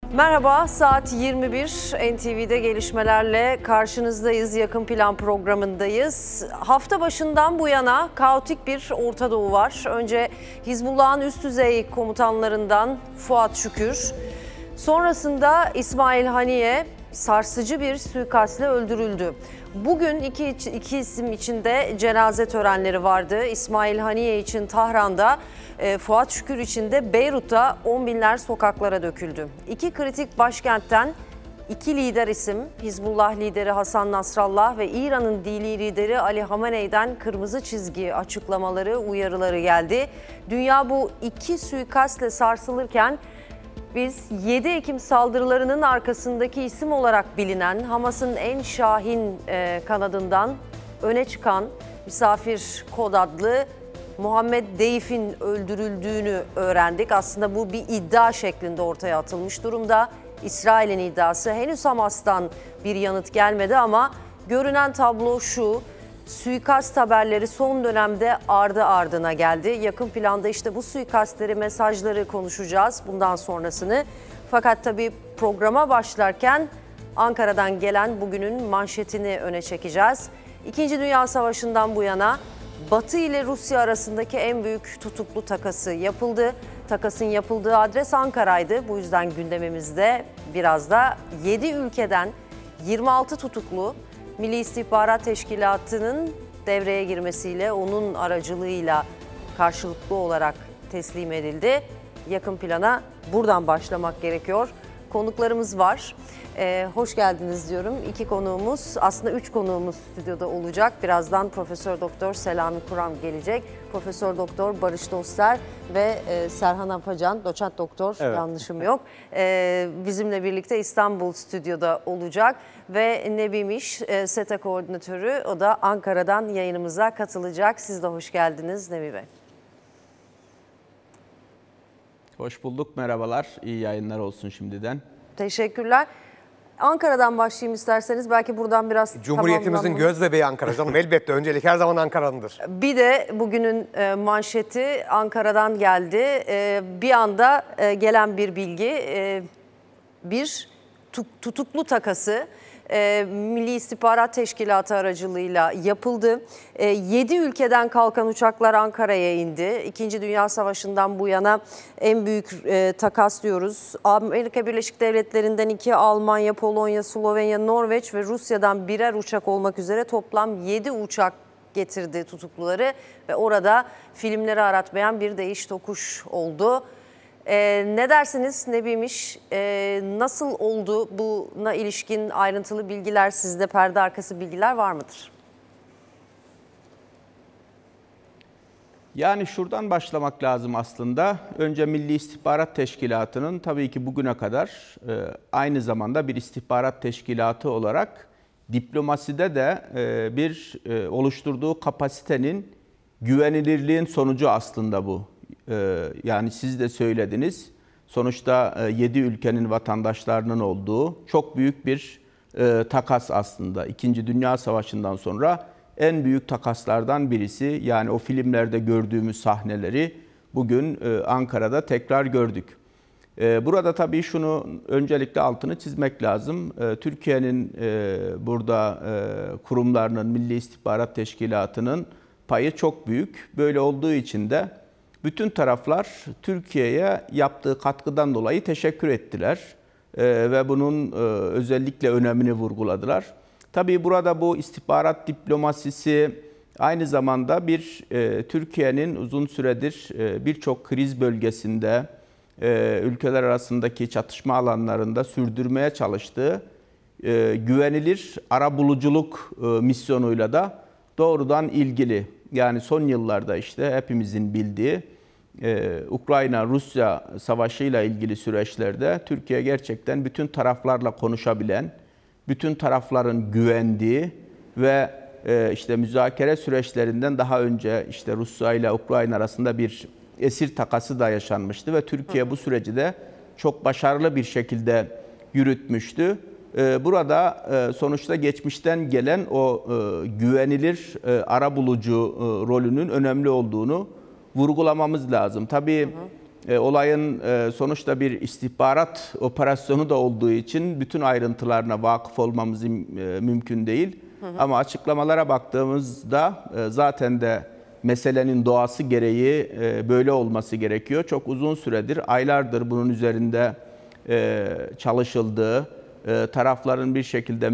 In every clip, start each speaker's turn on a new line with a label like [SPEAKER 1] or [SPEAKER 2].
[SPEAKER 1] Merhaba, saat 21 NTV'de gelişmelerle karşınızdayız. Yakın plan programındayız. Hafta başından bu yana kaotik bir Orta Doğu var. Önce Hizbullah'ın üst düzey komutanlarından Fuat Şükür, sonrasında İsmail Haniye sarsıcı bir suikastle öldürüldü. Bugün iki isim için de cenaze törenleri vardı. İsmail Haniye için Tahran'da, Fuat Şükür için de Beyrut'ta on binler sokaklara döküldü. İki kritik başkentten iki lider isim, Hizbullah lideri Hasan Nasrallah ve İran'ın dini lideri Ali Hamenei'den kırmızı çizgi açıklamaları, uyarıları geldi. Dünya bu iki suikastle sarsılırken biz 7 Ekim saldırılarının arkasındaki isim olarak bilinen Hamas'ın en şahin kanadından öne çıkan misafir kod adlı Muhammed Deif'in öldürüldüğünü öğrendik. Aslında bu bir iddia şeklinde ortaya atılmış durumda. İsrail'in iddiası, henüz Hamas'tan bir yanıt gelmedi ama görünen tablo şu: suikast haberleri son dönemde ardı ardına geldi. Yakın planda işte bu suikastleri, mesajları konuşacağız, bundan sonrasını. Fakat tabii programa başlarken Ankara'dan gelen bugünün manşetini öne çekeceğiz. İkinci Dünya Savaşı'ndan bu yana Batı ile Rusya arasındaki en büyük tutuklu takası yapıldı. Takasın yapıldığı adres Ankara'ydı. Bu yüzden gündemimizde biraz da 7 ülkeden 26 tutuklu Milli İstihbarat Teşkilatı'nın devreye girmesiyle, onun aracılığıyla karşılıklı olarak teslim edildi. Yakın plana buradan başlamak gerekiyor. Konuklarımız var. Hoş geldiniz diyorum. İki konuğumuz, aslında 3 konuğumuz stüdyoda olacak. Birazdan Profesör Doktor Selami Kuram gelecek. Profesör Doktor Barış Doster ve Serhan Apacan, Doçent Doktor, evet, yanlışım yok, bizimle birlikte İstanbul stüdyoda olacak. Ve Nebi Miş, SETA koordinatörü, o da Ankara'dan yayınımıza katılacak. Siz de hoş geldiniz Nebi Bey.
[SPEAKER 2] Hoş bulduk, merhabalar. İyi yayınlar olsun şimdiden.
[SPEAKER 1] Teşekkürler. Ankara'dan başlayayım isterseniz. Belki buradan biraz
[SPEAKER 3] Cumhuriyetimizin gözbebeği Ankara canım. Elbette öncelik her zaman Ankara'nındır.
[SPEAKER 1] Bir de bugünün manşeti Ankara'dan geldi. Bir anda gelen bir bilgi, bir tutuklu takası Milli İstihbarat Teşkilatı aracılığıyla yapıldı. 7 ülkeden kalkan uçaklar Ankara'ya indi. İkinci Dünya Savaşı'ndan bu yana en büyük takas diyoruz. Amerika Birleşik Devletleri'nden 2, Almanya, Polonya, Slovenya, Norveç ve Rusya'dan birer uçak olmak üzere toplam 7 uçak getirdi tutukluları ve orada filmleri aratmayan bir değiş tokuş oldu. Ne dersiniz Nebi Miş? Nasıl oldu, buna ilişkin ayrıntılı bilgiler, sizde perde arkası bilgiler var mıdır?
[SPEAKER 2] Yani şuradan başlamak lazım aslında. Önce Milli İstihbarat Teşkilatı'nın tabii ki bugüne kadar aynı zamanda bir istihbarat teşkilatı olarak diplomaside de bir oluşturduğu kapasitenin güvenilirliğin sonucu aslında bu. Yani siz de söylediniz. Sonuçta 7 ülkenin vatandaşlarının olduğu çok büyük bir takas aslında. İkinci Dünya Savaşı'ndan sonra en büyük takaslardan birisi. Yani o filmlerde gördüğümüz sahneleri bugün Ankara'da tekrar gördük. Burada tabii şunu öncelikle altını çizmek lazım. Türkiye'nin burada kurumlarının, Milli İstihbarat Teşkilatı'nın payı çok büyük. Böyle olduğu için de bütün taraflar Türkiye'ye yaptığı katkıdan dolayı teşekkür ettiler ve bunun özellikle önemini vurguladılar. Tabii burada bu istihbarat diplomasisi aynı zamanda Türkiye'nin uzun süredir birçok kriz bölgesinde, ülkeler arasındaki çatışma alanlarında sürdürmeye çalıştığı güvenilir arabuluculuk misyonuyla da doğrudan ilgili. Yani son yıllarda işte hepimizin bildiği Ukrayna-Rusya savaşıyla ilgili süreçlerde Türkiye gerçekten bütün taraflarla konuşabilen, bütün tarafların güvendiği ve işte müzakere süreçlerinden daha önce işte Rusya ile Ukrayna arasında bir esir takası da yaşanmıştı ve Türkiye bu süreci de çok başarılı bir şekilde yürütmüştü. Burada sonuçta geçmişten gelen o güvenilir arabulucu rolünün önemli olduğunu vurgulamamız lazım. Tabii olayın sonuçta bir istihbarat operasyonu da olduğu için bütün ayrıntılarına vakıf olmamız mümkün değil. Ama açıklamalara baktığımızda zaten de meselenin doğası gereği böyle olması gerekiyor. Çok uzun süredir, aylardır bunun üzerinde çalışıldığı, tarafların bir şekilde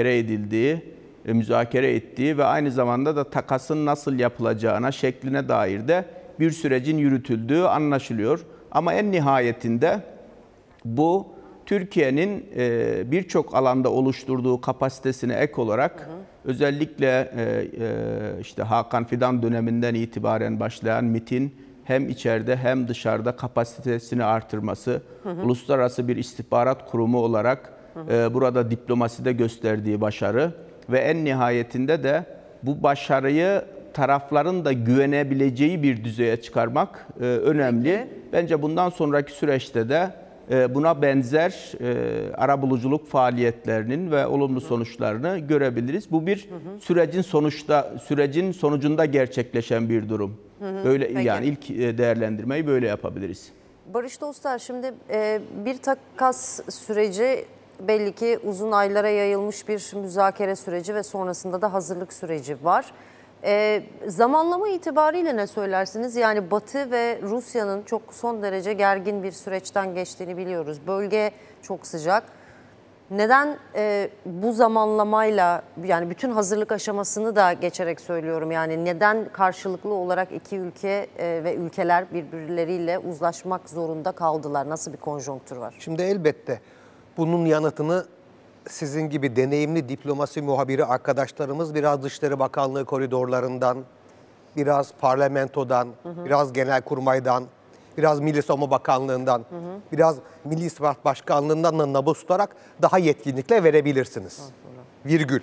[SPEAKER 2] müzakere ettiği ve aynı zamanda da takasın nasıl yapılacağına, şekline dair de bir sürecin yürütüldüğü anlaşılıyor. Ama en nihayetinde bu Türkiye'nin birçok alanda oluşturduğu kapasitesine ek olarak özellikle işte Hakan Fidan döneminden itibaren başlayan MİT'in hem içeride hem dışarıda kapasitesini artırması, uluslararası bir istihbarat kurumu olarak burada diplomaside gösterdiği başarı ve en nihayetinde de bu başarıyı tarafların da güvenebileceği bir düzeye çıkarmak önemli. Bence bundan sonraki süreçte de buna benzer arabuluculuk faaliyetlerinin ve olumlu sonuçlarını görebiliriz. Bu bir sürecin sonucunda gerçekleşen bir durum. Böyle yani ilk değerlendirmeyi böyle yapabiliriz.
[SPEAKER 1] Barış Dostlar, şimdi bir takas süreci belli ki uzun aylara yayılmış bir müzakere süreci ve sonrasında da hazırlık süreci var. Zamanlama itibariyle ne söylersiniz? Yani Batı ve Rusya'nın çok son derece gergin bir süreçten geçtiğini biliyoruz. Bölge çok sıcak. Neden bu zamanlamayla, yani bütün hazırlık aşamasını da geçerek söylüyorum, yani neden karşılıklı olarak iki ülke ve ülkeler birbirleriyle uzlaşmak zorunda kaldılar? Nasıl bir konjonktür var?
[SPEAKER 3] Şimdi elbette bunun yanıtını sizin gibi deneyimli diplomasi muhabiri arkadaşlarımız biraz Dışişleri Bakanlığı koridorlarından, biraz parlamentodan, biraz Genelkurmay'dan, biraz Milli Savunma Bakanlığı'ndan, biraz Milli İstihbarat Başkanlığı'ndan da nabız tutarak daha yetkinlikle verebilirsiniz. Virgül.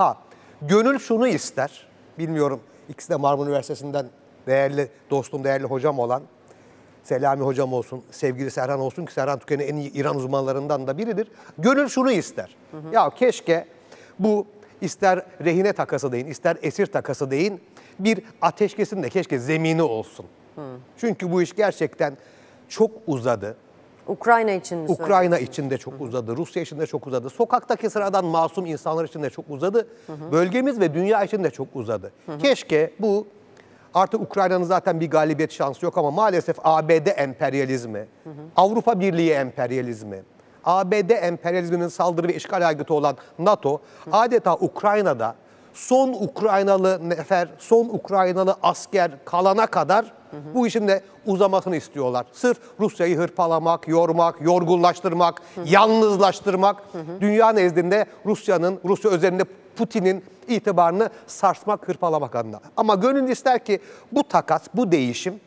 [SPEAKER 3] Gönül şunu ister, bilmiyorum, ikisi de Marmara Üniversitesi'nden değerli dostum, değerli hocam olan Selami hocam olsun, sevgili Serhan olsun ki Serhan Türkiye'nin en iyi İran uzmanlarından da biridir. Gönül şunu ister. Ya keşke bu ister rehine takası deyin, ister esir takası deyin, bir ateşkesin de keşke zemini olsun. Çünkü bu iş gerçekten çok uzadı.
[SPEAKER 1] Ukrayna için mi?
[SPEAKER 3] Ukrayna için de çok uzadı, Rusya için de çok uzadı. Sokaktaki sıradan masum insanlar için de çok uzadı. Bölgemiz ve dünya için de çok uzadı. Keşke bu, artık Ukrayna'nın zaten bir galibiyet şansı yok ama maalesef ABD emperyalizmi, Avrupa Birliği emperyalizmi, ABD emperyalizminin saldırı ve işgal aygıtı olan NATO adeta Ukrayna'da son Ukraynalı nefer, son Ukraynalı asker kalana kadar bu işin de uzamasını istiyorlar. Sırf Rusya'yı hırpalamak, yormak, yorgunlaştırmak, yalnızlaştırmak, dünya nezdinde Rusya üzerinde Putin'in itibarını sarsmak, hırpalamak adına. Ama gönül ister ki bu takas, bu değişim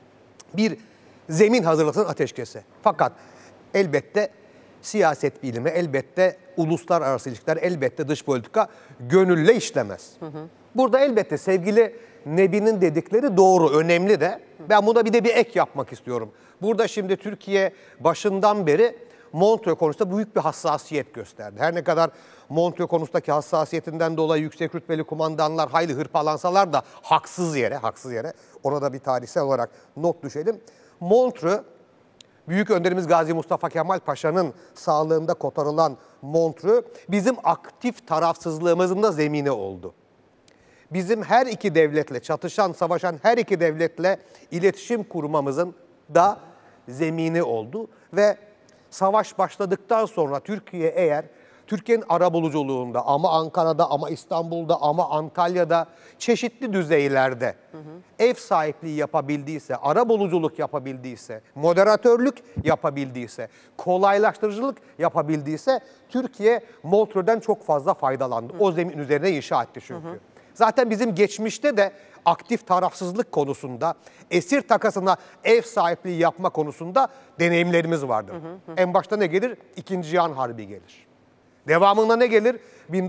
[SPEAKER 3] bir zemin hazırlasın ateşkese. Fakat elbette siyaset bilimi, elbette uluslararası ilişkiler, elbette dış politika gönülle işlemez. Burada elbette sevgili Nebi'nin dedikleri doğru, önemli de. Ben buna bir de bir ek yapmak istiyorum. Burada şimdi Türkiye başından beri Montreux konusunda büyük bir hassasiyet gösterdi. Her ne kadar Montreux konusundaki hassasiyetinden dolayı yüksek rütbeli kumandanlar hayli hırpalansalar da haksız yere, ona da bir tarihsel olarak not düşelim. Montreux, Büyük Önderimiz Gazi Mustafa Kemal Paşa'nın sağlığında kotarılan Montreux bizim aktif tarafsızlığımızın da zemini oldu. Bizim her iki devletle çatışan, savaşan her iki devletle iletişim kurmamızın da zemini oldu. Ve savaş başladıktan sonra Türkiye eğer Türkiye'nin arabuluculuğunda ama Ankara'da ama İstanbul'da ama Antalya'da çeşitli düzeylerde ev sahipliği yapabildiyse, arabuluculuk yapabildiyse, moderatörlük yapabildiyse, kolaylaştırıcılık yapabildiyse Türkiye Montreux'den çok fazla faydalandı. O zemin üzerine inşa etti çünkü. Zaten bizim geçmişte de aktif tarafsızlık konusunda, esir takasına ev sahipliği yapma konusunda deneyimlerimiz vardır. En başta ne gelir? İkinci Cihan Harbi gelir. Devamında ne gelir?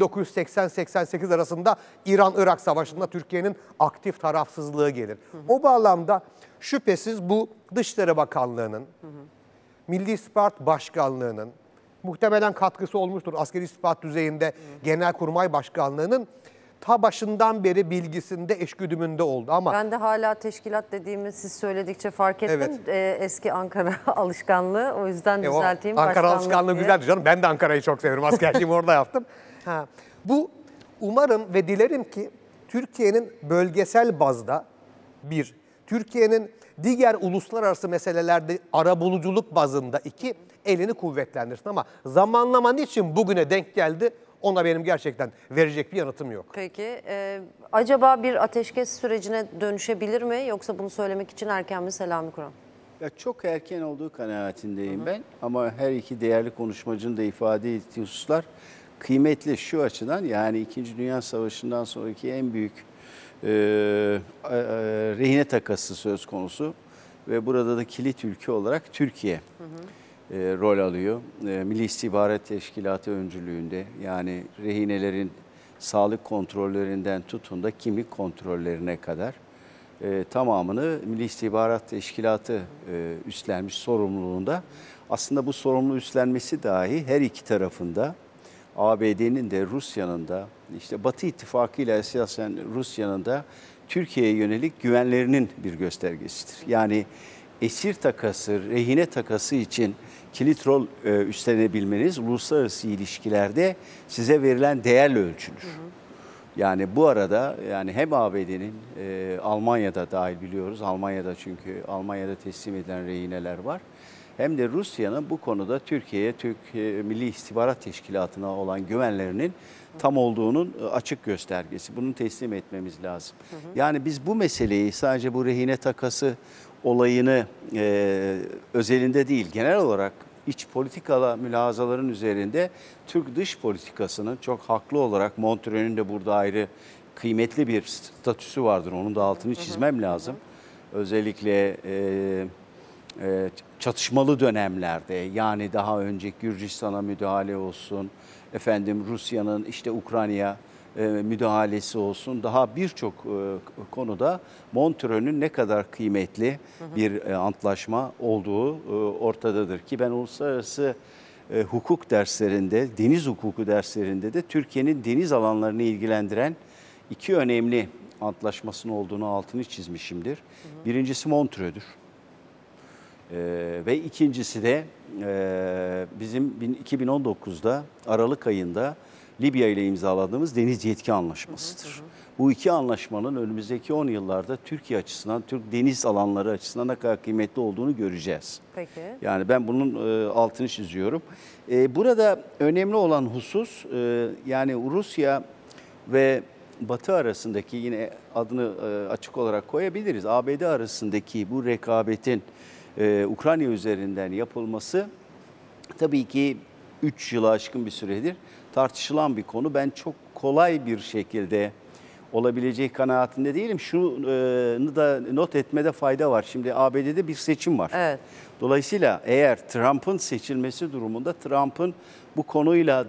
[SPEAKER 3] 1980-88 arasında İran-Irak Savaşı'nda Türkiye'nin aktif tarafsızlığı gelir. O bağlamda şüphesiz bu Dışişleri Bakanlığı'nın, Milli İstihbarat Başkanlığı'nın, muhtemelen katkısı olmuştur askeri istihbarat düzeyinde Genelkurmay Başkanlığı'nın ta başından beri bilgisinde, eşgüdümünde oldu. Ama
[SPEAKER 1] Ben de hala teşkilat dediğimi siz söyledikçe fark ettim. Eski Ankara alışkanlığı, o yüzden
[SPEAKER 3] o
[SPEAKER 1] düzelteyim.
[SPEAKER 3] Ankara
[SPEAKER 1] başkanlık
[SPEAKER 3] alışkanlığı
[SPEAKER 1] diye.
[SPEAKER 3] güzeldi canım. Ben de Ankara'yı çok severim. Askerliğimi orada yaptım. Bu umarım ve dilerim ki Türkiye'nin bölgesel bazda Türkiye'nin diğer uluslararası meselelerde arabuluculuk bazında elini kuvvetlendirsin. Ama zamanlama niçin bugüne denk geldi? Ona benim gerçekten verecek bir yanıtım yok.
[SPEAKER 1] Peki, acaba bir ateşkes sürecine dönüşebilir mi? Yoksa bunu söylemek için erken mi Selami Kuran?
[SPEAKER 4] Ya çok erken olduğu kanaatindeyim ben. Ama her iki değerli konuşmacının da ifade ettiği hususlar kıymetli şu açıdan. Yani 2. Dünya Savaşı'ndan sonraki en büyük rehine takası söz konusu. Ve burada da kilit ülke olarak Türkiye rol alıyor. Milli İstihbarat Teşkilatı öncülüğünde, yani rehinelerin sağlık kontrollerinden tutun da kimlik kontrollerine kadar tamamını Milli İstihbarat Teşkilatı üstlenmiş sorumluluğunda. Aslında bu sorumluluğu üstlenmesi dahi her iki tarafında, ABD'nin de Rusya'nın da, işte Batı İttifakı ile esasen Rusya'nın da Türkiye'ye yönelik güvenlerinin bir göstergesidir. Yani esir takası, rehine takası için kilit rol üstlenebilmeniz uluslararası ilişkilerde size verilen değerle ölçülür. Yani bu arada yani hem ABD'nin, Almanya'da dahil biliyoruz, Almanya'da çünkü Almanya'da teslim edilen rehineler var. Hem de Rusya'nın bu konuda Türkiye'ye, Milli İstihbarat Teşkilatı'na olan güvenlerinin tam olduğunun açık göstergesi. Bunu teslim etmemiz lazım. Yani biz bu meseleyi sadece bu rehine takası olayını özelinde değil, genel olarak iç politikalı mülahazaların üzerinde Türk dış politikasının çok haklı olarak, Montreux'ün de burada ayrı kıymetli bir statüsü vardır. Onun da altını çizmem lazım. Özellikle çatışmalı dönemlerde, yani daha önce Gürcistan'a müdahale olsun, Rusya'nın işte Ukrayna'ya müdahalesi olsun, daha birçok konuda Montreux'ün ne kadar kıymetli bir antlaşma olduğu ortadadır. Ki ben uluslararası hukuk derslerinde, deniz hukuku derslerinde de Türkiye'nin deniz alanlarını ilgilendiren iki önemli antlaşmasının olduğunu altını çizmişimdir. Birincisi Montreux'dur. Ve ikincisi de bizim 2019'da Aralık ayında Libya ile imzaladığımız deniz yetki anlaşmasıdır. Bu iki anlaşmanın önümüzdeki 10 yıllarda Türkiye açısından, Türk deniz alanları açısından ne kadar kıymetli olduğunu göreceğiz.
[SPEAKER 1] Peki.
[SPEAKER 4] Yani ben bunun altını çiziyorum. Burada önemli olan husus, yani Rusya ve Batı arasındaki, yine adını açık olarak koyabiliriz, ABD arasındaki bu rekabetin Ukrayna üzerinden yapılması tabii ki 3 yılı aşkın bir süredir tartışılan bir konu. Ben çok kolay bir şekilde olabileceği kanaatinde değilim. Şunu da not etmede fayda var. Şimdi ABD'de bir seçim var.
[SPEAKER 1] Evet.
[SPEAKER 4] Dolayısıyla eğer Trump'ın seçilmesi durumunda Trump'ın bu konuyla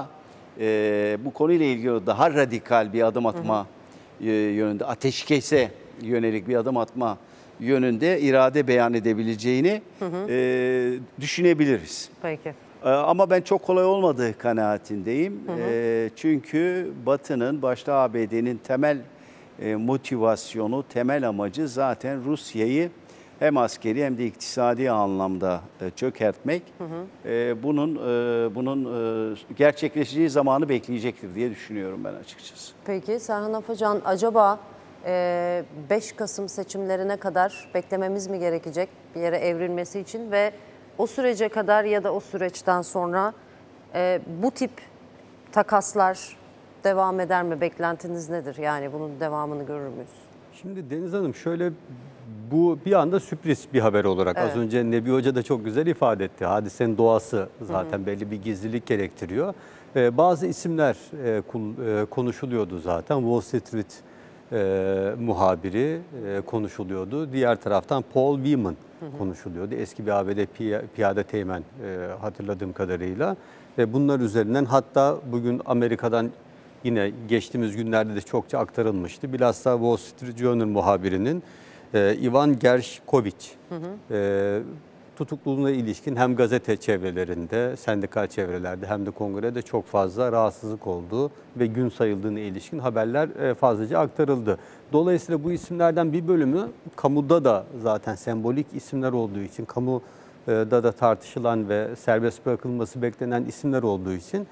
[SPEAKER 4] ilgili daha radikal bir adım atma yönünde, ateşkese yönelik bir adım atma yönünde irade beyan edebileceğini düşünebiliriz.
[SPEAKER 1] Peki.
[SPEAKER 4] Ama ben çok kolay olmadığı kanaatindeyim. Çünkü Batı'nın, başta ABD'nin temel motivasyonu, temel amacı zaten Rusya'yı hem askeri hem de iktisadi anlamda çökertmek. Bunun gerçekleşeceği zamanı bekleyecektir diye düşünüyorum ben açıkçası.
[SPEAKER 1] Peki Serhan Afacan, acaba 5 Kasım seçimlerine kadar beklememiz mi gerekecek bir yere evrilmesi için ve o sürece kadar ya da o süreçten sonra bu tip takaslar devam eder mi? Beklentiniz nedir? Yani bunun devamını görür müyüz?
[SPEAKER 5] Şimdi Deniz Hanım, şöyle, bu bir anda sürpriz bir haber olarak.
[SPEAKER 1] Evet.
[SPEAKER 5] Az önce Nebi Hoca da çok güzel ifade etti. Hadisenin doğası zaten belli bir gizlilik gerektiriyor. Bazı isimler konuşuluyordu zaten. Wall Street muhabiri konuşuluyordu. Diğer taraftan Paul Whelan konuşuluyordu. Eski bir ABD piyade teğmen hatırladığım kadarıyla. Ve bunlar üzerinden, hatta bugün Amerika'dan yine geçtiğimiz günlerde de çokça aktarılmıştı. Bilhassa Wall Street Journal muhabirinin Ivan Gershkovich tutukluluğuna ilişkin hem gazete çevrelerinde, sendikal çevrelerde hem de kongrede çok fazla rahatsızlık olduğu ve gün sayıldığına ilişkin haberler fazlaca aktarıldı. Dolayısıyla bu isimlerden bir bölümü kamuda da zaten sembolik isimler olduğu için, kamuda da tartışılan ve serbest bırakılması beklenen isimler olduğu için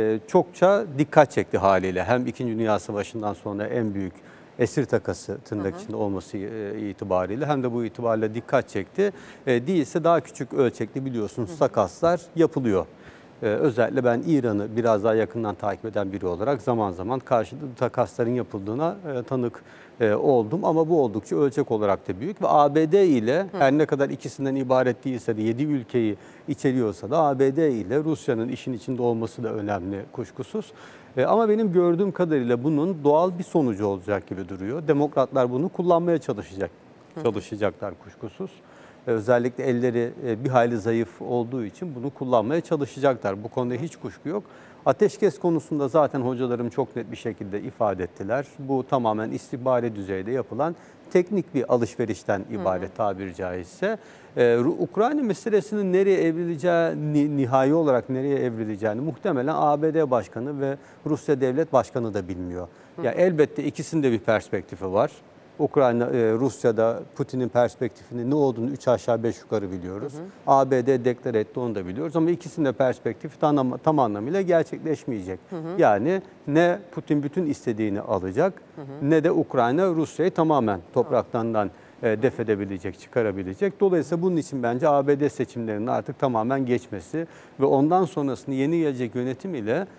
[SPEAKER 5] çokça dikkat çekti haliyle. Hem 2. Dünya Savaşı'ndan sonra en büyük esir takası tırnak içinde olması itibariyle hem de bu itibarla dikkat çekti. Değilse daha küçük ölçekli biliyorsunuz takaslar yapılıyor. Özellikle ben İran'ı biraz daha yakından takip eden biri olarak zaman zaman karşılıklı takasların yapıldığına tanık oldum. Ama bu oldukça ölçek olarak da büyük ve ABD ile her ne kadar ikisinden ibaret değilse de 7 ülkeyi içeriyorsa da ABD ile Rusya'nın işin içinde olması da önemli kuşkusuz. Ama benim gördüğüm kadarıyla bunun doğal bir sonucu olacak gibi duruyor. Demokratlar bunu kullanmaya çalışacaklar kuşkusuz. Özellikle elleri bir hayli zayıf olduğu için bunu kullanmaya çalışacaklar. Bu konuda hiç kuşku yok. Ateşkes konusunda zaten hocalarım çok net bir şekilde ifade ettiler. Bu tamamen istihbari düzeyde yapılan teknik bir alışverişten ibaret tabiri caizse. Ukrayna meselesinin nereye evrileceği, nihai olarak nereye evrileceğini muhtemelen ABD Başkanı ve Rusya Devlet Başkanı da bilmiyor. Ya elbette ikisinde bir perspektifi var. Ukrayna, Rusya'da Putin'in perspektifinin ne olduğunu 3 aşağı 5 yukarı biliyoruz. ABD deklare etti, onu da biliyoruz ama ikisinin de perspektifi tam anlamıyla gerçekleşmeyecek. Yani ne Putin bütün istediğini alacak ne de Ukrayna Rusya'yı tamamen topraklarından def edebilecek, çıkarabilecek. Dolayısıyla bunun için bence ABD seçimlerinin artık tamamen geçmesi ve ondan sonrasını yeni gelecek yönetim ile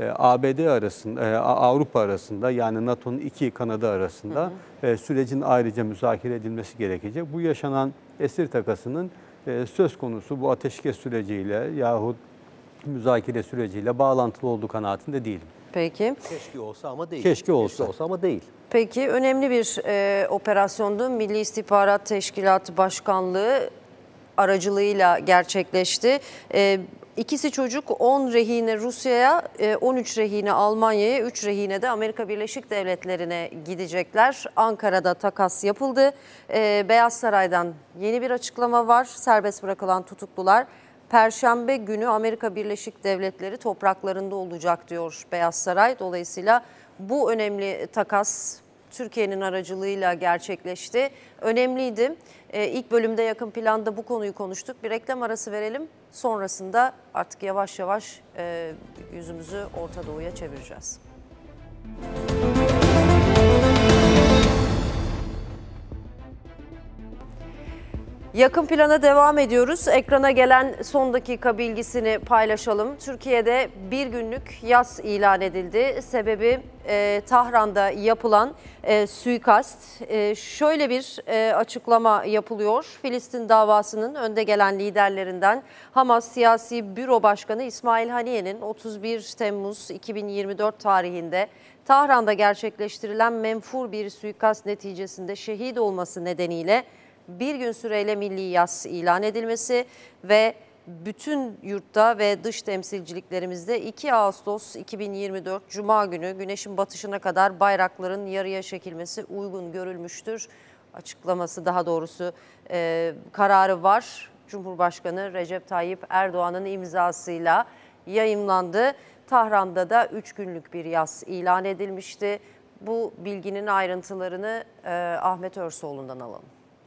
[SPEAKER 5] ABD arasında, Avrupa arasında yani NATO'nun iki kanadı arasında sürecin ayrıca müzakere edilmesi gerekecek. Bu yaşanan esir takasının söz konusu bu ateşkes süreciyle yahut müzakere süreciyle bağlantılı olduğu kanaatinde değilim.
[SPEAKER 1] Peki.
[SPEAKER 3] Keşke olsa ama değil.
[SPEAKER 5] Keşke olsa.
[SPEAKER 3] Keşke olsa ama değil.
[SPEAKER 1] Peki önemli bir operasyondu. Milli İstihbarat Teşkilatı Başkanlığı aracılığıyla gerçekleşti. İkisi çocuk, 10 rehine Rusya'ya, 13 rehine Almanya'ya, 3 rehine de Amerika Birleşik Devletleri'ne gidecekler. Ankara'da takas yapıldı. Beyaz Saray'dan yeni bir açıklama var. Serbest bırakılan tutuklular Perşembe günü Amerika Birleşik Devletleri topraklarında olacak diyor Beyaz Saray. Dolayısıyla bu önemli takas Türkiye'nin aracılığıyla gerçekleşti. Önemliydi. İlk bölümde yakın planda bu konuyu konuştuk. Bir reklam arası verelim. Sonrasında artık yavaş yavaş yüzümüzü Orta Doğu'ya çevireceğiz. Yakın plana devam ediyoruz. Ekrana gelen son dakika bilgisini paylaşalım. Türkiye'de bir günlük yas ilan edildi. Sebebi Tahran'da yapılan suikast. Şöyle bir açıklama yapılıyor. Filistin davasının önde gelen liderlerinden Hamas Siyasi Büro Başkanı İsmail Haniye'nin 31 Temmuz 2024 tarihinde Tahran'da gerçekleştirilen menfur bir suikast neticesinde şehit olması nedeniyle bir gün süreyle milli yas ilan edilmesi ve bütün yurtta ve dış temsilciliklerimizde 2 Ağustos 2024 Cuma günü güneşin batışına kadar bayrakların yarıya çekilmesi uygun görülmüştür. Açıklaması daha doğrusu kararı var. Cumhurbaşkanı Recep Tayyip Erdoğan'ın imzasıyla yayımlandı. Tahran'da da 3 günlük bir yas ilan edilmişti. Bu bilginin ayrıntılarını Ahmet Örsoğlu'ndan alalım.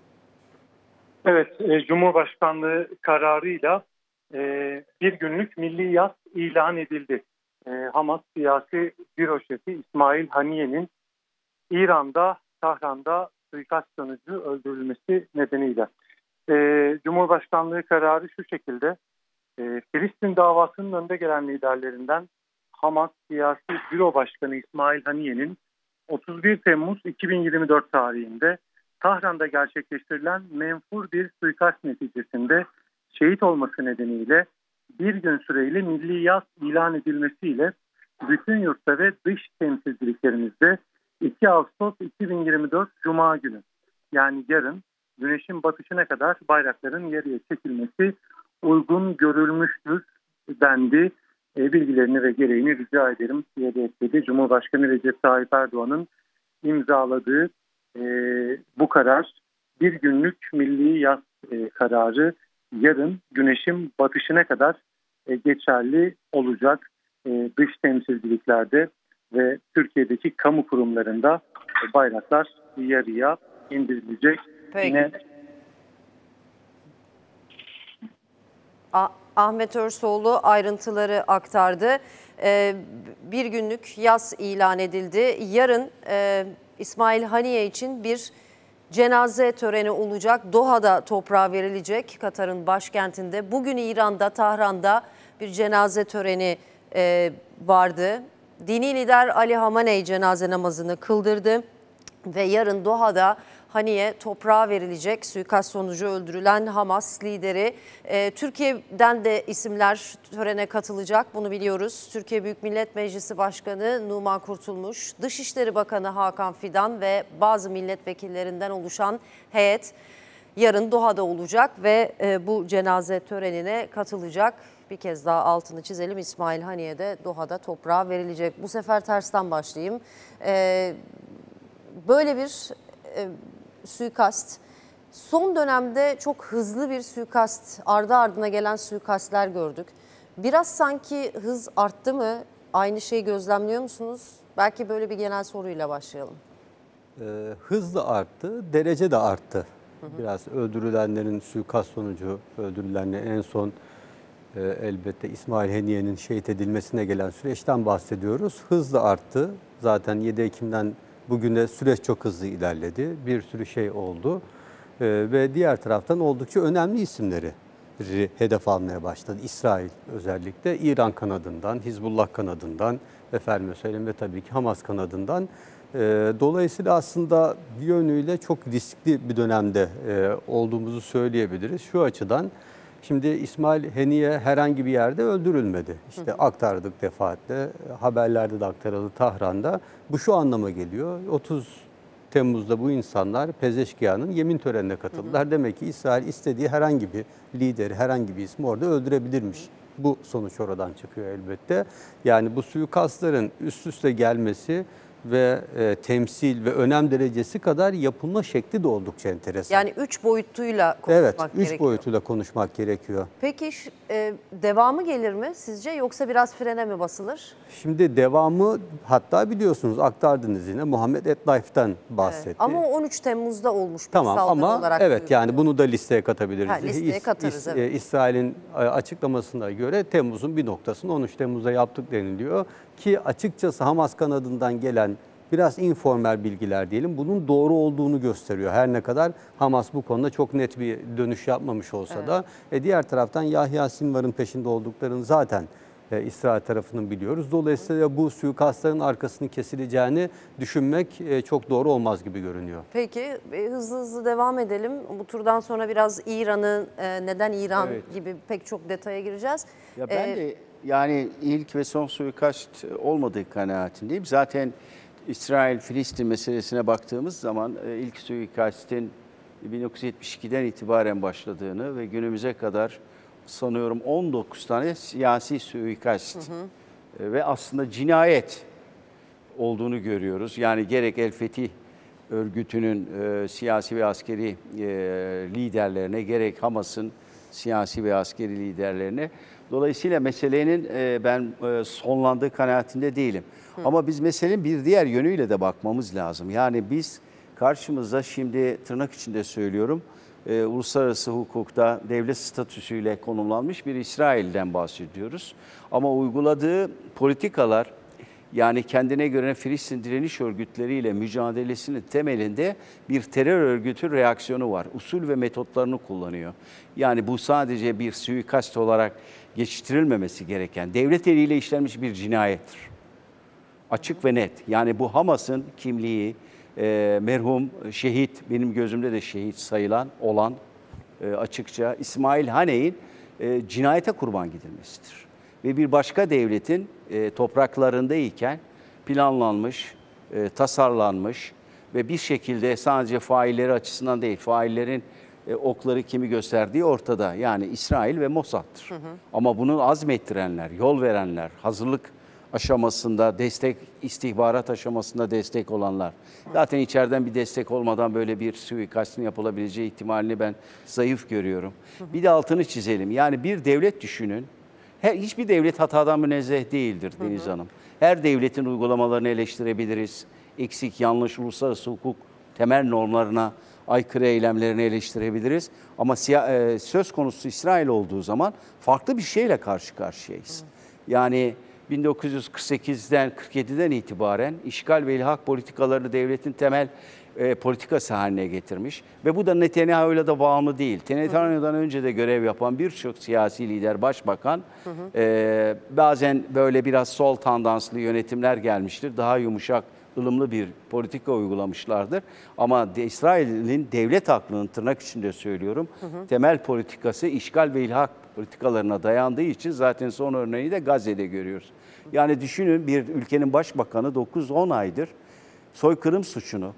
[SPEAKER 6] Evet, Cumhurbaşkanlığı kararıyla bir günlük milli yas ilan edildi. Hamas Siyasi Büro Şefi İsmail Haniye'nin İran'da, Tahran'da suikast sonucu öldürülmesi nedeniyle. Cumhurbaşkanlığı kararı şu şekilde, Filistin davasının önde gelen liderlerinden Hamas Siyasi Büro Başkanı İsmail Haniye'nin 31 Temmuz 2024 tarihinde Tahran'da gerçekleştirilen menfur bir suikast neticesinde şehit olması nedeniyle bir gün süreyle milli yas ilan edilmesiyle bütün yurtta ve dış temsilciliklerimizde 2 Ağustos 2024 Cuma günü yani yarın güneşin batışına kadar bayrakların yarıya çekilmesi uygun görülmüştür dendi. Bilgilerini ve gereğini rica ederim diye de ekledi. Cumhurbaşkanı Recep Tayyip Erdoğan'ın imzaladığı bu karar bir günlük milli yas kararı yarın güneşin batışına kadar geçerli olacak. Dış temsilciliklerde ve Türkiye'deki kamu kurumlarında bayraklar yarıya indirilecek.
[SPEAKER 1] Peki.
[SPEAKER 6] Yine
[SPEAKER 1] Ahmet Örsoğlu ayrıntıları aktardı. Bir günlük yas ilan edildi. Yarın İsmail Haniye için bir cenaze töreni olacak. Doha'da toprağa verilecek, Katar'ın başkentinde. Bugün İran'da, Tahran'da bir cenaze töreni vardı. Dini lider Ali Hamenei cenaze namazını kıldırdı ve yarın Doha'da Haniye toprağa verilecek. Suikast sonucu öldürülen Hamas lideri. Türkiye'den de isimler törene katılacak, bunu biliyoruz. Türkiye Büyük Millet Meclisi Başkanı Numan Kurtulmuş, Dışişleri Bakanı Hakan Fidan ve bazı milletvekillerinden oluşan heyet yarın Doha'da olacak ve bu cenaze törenine katılacak. Bir kez daha altını çizelim, İsmail Haniye de Doha'da toprağa verilecek. Bu sefer tersten başlayayım. Böyle bir suikast, son dönemde çok hızlı bir suikast, ardı ardına gelen suikastler gördük. Biraz sanki hız arttı mı? Aynı şeyi gözlemliyor musunuz? Belki böyle bir genel soruyla başlayalım.
[SPEAKER 5] Hız da arttı, derece de arttı. Biraz öldürülenlerin, suikast sonucu öldürülenlerin en son elbette İsmail Haniye'nin şehit edilmesine gelen süreçten bahsediyoruz. Hız da arttı. Zaten 7 Ekim'den bugüne süreç çok hızlı ilerledi. Bir sürü şey oldu. Ve diğer taraftan oldukça önemli isimleri hedef almaya başladı. İsrail özellikle İran kanadından, Hizbullah kanadından, efendime söyleyeyim ve tabii ki Hamas kanadından. Dolayısıyla aslında bir yönüyle çok riskli bir dönemde olduğumuzu söyleyebiliriz. Şu açıdan, şimdi İsmail Haniye herhangi bir yerde öldürülmedi. İşte aktardık defaatle, haberlerde de aktarıldı Tahran'da. Bu şu anlama geliyor, 30 Temmuz'da bu insanlar Pezeşkiyan'ın yemin törenine katıldılar. Demek ki İsrail istediği herhangi bir lideri, herhangi bir ismi orada öldürebilirmiş. Bu sonuç oradan çıkıyor elbette. Yani bu suikastların üst üste gelmesi ve temsil ve önem derecesi kadar yapılma şekli de oldukça enteresan.
[SPEAKER 1] Yani 3 boyutuyla konuşmak gerekiyor.
[SPEAKER 5] Evet, 3 boyutuyla konuşmak gerekiyor.
[SPEAKER 1] Peki devamı gelir mi sizce, yoksa biraz frene mi basılır?
[SPEAKER 5] Şimdi devamı, hatta biliyorsunuz aktardınız yine, Muhammed Etlaif'ten bahsetti.
[SPEAKER 1] Evet, ama o 13 Temmuz'da olmuş bir
[SPEAKER 5] tamam,
[SPEAKER 1] saldırı
[SPEAKER 5] ama
[SPEAKER 1] olarak.
[SPEAKER 5] Evet, yani bunu da listeye katabiliriz.
[SPEAKER 1] Listeye katarız, evet.
[SPEAKER 5] İsrail'in açıklamasına göre Temmuz'un bir noktasını 13 Temmuz'da yaptık deniliyor. Ki açıkçası Hamas kanadından gelen biraz informal bilgiler diyelim, bunun doğru olduğunu gösteriyor. Her ne kadar Hamas bu konuda çok net bir dönüş yapmamış olsa da. Diğer taraftan Yahya Sinvar'ın peşinde olduklarını zaten İsrail tarafının biliyoruz. Dolayısıyla bu suikastların arkasını kesileceğini düşünmek çok doğru olmaz gibi görünüyor.
[SPEAKER 1] Peki hızlı hızlı devam edelim. Bu turdan sonra biraz İran'ın neden İran gibi pek çok detaya gireceğiz.
[SPEAKER 4] Ya ben de yani ilk ve son suikast olmadığı kanaatindeyim. Zaten İsrail-Filistin meselesine baktığımız zaman ilk suikastin 1972'den itibaren başladığını ve günümüze kadar sanıyorum 19 tane siyasi suikast ve aslında cinayet olduğunu görüyoruz. Yani gerek El Fetih örgütünün siyasi ve askeri liderlerine, gerek Hamas'ın siyasi ve askeri liderlerine. Dolayısıyla meselenin ben sonlandığı kanaatinde değilim. Ama biz meselenin bir diğer yönüyle de bakmamız lazım. Yani biz karşımızda, şimdi tırnak içinde söylüyorum, uluslararası hukukta devlet statüsüyle konumlanmış bir İsrail'den bahsediyoruz. Ama uyguladığı politikalar, yani kendine göre Filistin direniş örgütleriyle mücadelesinin temelinde bir terör örgütü reaksiyonu var. Usul ve metotlarını kullanıyor. Yani bu sadece bir suikast olarak geçiştirilmemesi gereken, devlet eliyle işlenmiş bir cinayettir. Açık ve net. Yani bu Hamas'ın kimliği, merhum şehit, benim gözümde de şehit sayılan, olan açıkça İsmail Haniye'nin cinayete kurban gidilmesidir. Ve bir başka devletin topraklarındayken planlanmış, tasarlanmış ve bir şekilde sadece failleri açısından değil, faillerin okları kimi gösterdiği ortada. Yani İsrail ve Mossad'tır. Ama bunu azmettirenler, yol verenler, hazırlık aşamasında destek, istihbarat aşamasında destek olanlar. Zaten içeriden bir destek olmadan böyle bir suikastın yapılabileceği ihtimalini ben zayıf görüyorum. Bir de altını çizelim. Yani bir devlet düşünün. Hiçbir devlet hatadan münezzeh değildir Deniz Hanım. Her devletin uygulamalarını eleştirebiliriz. Eksik, yanlış, uluslararası hukuk temel normlarına aykırı eylemlerini eleştirebiliriz. Ama söz konusu İsrail olduğu zaman farklı bir şeyle karşı karşıyayız. Yani 1948'den 47'den itibaren işgal ve ilhak politikalarını devletin temel politikası haline getirmiş. Ve bu da Netanyahu'yla da bağımlı değil. Netanyahu'dan önce de görev yapan birçok siyasi lider, başbakan bazen böyle biraz sol tandanslı yönetimler gelmiştir. Daha yumuşak, ılımlı bir politika uygulamışlardır. Ama İsrail'in devlet aklının tırnak içinde söylüyorum, temel politikası işgal ve ilhak politikalarına dayandığı için zaten son örneği de Gazze'de görüyoruz. Yani düşünün bir ülkenin başbakanı 9-10 aydır soykırım suçunu,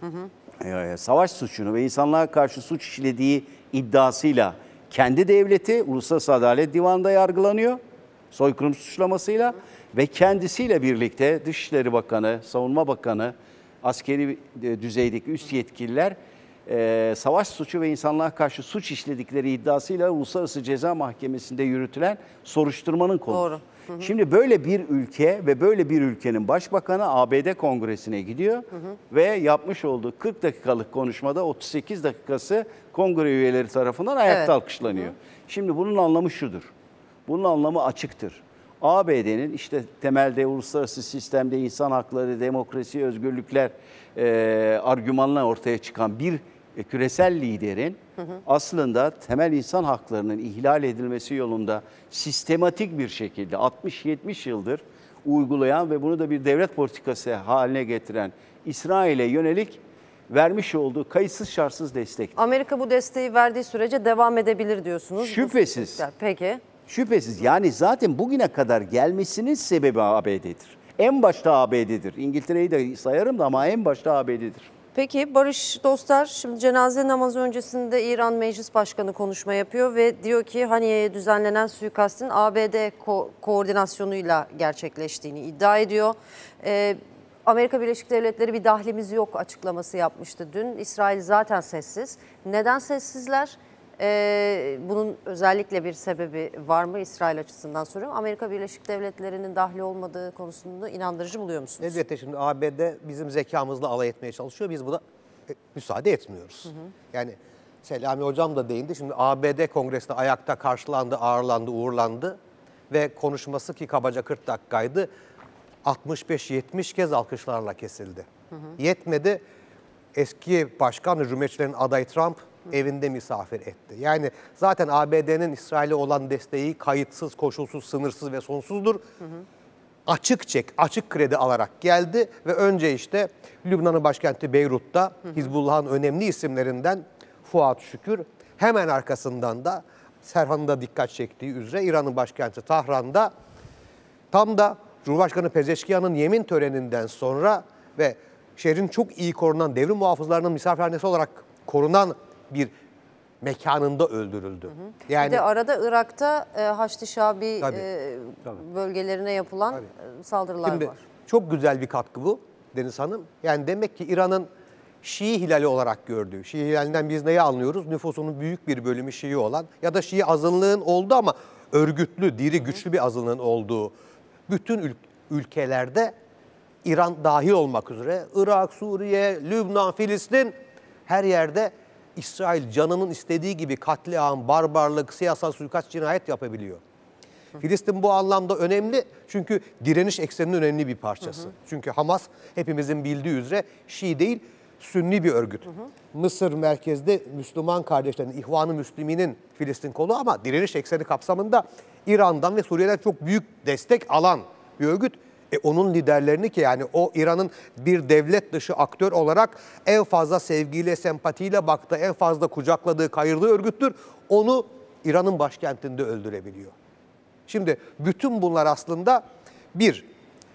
[SPEAKER 4] savaş suçunu ve insanlığa karşı suç işlediği iddiasıyla kendi devleti Uluslararası Adalet Divanı'nda yargılanıyor, soykırım suçlamasıyla ve kendisiyle birlikte Dışişleri Bakanı, Savunma Bakanı, askeri düzeydeki üst yetkililer savaş suçu ve insanlığa karşı suç işledikleri iddiasıyla Uluslararası Ceza Mahkemesi'nde yürütülen soruşturmanın konusu.
[SPEAKER 1] Doğru.
[SPEAKER 4] Şimdi böyle bir ülke ve böyle bir ülkenin başbakanı ABD Kongresi'ne gidiyor ve yapmış olduğu 40 dakikalık konuşmada 38 dakikası kongre üyeleri tarafından ayakta alkışlanıyor. Şimdi bunun anlamı şudur. Bunun anlamı açıktır. ABD'nin işte temelde uluslararası sistemde insan hakları, demokrasi, özgürlükler argümanla ortaya çıkan bir küresel liderin aslında temel insan haklarının ihlal edilmesi yolunda sistematik bir şekilde 60-70 yıldır uygulayan ve bunu da bir devlet politikası haline getiren İsrail'e yönelik vermiş olduğu kayıtsız şartsız destek.
[SPEAKER 1] Amerika bu desteği verdiği sürece devam edebilir diyorsunuz.
[SPEAKER 4] Şüphesiz.
[SPEAKER 1] Peki.
[SPEAKER 4] Şüphesiz. Yani zaten bugüne kadar gelmesinin sebebi ABD'dir. En başta ABD'dir. İngiltere'yi de sayarım da ama en başta ABD'dir.
[SPEAKER 1] Peki Barış Dostlar, şimdi cenaze namazı öncesinde İran Meclis Başkanı konuşma yapıyor ve diyor ki Haniye'ye düzenlenen suikastin ABD koordinasyonuyla gerçekleştiğini iddia ediyor. Amerika Birleşik Devletleri bir dahlimiz yok açıklaması yapmıştı dün. İsrail zaten sessiz. Neden sessizler? Bunun özellikle bir sebebi var mı İsrail açısından soruyorum. Amerika Birleşik Devletleri'nin dahli olmadığı konusunda inandırıcı buluyor musunuz?
[SPEAKER 3] Elbette şimdi ABD bizim zekamızla alay etmeye çalışıyor. Biz buna müsaade etmiyoruz. Yani Selami Hocam da değindi. Şimdi ABD Kongresi'nde ayakta karşılandı, ağırlandı, uğurlandı ve konuşması ki kabaca 40 dakikaydı. 65-70 kez alkışlarla kesildi. Yetmedi. Eski başkan Cumhuriyetçilerin adayı Trump evinde misafir etti. Yani zaten ABD'nin İsrail'e olan desteği kayıtsız, koşulsuz, sınırsız ve sonsuzdur. Açık çek, açık kredi alarak geldi ve önce işte Lübnan'ın başkenti Beyrut'ta Hizbullah'ın önemli isimlerinden Fuat Şükür, hemen arkasından da Serhan'ın da dikkat çektiği üzere İran'ın başkenti Tahran'da tam da Cumhurbaşkanı Pezeşkiyan'ın yemin töreninden sonra ve şehrin çok iyi korunan devrim muhafızlarının misafirhanesi olarak korunan bir mekanında öldürüldü. Yani
[SPEAKER 1] bir de arada Irak'ta Haçlı Şabi bölgelerine yapılan saldırılar
[SPEAKER 3] şimdi
[SPEAKER 1] var.
[SPEAKER 3] Çok güzel bir katkı bu Deniz Hanım. Yani demek ki İran'ın Şii hilali olarak gördüğü, Şii hilalinden biz neyi anlıyoruz? Nüfusunun büyük bir bölümü Şii olan ya da Şii azınlığın olduğu ama örgütlü, diri, güçlü bir azınlığın olduğu bütün ülkelerde İran dahil olmak üzere Irak, Suriye, Lübnan, Filistin her yerde İsrail canının istediği gibi katliam, barbarlık, siyasal suikast, cinayet yapabiliyor. Filistin bu anlamda önemli çünkü direniş ekseninin önemli bir parçası. Çünkü Hamas hepimizin bildiği üzere Şii değil, Sünni bir örgüt. Mısır merkezde Müslüman kardeşlerin, İhvan-ı Müslümin'in Filistin kolu ama direniş ekseni kapsamında İran'dan ve Suriye'den çok büyük destek alan bir örgüt. Onun liderlerini ki yani o İran'ın bir devlet dışı aktör olarak en fazla sevgiyle, sempatiyle baktığı, en fazla kucakladığı, kayırdığı örgüttür. Onu İran'ın başkentinde öldürebiliyor. Şimdi bütün bunlar aslında bir,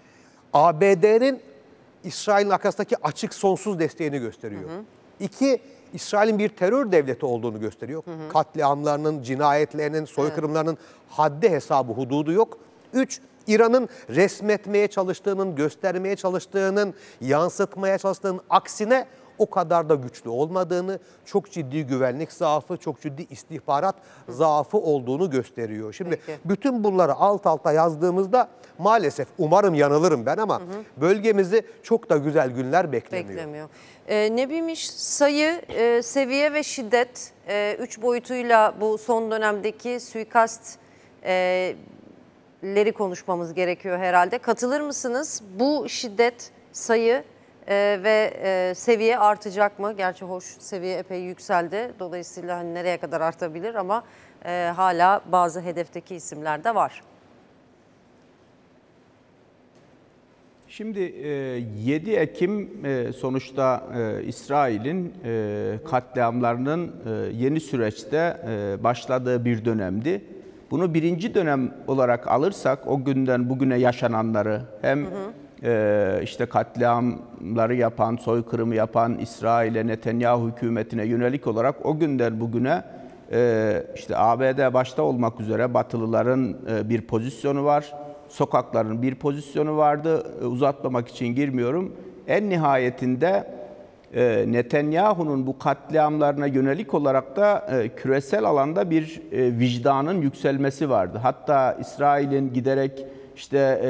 [SPEAKER 3] ABD'nin İsrail'in arkasındaki açık sonsuz desteğini gösteriyor. İki, İsrail'in bir terör devleti olduğunu gösteriyor. Katliamlarının, cinayetlerinin, soykırımlarının haddi hesabı, hududu yok. Üç, İran'ın resmetmeye çalıştığının, göstermeye çalıştığının, yansıtmaya çalıştığının aksine o kadar da güçlü olmadığını, çok ciddi güvenlik zaafı, çok ciddi istihbarat zaafı olduğunu gösteriyor. Şimdi bütün bunları alt alta yazdığımızda maalesef, umarım yanılırım ben ama bölgemizi çok da güzel günler beklemiyor.
[SPEAKER 1] Ne bilmiş sayı, seviye ve şiddet 3 boyutuyla bu son dönemdeki suikastleri konuşmamız gerekiyor herhalde. Katılır mısınız? Bu şiddet, sayı ve seviye artacak mı? Gerçi hoş, seviye epey yükseldi. Dolayısıyla hani nereye kadar artabilir ama hala bazı hedefteki isimler de var.
[SPEAKER 2] Şimdi 7 Ekim sonuçta İsrail'in katliamlarının yeni süreçte başladığı bir dönemdi. Bunu birinci dönem olarak alırsak o günden bugüne yaşananları hem işte katliamları yapan, soykırımı yapan İsrail'e, Netanyahu hükümetine yönelik olarak o günden bugüne işte ABD başta olmak üzere Batılıların bir pozisyonu var. Sokakların bir pozisyonu vardı. Uzatmamak için girmiyorum. En nihayetinde Netanyahu'nun bu katliamlarına yönelik olarak da küresel alanda bir vicdanın yükselmesi vardı. Hatta İsrail'in giderek işte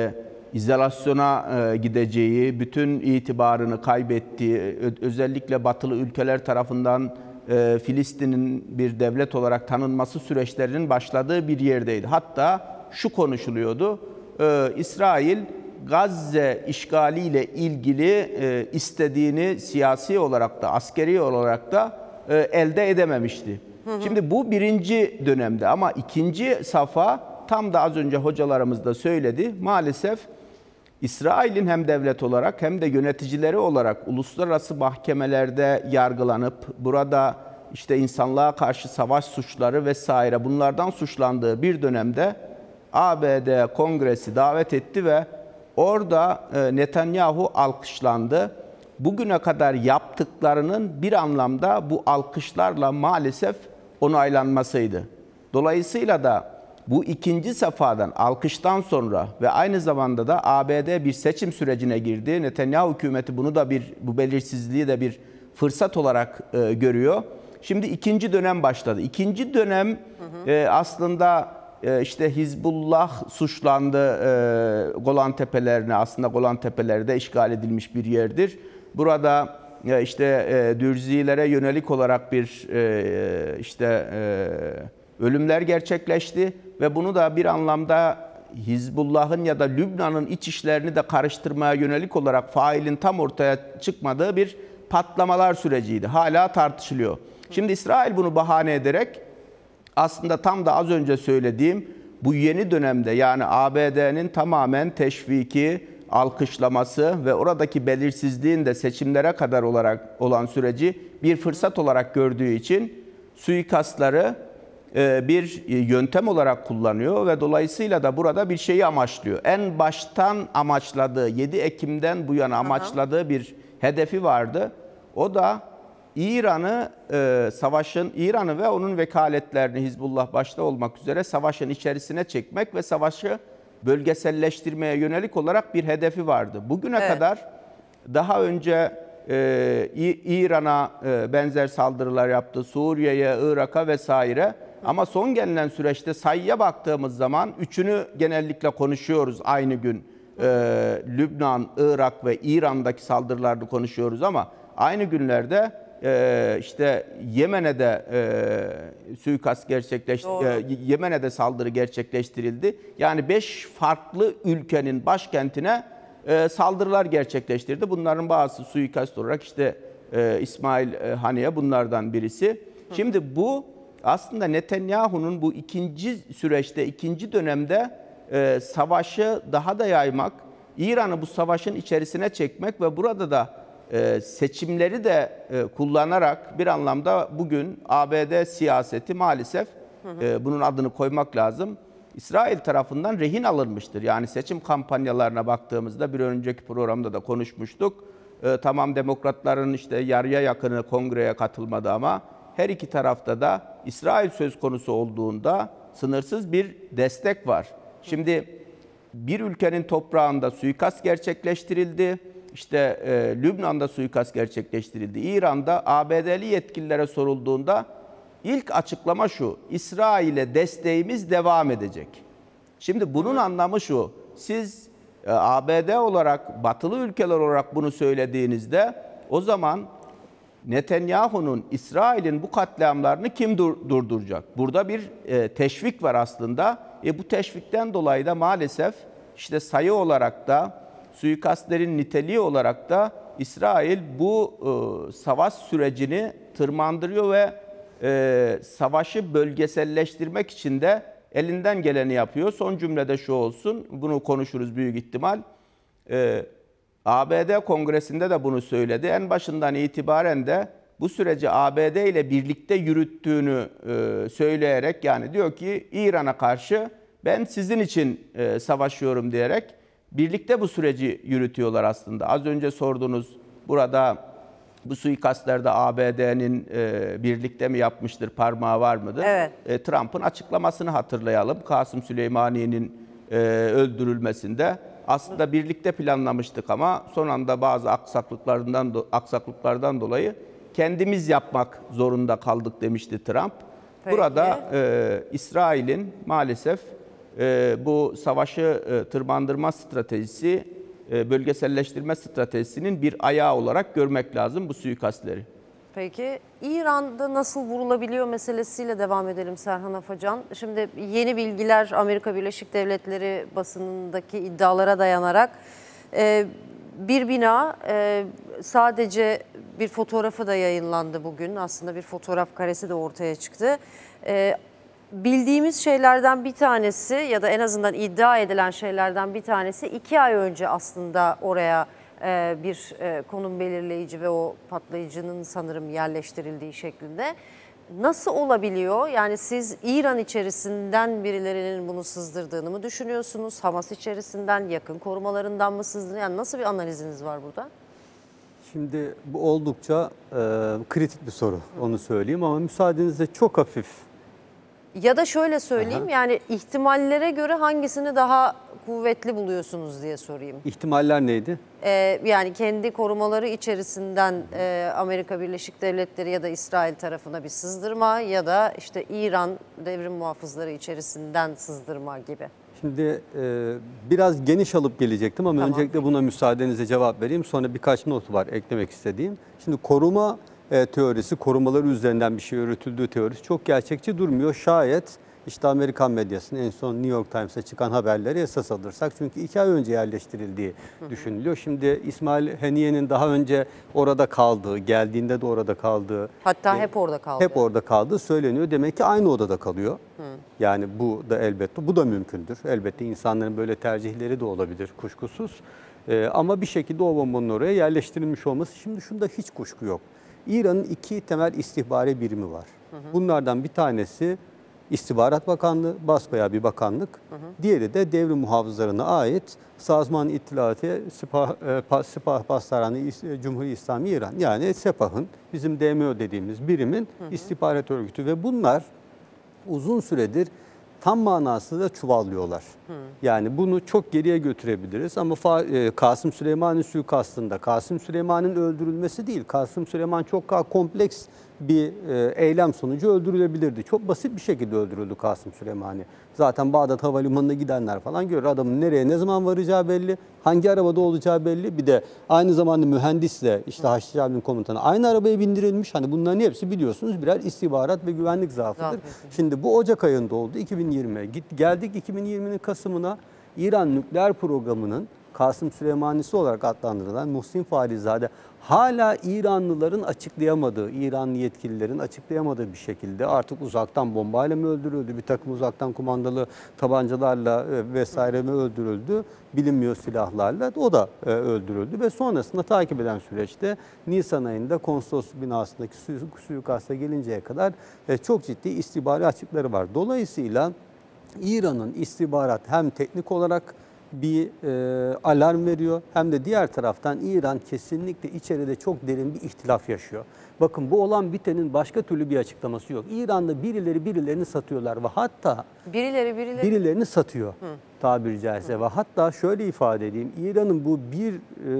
[SPEAKER 2] izolasyona gideceği, bütün itibarını kaybettiği, özellikle batılı ülkeler tarafından Filistin'in bir devlet olarak tanınması süreçlerinin başladığı bir yerdeydi. Hatta şu konuşuluyordu, İsrail Gazze işgaliyle ilgili istediğini siyasi olarak da askeri olarak da elde edememişti. Şimdi bu birinci dönemde ama ikinci safha tam da az önce hocalarımız da söyledi. Maalesef İsrail'in hem devlet olarak hem de yöneticileri olarak uluslararası mahkemelerde yargılanıp burada işte insanlığa karşı savaş suçları vesaire bunlardan suçlandığı bir dönemde ABD Kongresi davet etti ve orada Netanyahu alkışlandı. Bugüne kadar yaptıklarının bir anlamda bu alkışlarla maalesef onaylanmasıydı. Dolayısıyla da bu ikinci safhadan, alkıştan sonra ve aynı zamanda da ABD bir seçim sürecine girdi. Netanyahu hükümeti bunu da bu belirsizliği de bir fırsat olarak görüyor. Şimdi ikinci dönem başladı. İkinci dönem aslında işte Hizbullah suçlandı Golan Tepelerine. Aslında Golan Tepeleri de işgal edilmiş bir yerdir. Burada işte Dürzilere yönelik olarak bir ölümler gerçekleşti ve bunu da bir anlamda Hizbullah'ın ya da Lübnan'ın iç işlerini de karıştırmaya yönelik olarak failin tam ortaya çıkmadığı bir patlamalar süreciydi. Hala tartışılıyor. Şimdi İsrail bunu bahane ederek aslında tam da az önce söylediğim bu yeni dönemde yani ABD'nin tamamen teşviki, alkışlaması ve oradaki belirsizliğin de seçimlere kadar olan süreci bir fırsat olarak gördüğü için suikastları bir yöntem olarak kullanıyor ve dolayısıyla da burada bir şeyi amaçlıyor. En baştan amaçladığı, 7 Ekim'den bu yana amaçladığı bir hedefi vardı. O da İran'ı ve onun vekaletlerini Hizbullah başta olmak üzere savaşın içerisine çekmek ve savaşı bölgeselleştirmeye yönelik olarak bir hedefi vardı. Bugüne kadar daha önce İran'a benzer saldırılar yaptı, Suriye'ye, Irak'a vesaire. Ama son gelinen süreçte sayıya baktığımız zaman üçünü genellikle konuşuyoruz aynı gün. Lübnan, Irak ve İran'daki saldırılarda konuşuyoruz ama aynı günlerde işte Yemen'e de Yemen'e de saldırı gerçekleştirildi. Yani 5 farklı ülkenin başkentine saldırılar gerçekleştirdi. Bunların bazısı suikast olarak işte İsmail Haniye bunlardan birisi. Şimdi bu aslında Netanyahu'nun bu ikinci süreçte, ikinci dönemde savaşı daha da yaymak, İran'ı bu savaşın içerisine çekmek ve burada da seçimleri de kullanarak bir anlamda bugün ABD siyaseti maalesef bunun adını koymak lazım. İsrail tarafından rehin alınmıştır. Yani seçim kampanyalarına baktığımızda bir önceki programda da konuşmuştuk. Tamam demokratların işte yarıya yakını kongreye katılmadı ama her iki tarafta da İsrail söz konusu olduğunda sınırsız bir destek var. Şimdi bir ülkenin toprağında suikast gerçekleştirildi. İşte Lübnan'da suikast gerçekleştirildi. İran'da ABD'li yetkililere sorulduğunda ilk açıklama şu: İsrail'e desteğimiz devam edecek. Şimdi bunun anlamı şu: siz ABD olarak, batılı ülkeler olarak bunu söylediğinizde o zaman Netanyahu'nun, İsrail'in bu katliamlarını kim durduracak? Burada bir teşvik var aslında. Bu teşvikten dolayı da maalesef işte sayı olarak da, suikastlerin niteliği olarak da İsrail bu savaş sürecini tırmandırıyor ve savaşı bölgeselleştirmek için de elinden geleni yapıyor. Son cümlede şu olsun, bunu konuşuruz büyük ihtimal. ABD Kongresi'nde de bunu söyledi. En başından itibaren de bu süreci ABD ile birlikte yürüttüğünü söyleyerek, yani diyor ki İran'a karşı ben sizin için savaşıyorum diyerek birlikte bu süreci yürütüyorlar aslında. Az önce sordunuz, burada bu suikastlerde ABD'nin birlikte mi yapmıştır, parmağı var mıdır?
[SPEAKER 1] Evet.
[SPEAKER 2] Trump'ın açıklamasını hatırlayalım. Kasım Süleymaniy'nin öldürülmesinde aslında birlikte planlamıştık ama son anda bazı aksaklıklardan dolayı kendimiz yapmak zorunda kaldık demişti Trump.
[SPEAKER 1] Peki.
[SPEAKER 2] Burada İsrail'in maalesef bu savaşı tırmandırma stratejisi, bölgeselleştirme stratejisinin bir ayağı olarak görmek lazım bu suikastleri.
[SPEAKER 1] Peki İran'da nasıl vurulabiliyor meselesiyle devam edelim Serhan Afacan. Şimdi yeni bilgiler Amerika Birleşik Devletleri basınındaki iddialara dayanarak bir bina, sadece bir fotoğrafı da yayınlandı bugün. Aslında bir fotoğraf karesi de ortaya çıktı. Bildiğimiz şeylerden bir tanesi, ya da en azından iddia edilen şeylerden bir tanesi, 2 ay önce aslında oraya bir konum belirleyici ve o patlayıcının sanırım yerleştirildiği şeklinde. Nasıl olabiliyor? Yani siz İran içerisinden birilerinin bunu sızdırdığını mı düşünüyorsunuz? Hamas içerisinden, yakın korumalarından mı sızdırdığını? Yani nasıl bir analiziniz var burada?
[SPEAKER 5] Şimdi bu oldukça kritik bir soru, onu söyleyeyim, ama müsaadenizle çok hafif.
[SPEAKER 1] Ya da şöyle söyleyeyim, yani ihtimallere göre hangisini daha kuvvetli buluyorsunuz diye sorayım.
[SPEAKER 5] İhtimaller neydi?
[SPEAKER 1] Yani kendi korumaları içerisinden Amerika Birleşik Devletleri ya da İsrail tarafına bir sızdırma, ya da işte İran devrim muhafızları içerisinden sızdırma gibi.
[SPEAKER 5] Şimdi biraz geniş alıp gelecektim ama
[SPEAKER 1] Tamam.
[SPEAKER 5] öncelikle buna müsaadenizle cevap vereyim. Sonra birkaç not var eklemek istediğim. Şimdi koruma teorisi, korumaları üzerinden bir şey yürütüldüğü teorisi çok gerçekçi durmuyor. Şayet işte Amerikan medyasının en son New York Times'e çıkan haberleri esas alırsak. Çünkü 2 ay önce yerleştirildiği düşünülüyor. Şimdi İsmail Haniye'nin daha önce orada kaldığı, geldiğinde de orada kaldığı.
[SPEAKER 1] Hatta hep orada kaldı.
[SPEAKER 5] Hep orada kaldığı söyleniyor. Demek ki aynı odada kalıyor. Yani bu da elbette, bu da mümkündür. Elbette insanların böyle tercihleri de olabilir kuşkusuz. Ama bir şekilde o bombanın oraya yerleştirilmiş olması. Şimdi şunda hiç kuşku yok. İran'ın 2 temel istihbari birimi var. Bunlardan bir tanesi İstihbarat Bakanlığı, basbayağı bir bakanlık. Diğeri de devrim muhafızlarına ait Sazman İttilatı Sepah Pasdaranı Cumhuri İslami İran. Yani Sepah'ın, bizim DMO dediğimiz birimin istihbarat örgütü ve bunlar uzun süredir tam manasıyla çuvallıyorlar. Yani bunu çok geriye götürebiliriz ama Kasım Süleyman'ın suikastında Kasım Süleyman'ın öldürülmesi değil, Kasım Süleyman çok daha kompleks bir eylem sonucu öldürülebilirdi. Çok basit bir şekilde öldürüldü Kasım Süleyman'ı. Zaten Bağdat Havalimanı'na gidenler falan görür. Adamın nereye ne zaman varacağı belli, hangi arabada olacağı belli. Bir de aynı zamanda mühendisle işte Haçlı Şabi'nin komutanı aynı arabaya bindirilmiş. Hani bunların hepsi biliyorsunuz birer istihbarat ve güvenlik zaafıdır. Şimdi bu Ocak ayında oldu, 2020'ye. Geldik 2020'nin Kasım'ına. İran nükleer programının Kasım Süleymanisi olarak adlandırılan Muhsin Farizade hala İranlıların açıklayamadığı, İranlı yetkililerin açıklayamadığı bir şekilde artık uzaktan bombayla mı öldürüldü, bir takım uzaktan kumandalı tabancalarla vesaire mi öldürüldü, bilinmiyor silahlarla, o da öldürüldü ve sonrasında takip eden süreçte Nisan ayında konsolosluk binasındaki suikasta gelinceye kadar çok ciddi istihbari açıkları var. Dolayısıyla İran'ın istihbarat hem teknik olarak bir alarm veriyor. Hem de diğer taraftan İran kesinlikle içeride çok derin bir ihtilaf yaşıyor. Bakın bu olan bitenin başka türlü bir açıklaması yok. İran'da birileri birilerini satıyorlar ve hatta birilerini satıyor tabiri caizse. Ve hatta şöyle ifade edeyim, İran'ın bu bir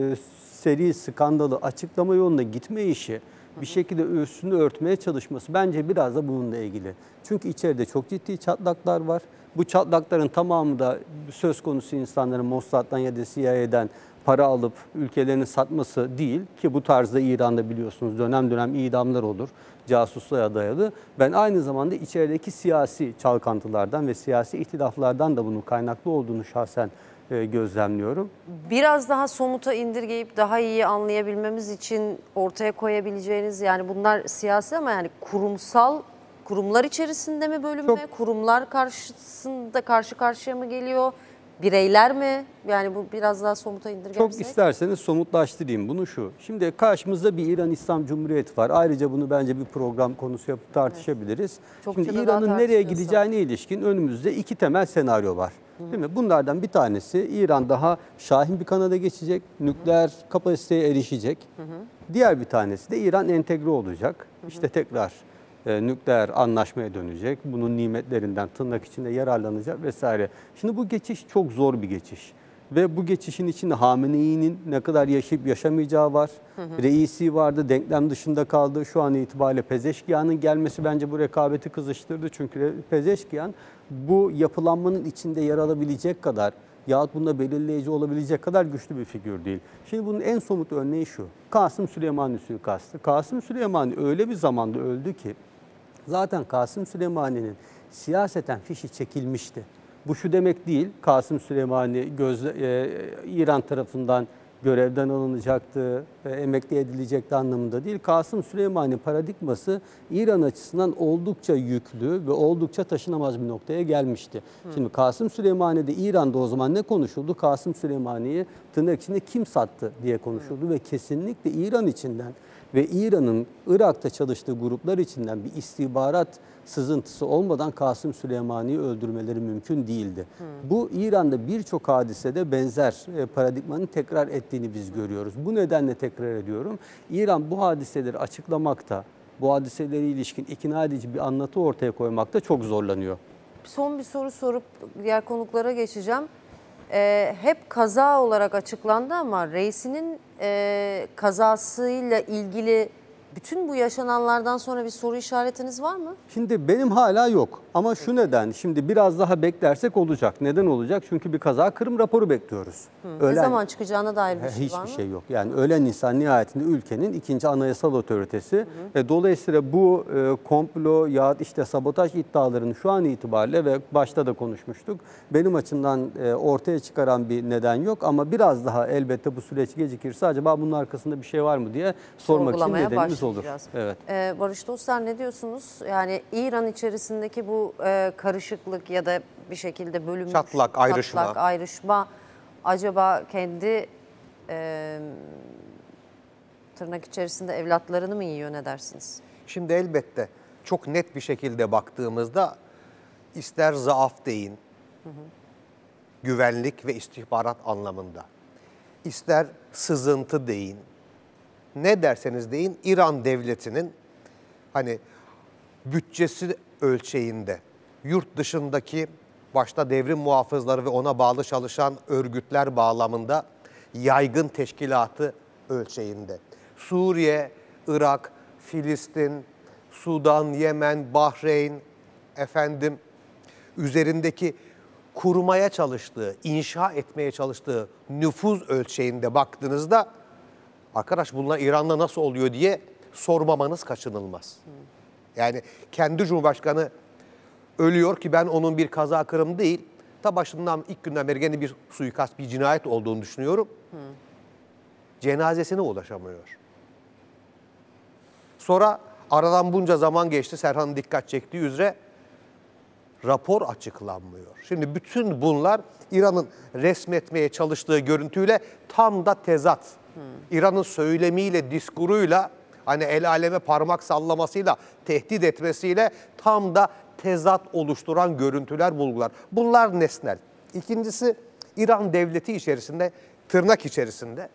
[SPEAKER 5] seri skandalı açıklama yoluna gitme işi, bir şekilde üstünü örtmeye çalışması bence biraz da bununla ilgili. Çünkü içeride çok ciddi çatlaklar var. Bu çatlakların tamamı da söz konusu insanların Mossad'dan ya da CIA'den para alıp ülkelerini satması değil ki bu tarzda İran'da biliyorsunuz dönem dönem idamlar olur casusluğa dayalı. Ben aynı zamanda içerideki siyasi çalkantılardan ve siyasi ihtilaflardan da bunun kaynaklı olduğunu şahsen gözlemliyorum.
[SPEAKER 1] Biraz daha somuta indirgeyip daha iyi anlayabilmemiz için ortaya koyabileceğiniz, yani bunlar siyasi ama yani kurumlar içerisinde mi bölünme, kurumlar karşısında karşı karşıya mı geliyor, bireyler mi? Yani bu biraz daha somuta indirgersek.
[SPEAKER 5] Çok isterseniz somutlaştırayım bunu şu. Şimdi karşımızda bir İran İslam Cumhuriyeti var. Ayrıca bunu bence bir program konusu yapıp tartışabiliriz.
[SPEAKER 1] Evet.
[SPEAKER 5] Şimdi İran'ın nereye gideceğine ilişkin önümüzde iki temel senaryo var. Değil mi? Bunlardan bir tanesi İran daha şahin bir kanada geçecek, nükleer kapasiteye erişecek. Diğer bir tanesi de İran entegre olacak. İşte tekrar nükleer anlaşmaya dönecek. Bunun nimetlerinden tırnak içinde yararlanacak vesaire. Şimdi bu geçiş çok zor bir geçiş. Ve bu geçişin içinde Hamenei'nin ne kadar yaşayıp yaşamayacağı var. Reisi vardı, denklem dışında kaldı. Şu an itibariyle Pezeşkiyan'ın gelmesi bence bu rekabeti kızıştırdı. Çünkü Pezeşkiyan bu yapılanmanın içinde yer alabilecek kadar yahut bunda belirleyici olabilecek kadar güçlü bir figür değil. Şimdi bunun en somut örneği şu. Kasım Süleymanî suikastı. Kasım Süleymanî öyle bir zamanda öldü ki zaten Kasım Süleymanî'nin siyaseten fişi çekilmişti. Bu şu demek değil, Kasım Süleymanî İran tarafından görevden alınacaktı, emekli edilecekti anlamında değil. Kasım Süleymanî paradigması İran açısından oldukça yüklü ve oldukça taşınamaz bir noktaya gelmişti. Şimdi Kasım Süleymanî'de İran'da o zaman ne konuşuldu? Kasım Süleymanî'yi tırnak içinde kim sattı diye konuşuldu ve kesinlikle İran içinden ve İran'ın Irak'ta çalıştığı gruplar içinden bir istihbarat sızıntısı olmadan Kasım Süleymanî'yi öldürmeleri mümkün değildi. Bu İran'da birçok hadisede benzer paradigmanın tekrar ettiğini biz görüyoruz. Bu nedenle tekrar ediyorum. İran bu hadiseleri açıklamakta, bu hadiselere ilişkin ikna edici bir anlatı ortaya koymakta çok zorlanıyor.
[SPEAKER 1] Son bir soru sorup diğer konuklara geçeceğim. Hep kaza olarak açıklandı ama reisinin kazasıyla ilgili bütün bu yaşananlardan sonra bir soru işaretiniz var mı?
[SPEAKER 5] Şimdi benim hala yok ama şu neden, şimdi biraz daha beklersek olacak. Neden olacak? Çünkü bir kaza kırım raporu bekliyoruz.
[SPEAKER 1] Ne zaman çıkacağına dair bir şey var mı?
[SPEAKER 5] Hiçbir şey yok. Yani ölen insan nihayetinde ülkenin ikinci anayasal otoritesi. Dolayısıyla bu komplo ya işte sabotaj iddialarını şu an itibariyle ve başta da konuşmuştuk. Benim açımdan ortaya çıkaran bir neden yok ama biraz daha elbette bu süreç gecikirse acaba bunun arkasında bir şey var mı diye sormak için nedenimiz olur. Evet.
[SPEAKER 1] Barış dostlar, ne diyorsunuz? Yani İran içerisindeki bu karışıklık ya da bir şekilde bölünmüş,
[SPEAKER 3] çatlak, ayrışma
[SPEAKER 1] acaba kendi tırnak içerisinde evlatlarını mı yiyor, ne dersiniz?
[SPEAKER 3] Şimdi elbette çok net bir şekilde baktığımızda ister zaaf deyin, güvenlik ve istihbarat anlamında, ister sızıntı deyin, ne derseniz deyin, İran devletinin hani bütçesi ölçeğinde yurt dışındaki başta devrim muhafızları ve ona bağlı çalışan örgütler bağlamında yaygın teşkilatı ölçeğinde Suriye, Irak, Filistin, Sudan, Yemen, Bahreyn, üzerindeki kurmaya çalıştığı, inşa etmeye çalıştığı nüfuz ölçeğinde baktığınızda arkadaş bunlar İran'da nasıl oluyor diye sormamanız kaçınılmaz. Yani kendi Cumhurbaşkanı ölüyor ki ben onun bir kaza kırım değil, ta başından ilk günden beri gene bir suikast, bir cinayet olduğunu düşünüyorum. Cenazesine ulaşamıyor. Sonra aradan bunca zaman geçti, Serhan'ın dikkat çektiği üzere rapor açıklanmıyor. Şimdi bütün bunlar İran'ın resmetmeye çalıştığı görüntüyle tam da tezat. İran'ın söylemiyle, diskuruyla, hani el aleme parmak sallamasıyla, tehdit etmesiyle tam da tezat oluşturan görüntüler, bulgular. Bunlar nesnel. İkincisi, İran devleti içerisinde, tırnak içerisinde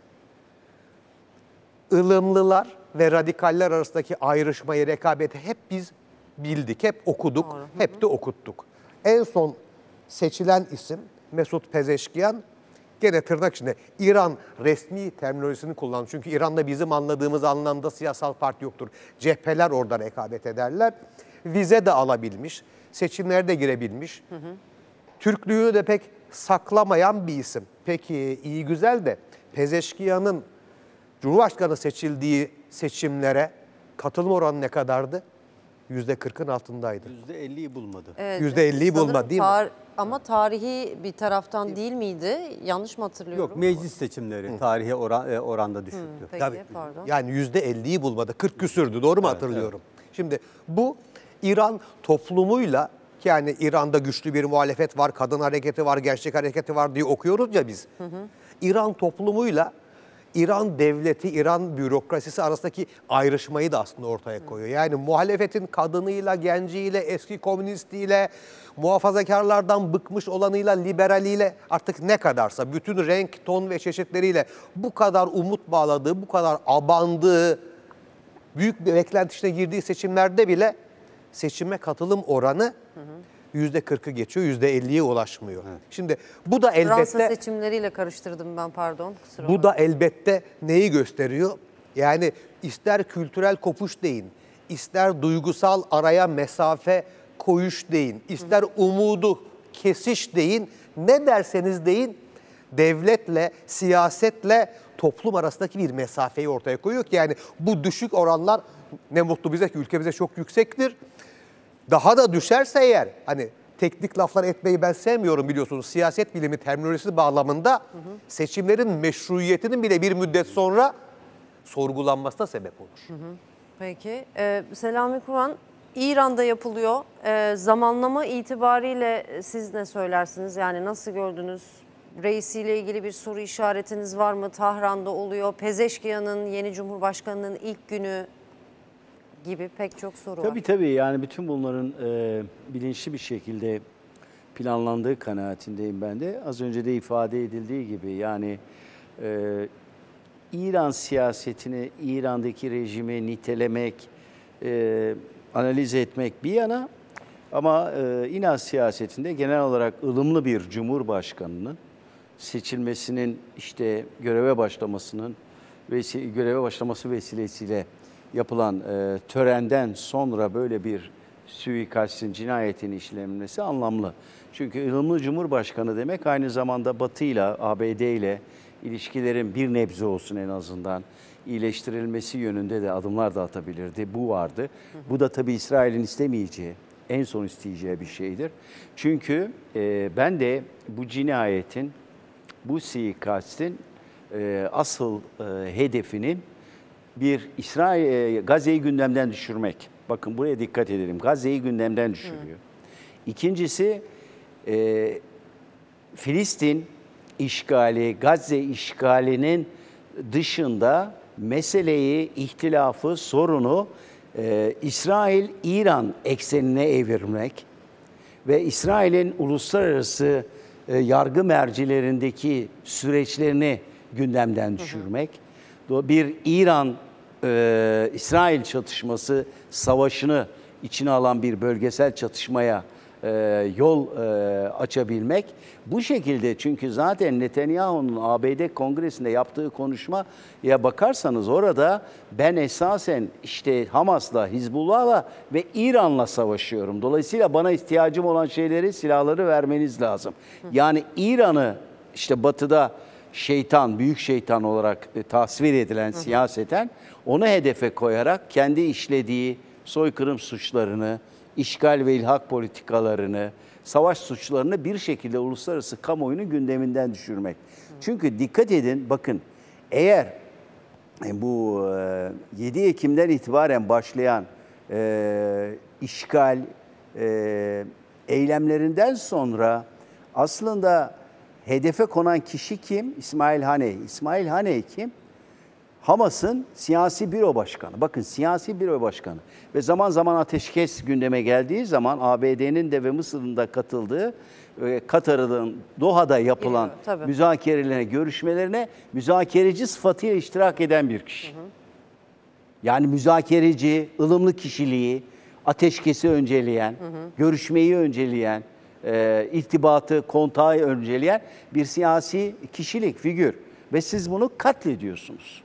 [SPEAKER 3] ılımlılar ve radikaller arasındaki ayrışmayı, rekabeti hep biz bildik, hep okuduk, hep de okuttuk. En son seçilen isim Mesut Pezeşkiyan, gene tırnak içinde İran resmi terminolojisini kullandı. Çünkü İran'da bizim anladığımız anlamda siyasal parti yoktur. Cepheler orada rekabet ederler. Vize de alabilmiş, seçimlere de girebilmiş. Türklüğünü de pek saklamayan bir isim. Peki iyi güzel de Pezeşkiyan'ın Cumhurbaşkanı seçildiği seçimlere katılım oranı ne kadardı? %40'ın altındaydı.
[SPEAKER 5] %50'yi bulmadı.
[SPEAKER 1] Evet,
[SPEAKER 3] %50'yi
[SPEAKER 1] sanırım
[SPEAKER 3] bulmadı değil mi?
[SPEAKER 1] Ama tarihi bir taraftan değil miydi? Yanlış mı hatırlıyorum?
[SPEAKER 5] Yok, meclis seçimleri tarihi oranda düşüktü.
[SPEAKER 1] Peki,
[SPEAKER 3] Tabii.
[SPEAKER 1] pardon.
[SPEAKER 3] Yani %50'yi bulmadı. 40 küsürdü. Doğru mu hatırlıyorum? Şimdi bu İran toplumuyla, yani İran'da güçlü bir muhalefet var, kadın hareketi var, gençlik hareketi var diye okuyoruz ya biz. İran toplumuyla İran devleti, İran bürokrasisi arasındaki ayrışmayı da aslında ortaya koyuyor. Yani muhalefetin kadınıyla, genciyle, eski komünistiyle, muhafazakarlardan bıkmış olanıyla, liberaliyle, artık ne kadarsa bütün renk, ton ve çeşitleriyle bu kadar umut bağladığı, bu kadar abandığı, büyük bir beklenti içine girdiği seçimlerde bile seçime katılım oranı %40'ı geçiyor, %50'ye ulaşmıyor. Şimdi bu da elbette...
[SPEAKER 1] Fransa seçimleriyle karıştırdım ben, pardon.
[SPEAKER 3] Bu da elbette neyi gösteriyor? Yani ister kültürel kopuş deyin, ister duygusal araya mesafe koyuş deyin, ister umudu kesiş deyin, ne derseniz deyin, devletle, siyasetle toplum arasındaki bir mesafeyi ortaya koyuyor ki yani bu düşük oranlar, ne mutlu bize ki ülkemize çok yüksektir. Daha da düşerse eğer, hani teknik laflar etmeyi ben sevmiyorum biliyorsunuz, siyaset bilimi terminolojisi bağlamında seçimlerin meşruiyetinin bile bir müddet sonra sorgulanmasına sebep olur.
[SPEAKER 1] Peki. Selami Kuran, İran'da yapılıyor. Zamanlama itibariyle siz ne söylersiniz? Yani nasıl gördünüz? Reisiyle ilgili bir soru işaretiniz var mı? Tahran'da oluyor. Pezeşkiyan'ın yeni Cumhurbaşkanı'nın ilk günü gibi pek çok soru var.
[SPEAKER 4] Tabii yani bütün bunların bilinçli bir şekilde planlandığı kanaatindeyim ben de. Az önce de ifade edildiği gibi yani İran siyasetini, İran'daki rejimi nitelemek, analiz etmek bir yana ama İran siyasetinde genel olarak ılımlı bir cumhurbaşkanının seçilmesinin, işte göreve başlaması vesilesiyle yapılan törenden sonra böyle bir suikastin, cinayetin işlenmesi anlamlı. Çünkü ılımlı cumhurbaşkanı demek aynı zamanda Batı ile, ABD ile ilişkilerin bir nebze olsun en azından iyileştirilmesi yönünde de adımlar da atabilirdi. Bu vardı. Bu da tabii İsrail'in istemeyeceği, en son isteyeceği bir şeydir. Çünkü ben de bu cinayetin, bu suikastin asıl hedefinin bir Gazze'yi gündemden düşürmek. Bakın buraya dikkat edelim. Gazze'yi gündemden düşürüyor. İkincisi Filistin işgali, Gazze işgalinin dışında meseleyi, ihtilafı, sorunu İsrail-İran eksenine evirmek ve İsrail'in uluslararası yargı mercilerindeki süreçlerini gündemden düşürmek. Bir İran-İsrail çatışması, savaşını içine alan bir bölgesel çatışmaya yol açabilmek. Bu şekilde, çünkü zaten Netanyahu'nun ABD Kongresi'nde yaptığı konuşmaya bakarsanız orada ben esasen işte Hamas'la, Hizbullah'la ve İran'la savaşıyorum. Dolayısıyla bana ihtiyacım olan şeyleri, silahları vermeniz lazım. Yani İran'ı işte Batı'da şeytan, büyük şeytan olarak tasvir edilen siyaseten onu hedefe koyarak kendi işlediği soykırım suçlarını, işgal ve ilhak politikalarını, savaş suçlarını bir şekilde uluslararası kamuoyunun gündeminden düşürmek. Çünkü dikkat edin, bakın eğer bu 7 Ekim'den itibaren başlayan işgal eylemlerinden sonra aslında hedefe konan kişi kim? İsmail Haniyeh. İsmail Haniyeh kim? Hamas'ın siyasi büro başkanı. Bakın siyasi büro başkanı. Ve zaman zaman ateşkes gündeme geldiği zaman ABD'nin de ve Mısır'ın da katıldığı Katar'ın Doha'da yapılan müzakerelerine, görüşmelerine müzakereci sıfatıyla iştirak eden bir kişi. Yani müzakereci, ılımlı kişiliği, ateşkesi önceleyen, görüşmeyi önceleyen, irtibatı, kontağı önceleyen bir siyasi kişilik, figür. Ve siz bunu katlediyorsunuz.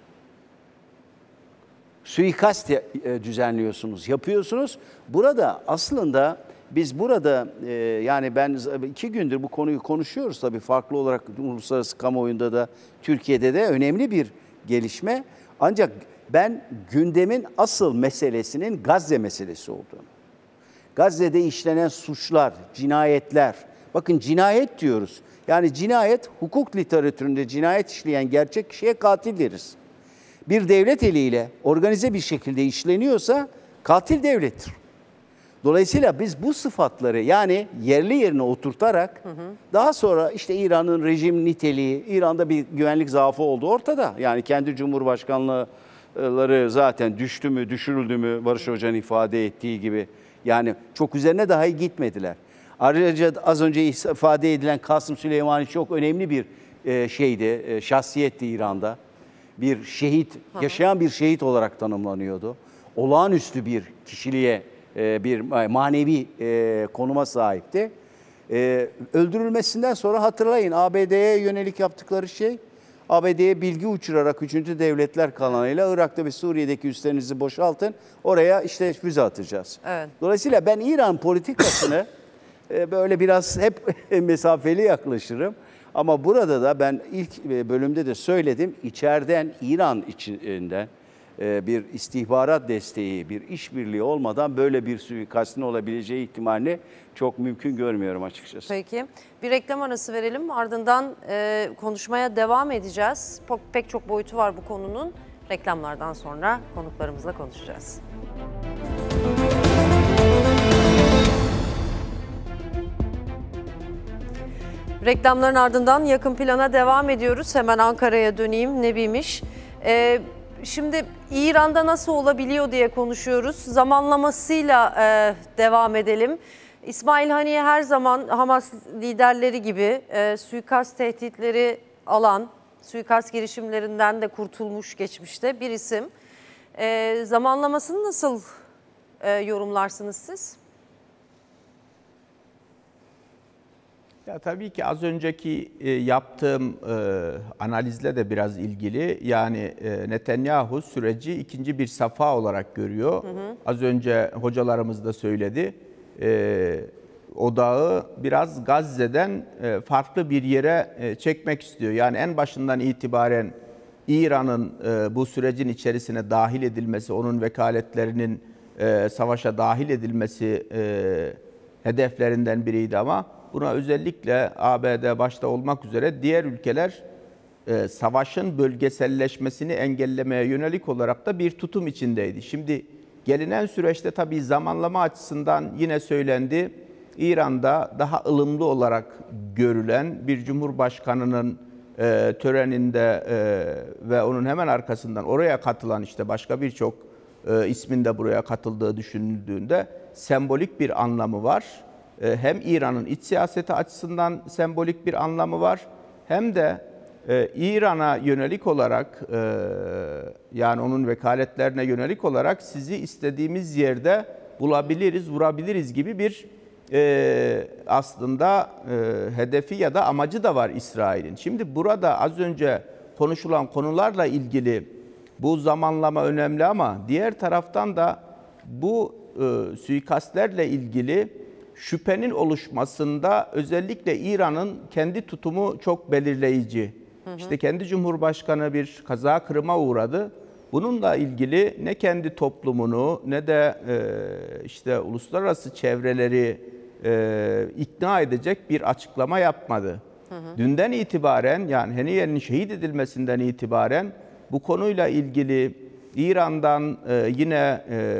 [SPEAKER 4] Suikast düzenliyorsunuz, yapıyorsunuz. Burada aslında biz burada yani ben 2 gündür bu konuyu konuşuyoruz tabii farklı olarak uluslararası kamuoyunda da Türkiye'de de önemli bir gelişme. Ancak ben gündemin asıl meselesinin Gazze meselesi olduğunu, Gazze'de işlenen suçlar, cinayetler, bakın cinayet diyoruz. Yani cinayet hukuk literatüründe cinayet işleyen gerçek kişiye katil deriz. Bir devlet eliyle organize bir şekilde işleniyorsa katil devlettir. Dolayısıyla biz bu sıfatları yani yerli yerine oturtarak daha sonra işte İran'ın rejim niteliği, İran'da bir güvenlik zaafı olduğu ortada. Yani kendi cumhurbaşkanları zaten düştü mü, düşürüldü mü Barış Hoca'nın ifade ettiği gibi. Yani çok üzerine dahi gitmediler. Ayrıca az önce ifade edilen Kasım Süleymani çok önemli bir şahsiyetti İran'da. Bir şehit, yaşayan bir şehit olarak tanımlanıyordu. Olağanüstü bir kişiliğe, bir manevi konuma sahipti. Öldürülmesinden sonra hatırlayın ABD'ye yönelik yaptıkları şey, ABD'ye bilgi uçurarak 3. Devletler kanalıyla Irak'ta ve Suriye'deki üslerinizi boşaltın, oraya işte füze atacağız. Evet. Dolayısıyla ben İran politikasını böyle biraz hep mesafeli yaklaşırım. Ama burada da ben ilk bölümde de söyledim, içeriden İran içinden bir istihbarat desteği, bir işbirliği olmadan böyle bir suikastin olabileceği ihtimalini çok mümkün görmüyorum açıkçası.
[SPEAKER 1] Peki, bir reklam arası verelim. Ardından konuşmaya devam edeceğiz. Pek çok boyutu var bu konunun. Reklamlardan sonra konuklarımızla konuşacağız. Reklamların ardından yakın plana devam ediyoruz. Hemen Ankara'ya döneyim. Nebiymiş? Şimdi İran'da nasıl olabiliyor diye konuşuyoruz. Zamanlamasıyla devam edelim. İsmail Haniye her zaman Hamas liderleri gibi suikast tehditleri alan, suikast girişimlerinden de kurtulmuş geçmişte bir isim. Zamanlamasını nasıl yorumlarsınız siz?
[SPEAKER 2] Ya tabii ki az önceki yaptığım analizle de biraz ilgili. Yani Netanyahu süreci ikinci bir safa olarak görüyor. Az önce hocalarımız da söyledi. Odağı biraz Gazze'den farklı bir yere çekmek istiyor. Yani en başından itibaren İran'ın bu sürecin içerisine dahil edilmesi, onun vekaletlerinin savaşa dahil edilmesi hedeflerinden biriydi ama buna özellikle ABD başta olmak üzere diğer ülkeler savaşın bölgeselleşmesini engellemeye yönelik olarak da bir tutum içindeydi. Şimdi gelinen süreçte tabii zamanlama açısından yine söylendi. İran'da daha ılımlı olarak görülen bir cumhurbaşkanının töreninde ve onun hemen arkasından oraya katılan işte başka birçok ismin de buraya katıldığı düşünüldüğünde sembolik bir anlamı var. Hem İran'ın iç siyaseti açısından sembolik bir anlamı var, hem de İran'a yönelik olarak yani onun vekaletlerine yönelik olarak sizi istediğimiz yerde bulabiliriz, vurabiliriz gibi bir aslında hedefi ya da amacı da var İsrail'in. Şimdi burada az önce konuşulan konularla ilgili bu zamanlama önemli ama diğer taraftan da bu suikastlerle ilgili şüphenin oluşmasında özellikle İran'ın kendi tutumu çok belirleyici. İşte kendi Cumhurbaşkanı bir kaza kırıma uğradı. Bununla ilgili ne kendi toplumunu ne de işte uluslararası çevreleri ikna edecek bir açıklama yapmadı. Dünden itibaren yani Haniye'nin şehit edilmesinden itibaren bu konuyla ilgili İran'dan yine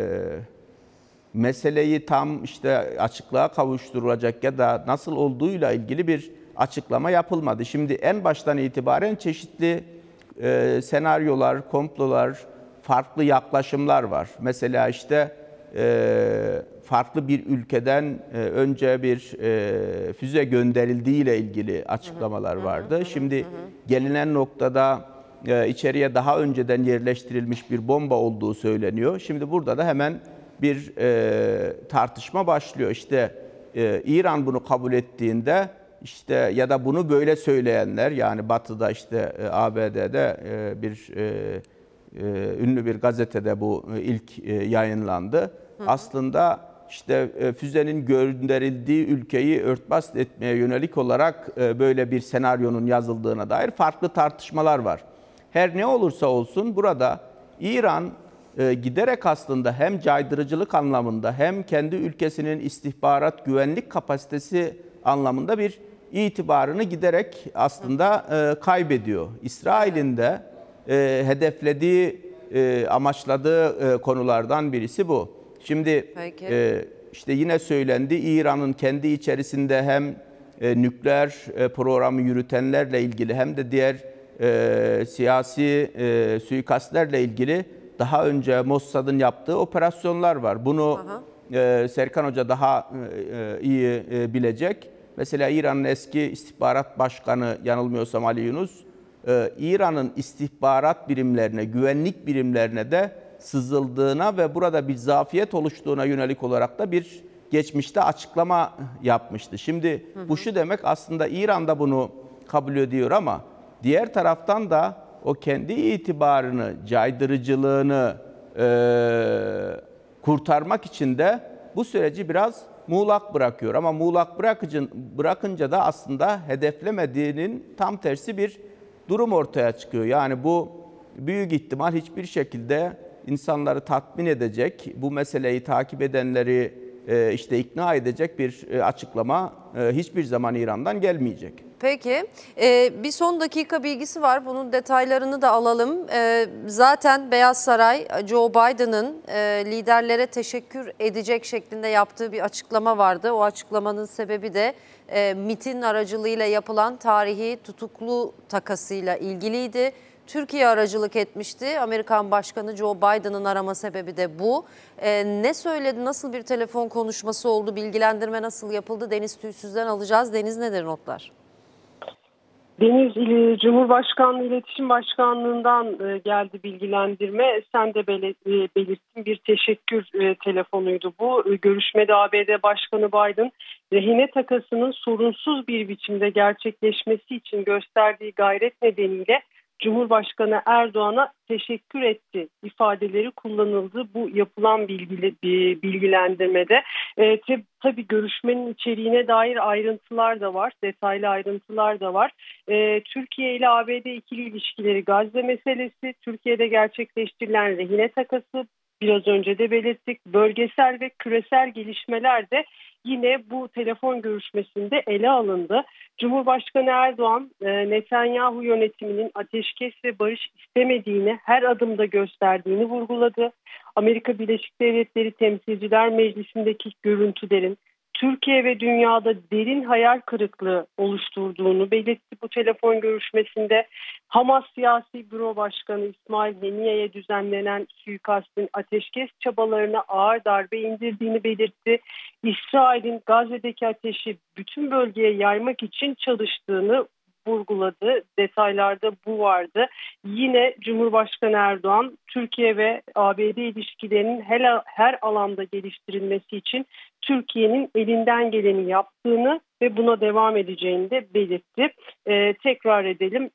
[SPEAKER 2] meseleyi tam işte açıklığa kavuşturulacak ya da nasıl olduğuyla ilgili bir açıklama yapılmadı. Şimdi en baştan itibaren çeşitli senaryolar, komplolar, farklı yaklaşımlar var. Mesela işte farklı bir ülkeden önce bir füze gönderildiği ile ilgili açıklamalar vardı. Şimdi gelinen noktada içeriye daha önceden yerleştirilmiş bir bomba olduğu söyleniyor. Şimdi burada da hemen bir tartışma başlıyor. İşte İran bunu kabul ettiğinde işte ya da bunu böyle söyleyenler, yani Batı'da işte ABD'de bir ünlü bir gazetede bu ilk yayınlandı. Aslında işte füzenin gönderildiği ülkeyi örtbas etmeye yönelik olarak böyle bir senaryonun yazıldığına dair farklı tartışmalar var. Her ne olursa olsun burada İran giderek aslında hem caydırıcılık anlamında hem kendi ülkesinin istihbarat güvenlik kapasitesi anlamında bir itibarını giderek aslında kaybediyor. İsrail'in de hedeflediği, amaçladığı konulardan birisi bu. Şimdi işte yine söylendi, İran'ın kendi içerisinde hem nükleer programı yürütenlerle ilgili hem de diğer siyasi suikastlerle ilgili daha önce Mossad'ın yaptığı operasyonlar var. Bunu Serkan Hoca daha iyi bilecek. Mesela İran'ın eski istihbarat başkanı, yanılmıyorsam Ali Yunus, İran'ın istihbarat birimlerine, güvenlik birimlerine de sızıldığına ve burada bir zafiyet oluştuğuna yönelik olarak da bir geçmişte açıklama yapmıştı. Şimdi bu şu demek, aslında İran da bunu kabul ediyor ama diğer taraftan da o kendi itibarını, caydırıcılığını kurtarmak için de bu süreci biraz muğlak bırakıyor. Ama muğlak bırakınca da aslında hedeflemediğinin tam tersi bir durum ortaya çıkıyor. Yani bu büyük ihtimal hiçbir şekilde insanları tatmin edecek, bu meseleyi takip edenleri işte ikna edecek bir açıklama hiçbir zaman İran'dan gelmeyecek.
[SPEAKER 1] Peki, bir son dakika bilgisi var. Bunun detaylarını da alalım. Zaten Beyaz Saray, Joe Biden'ın liderlere teşekkür edecek şeklinde yaptığı bir açıklama vardı. O açıklamanın sebebi de MİT'in aracılığıyla yapılan tarihi tutuklu takasıyla ilgiliydi. Türkiye aracılık etmişti. Amerikan Başkanı Joe Biden'ın arama sebebi de bu. Ne söyledi, nasıl bir telefon konuşması oldu, bilgilendirme nasıl yapıldı? Deniz Tüysüz'den alacağız. Deniz, nedir notlar?
[SPEAKER 7] Deniz, Cumhurbaşkanlığı İletişim Başkanlığı'ndan geldi bilgilendirme. Sen de belirttin, bir teşekkür telefonuydu bu. Görüşmede ABD Başkanı Biden, rehine takasının sorunsuz bir biçimde gerçekleşmesi için gösterdiği gayret nedeniyle Cumhurbaşkanı Erdoğan'a teşekkür etti ifadeleri kullanıldı bu yapılan bilgilendirmede. Tabii görüşmenin içeriğine dair ayrıntılar da var, detaylı ayrıntılar da var. Türkiye ile ABD ikili ilişkileri, Gazze meselesi, Türkiye'de gerçekleştirilen rehine takası, biraz önce de belirttik, bölgesel ve küresel gelişmeler de yine bu telefon görüşmesinde ele alındı. Cumhurbaşkanı Erdoğan, Netanyahu yönetiminin ateşkes ve barış istemediğini her adımda gösterdiğini vurguladı. Amerika Birleşik Devletleri Temsilciler Meclisi'ndeki görüntülerin Türkiye ve dünyada derin hayal kırıklığı oluşturduğunu belirtti bu telefon görüşmesinde. Hamas Siyasi Büro Başkanı İsmail Haniye'ye düzenlenen suikastin ateşkes çabalarına ağır darbe indirdiğini belirtti. İsrail'in Gazze'deki ateşi bütün bölgeye yaymak için çalıştığını vurguladı. Detaylarda bu vardı. Yine Cumhurbaşkanı Erdoğan, Türkiye ve ABD ilişkilerinin her alanda geliştirilmesi için Türkiye'nin elinden geleni yaptığını ve buna devam edeceğini de belirtti. Tekrar edelim.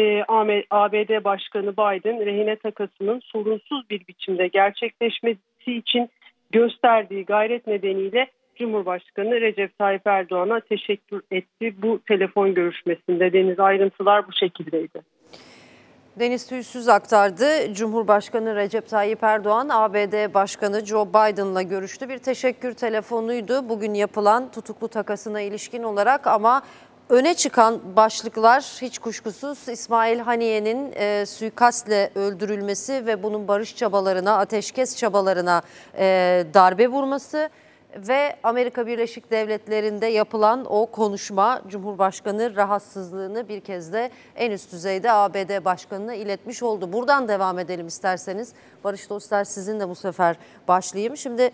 [SPEAKER 7] ABD Başkanı Biden, rehine takasının sorunsuz bir biçimde gerçekleşmesi için gösterdiği gayret nedeniyle Cumhurbaşkanı Recep Tayyip Erdoğan'a teşekkür etti bu telefon görüşmesinde. Deniz, ayrıntılar bu şekildeydi.
[SPEAKER 1] Deniz Tüysüz aktardı. Cumhurbaşkanı Recep Tayyip Erdoğan, ABD Başkanı Joe Biden'la görüştü. Bir teşekkür telefonuydu bugün yapılan tutuklu takasına ilişkin olarak, ama öne çıkan başlıklar hiç kuşkusuz İsmail Haniye'nin suikastle öldürülmesi ve bunun barış çabalarına, ateşkes çabalarına darbe vurması. Ve Amerika Birleşik Devletleri'nde yapılan o konuşma, Cumhurbaşkanı rahatsızlığını bir kez de en üst düzeyde ABD Başkanı'na iletmiş oldu. Buradan devam edelim isterseniz. Barış Doster, sizinle bu sefer başlayayım. Şimdi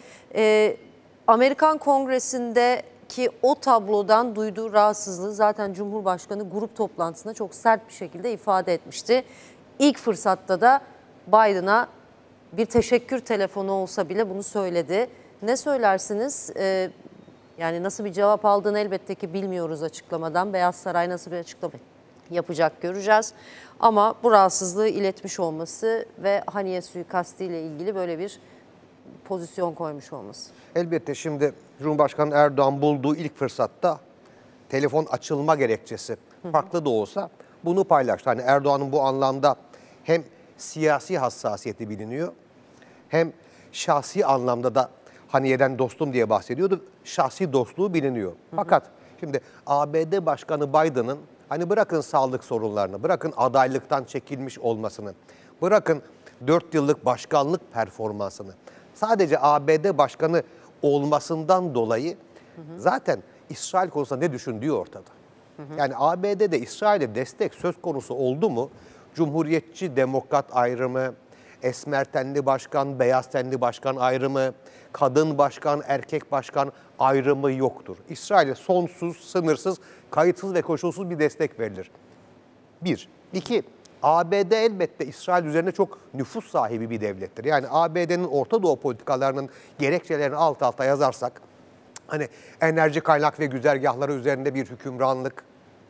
[SPEAKER 1] Amerikan Kongresi'ndeki o tablodan duyduğu rahatsızlığı zaten Cumhurbaşkanı grup toplantısında çok sert bir şekilde ifade etmişti. İlk fırsatta da Biden'a bir teşekkür telefonu olsa bile bunu söyledi. Ne söylersiniz? Yani nasıl bir cevap aldığını elbette ki bilmiyoruz açıklamadan. Beyaz Saray nasıl bir açıklama yapacak göreceğiz. Ama bu rahatsızlığı iletmiş olması ve Haniye suikastı ile ilgili böyle bir pozisyon koymuş olması.
[SPEAKER 3] Elbette şimdi Cumhurbaşkanı Erdoğan bulduğu ilk fırsatta telefon açılma gerekçesi farklı da olsa bunu paylaştı. Hani Erdoğan'ın bu anlamda hem siyasi hassasiyeti biliniyor hem şahsi anlamda da Haniye'den dostum diye bahsediyordu. Şahsi dostluğu biliniyor. Fakat şimdi ABD Başkanı Biden'ın hani bırakın sağlık sorunlarını, bırakın adaylıktan çekilmiş olmasını, bırakın 4 yıllık başkanlık performansını, sadece ABD Başkanı olmasından dolayı zaten İsrail konusunda ne düşündüğü ortada. Yani ABD'de İsrail'e destek söz konusu oldu mu, Cumhuriyetçi demokrat ayrımı, esmer tenli başkan, beyaz tenli başkan ayrımı, kadın başkan, erkek başkan ayrımı yoktur. İsrail'e sonsuz, sınırsız, kayıtsız ve koşulsuz bir destek verilir. Bir. İki, ABD elbette İsrail üzerine çok nüfus sahibi bir devlettir. Yani ABD'nin Orta Doğu politikalarının gerekçelerini alt alta yazarsak, hani enerji kaynak ve güzergahları üzerinde bir hükümranlık,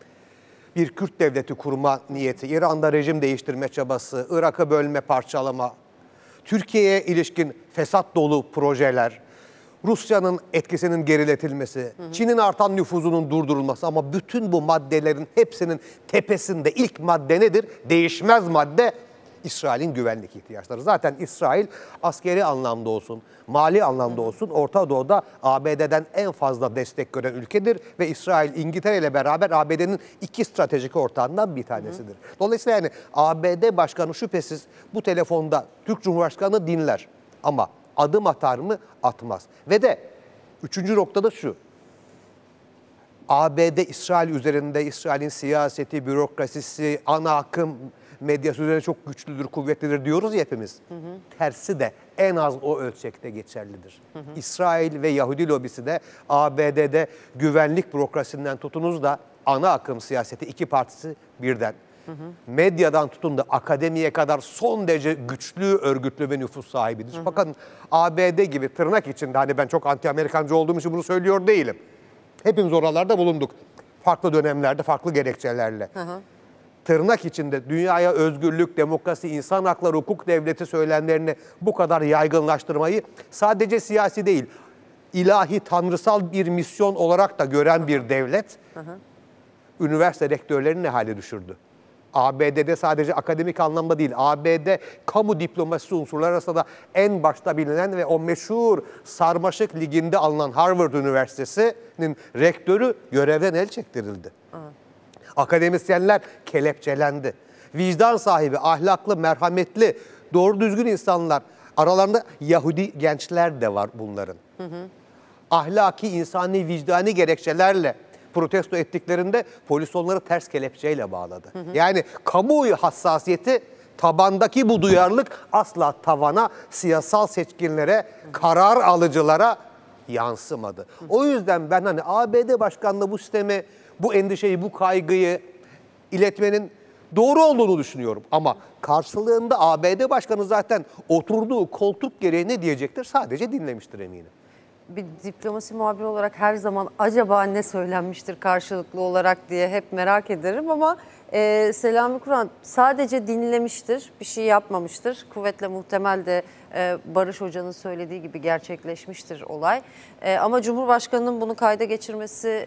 [SPEAKER 3] bir Kürt devleti kurma niyeti, İran'da rejim değiştirme çabası, Irak'ı bölme, parçalama, Türkiye'ye ilişkin fesat dolu projeler, Rusya'nın etkisinin geriletilmesi, Çin'in artan nüfuzunun durdurulması ama bütün bu maddelerin hepsinin tepesinde ilk madde nedir? Değişmez madde İsrail'in güvenlik ihtiyaçları. Zaten İsrail askeri anlamda olsun, mali anlamda olsun Orta Doğu'da ABD'den en fazla destek gören ülkedir ve İsrail İngiltere ile beraber ABD'nin iki stratejik ortağından bir tanesidir. Dolayısıyla yani ABD Başkanı şüphesiz bu telefonda Türk Cumhurbaşkanı dinler ama adım atar mı? Atmaz. Ve de üçüncü noktada şu. ABD İsrail üzerinde İsrail'in siyaseti, bürokrasisi, ana akım medyası üzerine çok güçlüdür, kuvvetlidir diyoruz ya hepimiz. Tersi de en az o ölçekte geçerlidir. İsrail ve Yahudi lobisi de ABD'de güvenlik bürokrasisinden tutunuz da ana akım siyaseti iki partisi birden. Medyadan tutun da akademiye kadar son derece güçlü, örgütlü ve nüfus sahibidir. Fakat ABD gibi tırnak içinde, hani ben çok anti-Amerikancı olduğum için bunu söylüyor değilim. Hepimiz oralarda bulunduk. Farklı dönemlerde, farklı gerekçelerle. Tırnak içinde dünyaya özgürlük, demokrasi, insan hakları, hukuk devleti söylemlerini bu kadar yaygınlaştırmayı sadece siyasi değil, ilahi, tanrısal bir misyon olarak da gören bir devlet, üniversite rektörlerini ne hale düşürdü? ABD'de sadece akademik anlamda değil, ABD kamu diplomasisi unsurları arasında da en başta bilinen ve o meşhur Sarmaşık Ligi'nde alınan Harvard Üniversitesi'nin rektörü görevden el çektirildi. Akademisyenler kelepçelendi. Vicdan sahibi, ahlaklı, merhametli, doğru düzgün insanlar, aralarında Yahudi gençler de var bunların. Ahlaki, insani, vicdani gerekçelerle protesto ettiklerinde polis onları ters kelepçeyle bağladı. Yani kamuoyu hassasiyeti, tabandaki bu duyarlılık asla tavana, siyasal seçkinlere, karar alıcılara yansımadı. O yüzden ben hani ABD başkanlığı bu sistemi, bu endişeyi, bu kaygıyı iletmenin doğru olduğunu düşünüyorum. Ama karşılığında ABD başkanı zaten oturduğu koltuk gereği ne diyecektir? Sadece dinlemiştir eminim.
[SPEAKER 1] Bir diplomasi muhabiri olarak her zaman acaba ne söylenmiştir karşılıklı olarak diye hep merak ederim ama Selami Kur'an sadece dinlemiştir, bir şey yapmamıştır. Kuvvetle muhtemel de Barış Hoca'nın söylediği gibi gerçekleşmiştir olay. Ama Cumhurbaşkanı'nın bunu kayda geçirmesi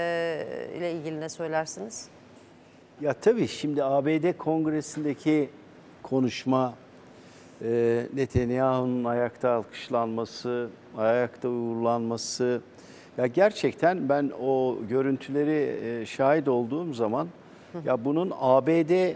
[SPEAKER 1] ile ilgili ne söylersiniz?
[SPEAKER 4] Ya tabii şimdi ABD Kongresi'ndeki konuşma, Netanyahu'nun ayakta alkışlanması, ayakta uğurlanması, ya gerçekten ben o görüntüleri şahit olduğum zaman ya bunun ABD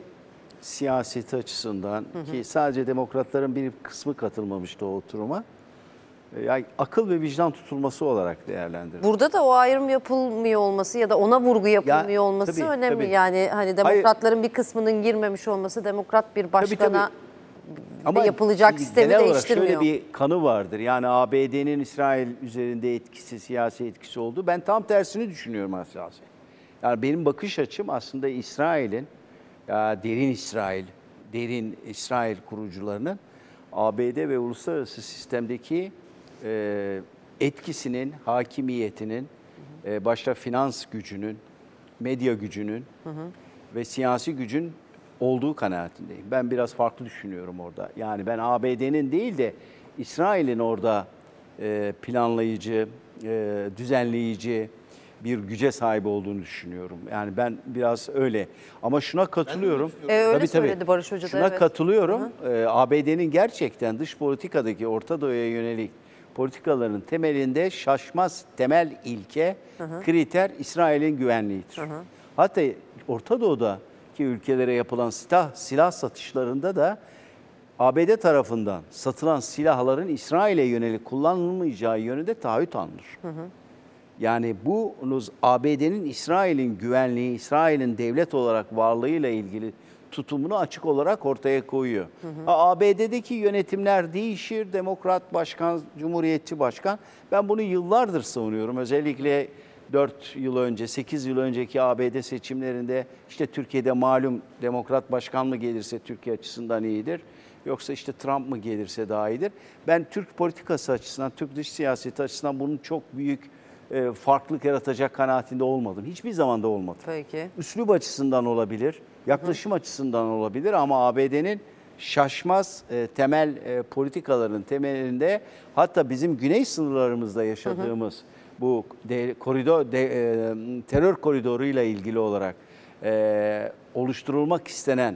[SPEAKER 4] siyaseti açısından ki sadece demokratların bir kısmı katılmamıştı o oturuma. Yani akıl ve vicdan tutulması olarak değerlendirilir.
[SPEAKER 1] Burada da o ayrım yapılmıyor olması ya da ona vurgu yapılmıyor
[SPEAKER 4] Ya,
[SPEAKER 1] olması
[SPEAKER 4] tabii,
[SPEAKER 1] önemli.
[SPEAKER 4] tabii.
[SPEAKER 1] Yani hani demokratların bir kısmının girmemiş olması demokrat bir başkana
[SPEAKER 4] Ama
[SPEAKER 1] yapılacak sistemi
[SPEAKER 4] genel olarak
[SPEAKER 1] değiştirmiyor.
[SPEAKER 4] şöyle bir kanı vardır. Yani ABD'nin İsrail üzerinde etkisi, siyasi etkisi oldu. Ben tam tersini düşünüyorum aslında. Yani benim bakış açım aslında İsrail'in, derin İsrail kurucularının ABD ve uluslararası sistemdeki etkisinin, hakimiyetinin, başta finans gücünün, medya gücünün ve siyasi gücün olduğu kanaatindeyim. Ben biraz farklı düşünüyorum orada. Yani ben ABD'nin değil de İsrail'in orada planlayıcı, düzenleyici bir güce sahip olduğunu düşünüyorum. Yani ben biraz öyle. Ama şuna katılıyorum.
[SPEAKER 1] Öyle söyledi Barış Hoca da.
[SPEAKER 4] Şuna katılıyorum. ABD'nin gerçekten dış politikadaki Orta Doğu'ya yönelik politikaların temelinde şaşmaz temel ilke, kriter İsrail'in güvenliğidir. Hatta Orta Doğu'daki ülkelere yapılan silah satışlarında da ABD tarafından satılan silahların İsrail'e yönelik kullanılmayacağı yönünde taahhüt alınır. Yani bu ABD'nin İsrail'in güvenliği, İsrail'in devlet olarak varlığıyla ilgili tutumunu açık olarak ortaya koyuyor. ABD'deki yönetimler değişir, demokrat başkan, cumhuriyetçi başkan. Ben bunu yıllardır savunuyorum. Özellikle 4 yıl önce, 8 yıl önceki ABD seçimlerinde işte Türkiye'de malum demokrat başkan mı gelirse Türkiye açısından iyidir. Yoksa işte Trump mı gelirse daha iyidir. Ben Türk politikası açısından, Türk dış siyaseti açısından bunun çok büyük farklılık yaratacak kanaatinde olmadım. Hiçbir zaman da olmadı.
[SPEAKER 1] Peki.
[SPEAKER 4] Üslup açısından olabilir, yaklaşım açısından olabilir ama ABD'nin şaşmaz temel politikaların temelinde hatta bizim güney sınırlarımızda yaşadığımız bu terör koridoruyla ilgili olarak oluşturulmak istenen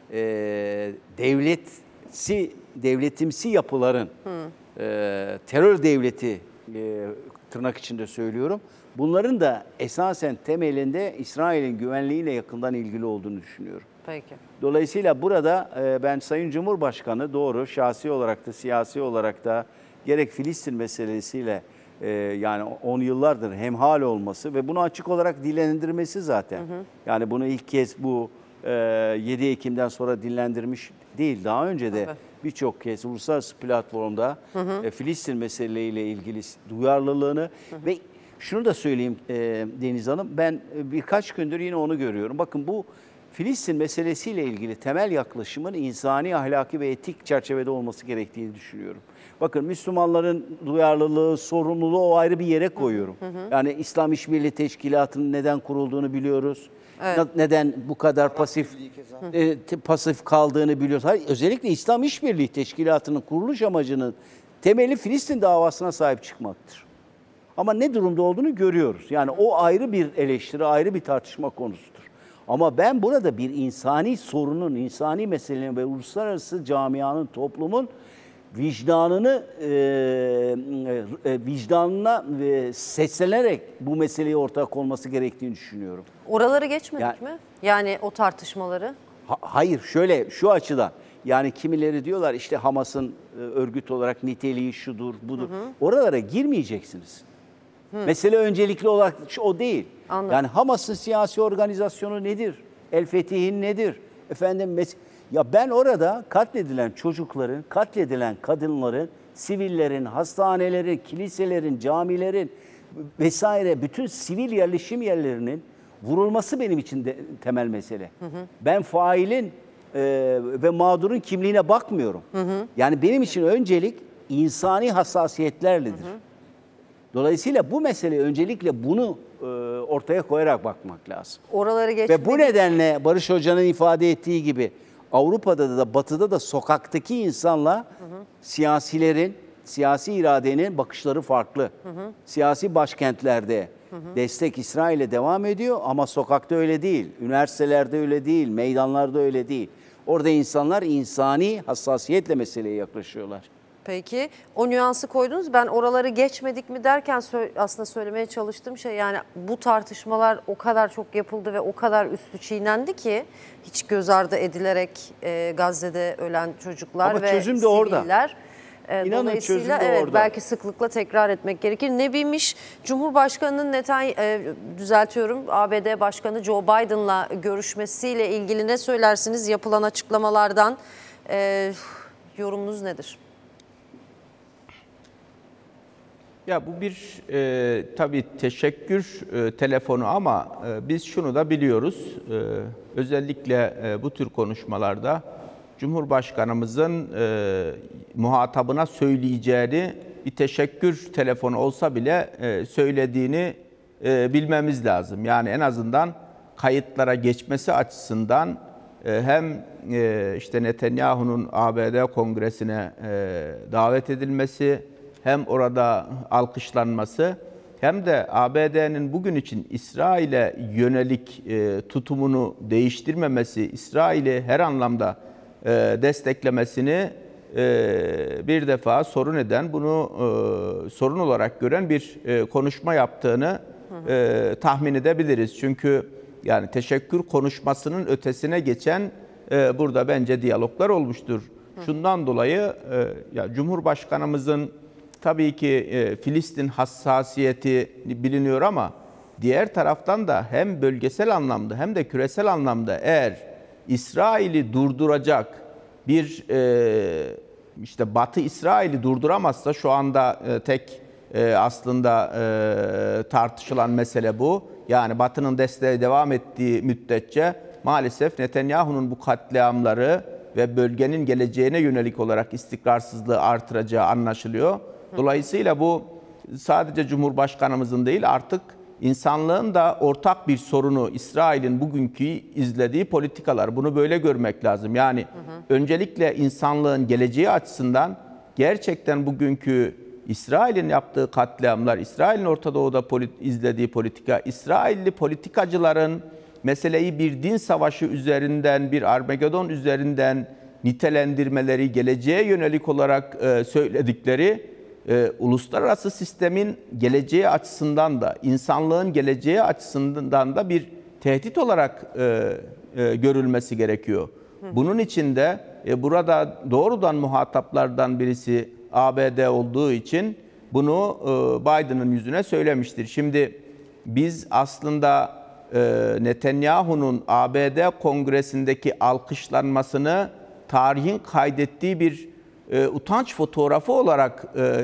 [SPEAKER 4] devletimsi yapıların terör devleti tırnak içinde söylüyorum. Bunların da esasen temelinde İsrail'in güvenliğiyle yakından ilgili olduğunu düşünüyorum.
[SPEAKER 1] Peki.
[SPEAKER 4] Dolayısıyla burada ben Sayın Cumhurbaşkanı doğru şahsi olarak da siyasi olarak da gerek Filistin meselesiyle yani 10 yıllardır hemhal olması ve bunu açık olarak dillendirmesi zaten. Yani bunu ilk kez bu 7 Ekim'den sonra dillendirmiş değil. Daha önce de birçok kez uluslararası platformda Filistin meseleleriyle ilgili duyarlılığını ve şunu da söyleyeyim Deniz Hanım, ben birkaç gündür yine onu görüyorum. Bakın bu Filistin meselesiyle ilgili temel yaklaşımın insani, ahlaki ve etik çerçevede olması gerektiğini düşünüyorum. Bakın Müslümanların duyarlılığı, sorumluluğu o ayrı bir yere koyuyorum. Yani İslam İşbirliği Teşkilatı'nın neden kurulduğunu biliyoruz. Evet. Neden bu kadar pasif kaldığını biliyoruz. Hayır, özellikle İslam İşbirliği Teşkilatı'nın kuruluş amacının temeli Filistin davasına sahip çıkmaktır. Ama ne durumda olduğunu görüyoruz. Yani o ayrı bir eleştiri, ayrı bir tartışma konusudur. Ama ben burada bir insani sorunun, insani meselenin ve uluslararası camianın, toplumun vicdanına seslenerek bu meseleyi ortaya konması gerektiğini düşünüyorum.
[SPEAKER 1] Oraları geçmedik mi? Yani o tartışmaları?
[SPEAKER 4] Hayır, şöyle şu açıdan. Yani kimileri diyorlar işte Hamas'ın örgüt olarak niteliği şudur, budur. Oralara girmeyeceksiniz. Mesele öncelikli olarak o değil.
[SPEAKER 1] Anladım.
[SPEAKER 4] Yani Hamas'ın siyasi organizasyonu nedir? El Fetih'in nedir? Ya ben orada katledilen çocukların, katledilen kadınların, sivillerin, hastanelerin, kiliselerin, camilerin vesaire bütün sivil yerleşim yerlerinin vurulması benim için de temel mesele. Ben failin ve mağdurun kimliğine bakmıyorum. Yani benim için öncelik insani hassasiyetlerledir. Dolayısıyla bu meseleye öncelikle bunu ortaya koyarak bakmak lazım.
[SPEAKER 1] Oraları geçmedik.
[SPEAKER 4] Ve bu nedenle Barış Hoca'nın ifade ettiği gibi Avrupa'da da Batı'da da sokaktaki insanla siyasilerin, siyasi iradenin bakışları farklı. Siyasi başkentlerde destek İsrail'e devam ediyor ama sokakta öyle değil. Üniversitelerde öyle değil, meydanlarda öyle değil. Orada insanlar insani hassasiyetle meseleye yaklaşıyorlar.
[SPEAKER 1] Peki o nüansı koydunuz. Ben oraları geçmedik mi derken aslında söylemeye çalıştığım şey yani bu tartışmalar o kadar çok yapıldı ve o kadar üstü çiğnendi ki hiç göz ardı edilerek Gazze'de ölen çocuklar
[SPEAKER 4] ama
[SPEAKER 1] ve
[SPEAKER 4] çözüm de
[SPEAKER 1] siviller.
[SPEAKER 4] orada. İnanın çözüm
[SPEAKER 1] Dolayısıyla
[SPEAKER 4] de
[SPEAKER 1] evet,
[SPEAKER 4] orada.
[SPEAKER 1] belki sıklıkla tekrar etmek gerekir. Nebimiş, Cumhurbaşkanı'nın düzeltiyorum, ABD Başkanı Joe Biden'la görüşmesiyle ilgili ne söylersiniz? Yapılan açıklamalardan yorumunuz nedir?
[SPEAKER 2] Ya bu bir tabii teşekkür telefonu ama biz şunu da biliyoruz. Özellikle bu tür konuşmalarda Cumhurbaşkanımızın muhatabına söyleyeceğini bir teşekkür telefonu olsa bile söylediğini bilmemiz lazım. Yani en azından kayıtlara geçmesi açısından hem işte Netanyahu'nun ABD Kongresi'ne davet edilmesi, hem orada alkışlanması, hem de ABD'nin bugün için İsrail'e yönelik tutumunu değiştirmemesi, İsrail'i her anlamda desteklemesini bir defa sorun eden, bunu sorun olarak gören bir konuşma yaptığını tahmin edebiliriz. Çünkü yani teşekkür konuşmasının ötesine geçen burada bence diyaloglar olmuştur. Şundan dolayı ya Cumhurbaşkanımızın tabii ki Filistin hassasiyeti biliniyor ama diğer taraftan da hem bölgesel anlamda hem de küresel anlamda eğer İsrail'i durduracak bir işte Batı İsrail'i durduramazsa, şu anda tek aslında tartışılan mesele bu. Yani Batı'nın desteği devam ettiği müddetçe maalesef Netanyahu'nun bu katliamları ve bölgenin geleceğine yönelik olarak istikrarsızlığı artıracağı anlaşılıyor. Dolayısıyla bu sadece Cumhurbaşkanımızın değil, artık insanlığın da ortak bir sorunu İsrail'in bugünkü izlediği politikalar. Bunu böyle görmek lazım. Yani öncelikle insanlığın geleceği açısından gerçekten bugünkü İsrail'in yaptığı katliamlar, İsrail'in Orta Doğu'da izlediği politika, İsrailli politikacıların meseleyi bir din savaşı üzerinden, bir Armagedon üzerinden nitelendirmeleri, geleceğe yönelik olarak söyledikleri, uluslararası sistemin geleceği açısından da, insanlığın geleceği açısından da bir tehdit olarak görülmesi gerekiyor. Bunun için de burada doğrudan muhataplardan birisi ABD olduğu için bunu Biden'ın yüzüne söylemiştir. Şimdi biz aslında Netanyahu'nun ABD Kongresi'ndeki alkışlanmasını tarihin kaydettiği bir utanç fotoğrafı olarak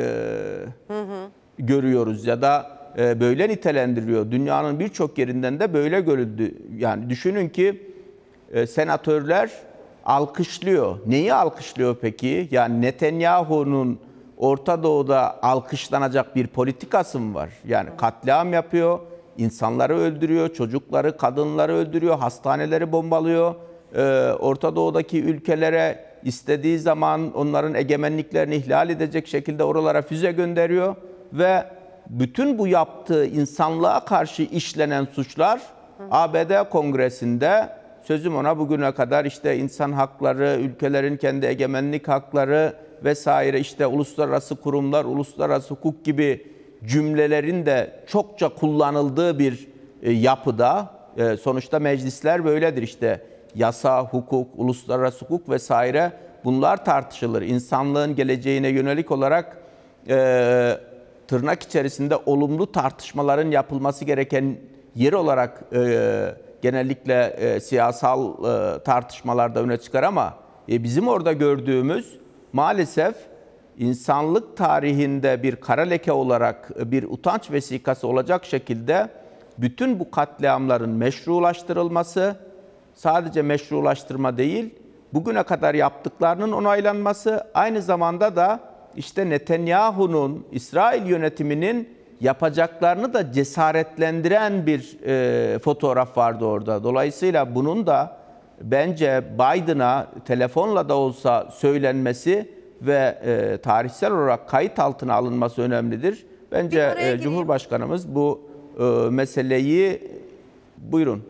[SPEAKER 2] görüyoruz ya da böyle nitelendiriyor. Dünyanın birçok yerinden de böyle görüldü. Yani düşünün ki senatörler alkışlıyor. Neyi alkışlıyor peki? Yani Netanyahu'nun Orta Doğu'da alkışlanacak bir politikası mı var? Yani katliam yapıyor, insanları öldürüyor, çocukları, kadınları öldürüyor, hastaneleri bombalıyor. Orta Doğu'daki ülkelere istediği zaman onların egemenliklerini ihlal edecek şekilde oralara füze gönderiyor ve bütün bu yaptığı insanlığa karşı işlenen suçlar ABD Kongresi'nde, sözüm ona bugüne kadar işte insan hakları, ülkelerin kendi egemenlik hakları vesaire, işte uluslararası kurumlar, uluslararası hukuk gibi cümlelerin de çokça kullanıldığı bir yapıda, sonuçta meclisler böyledir işte. Yasa, hukuk, uluslararası hukuk vesaire bunlar tartışılır. İnsanlığın geleceğine yönelik olarak tırnak içerisinde olumlu tartışmaların yapılması gereken yer olarak genellikle siyasal tartışmalarda öne çıkar ama bizim orada gördüğümüz maalesef insanlık tarihinde bir kara leke olarak bir utanç vesikası olacak şekilde bütün bu katliamların meşrulaştırılması, sadece meşrulaştırma değil, bugüne kadar yaptıklarının onaylanması, aynı zamanda da işte Netanyahu'nun, İsrail yönetiminin yapacaklarını da cesaretlendiren bir fotoğraf vardı orada. Dolayısıyla bunun da bence Biden'a telefonla da olsa söylenmesi ve tarihsel olarak kayıt altına alınması önemlidir. Bence Cumhurbaşkanımız bu meseleyi, buyurun.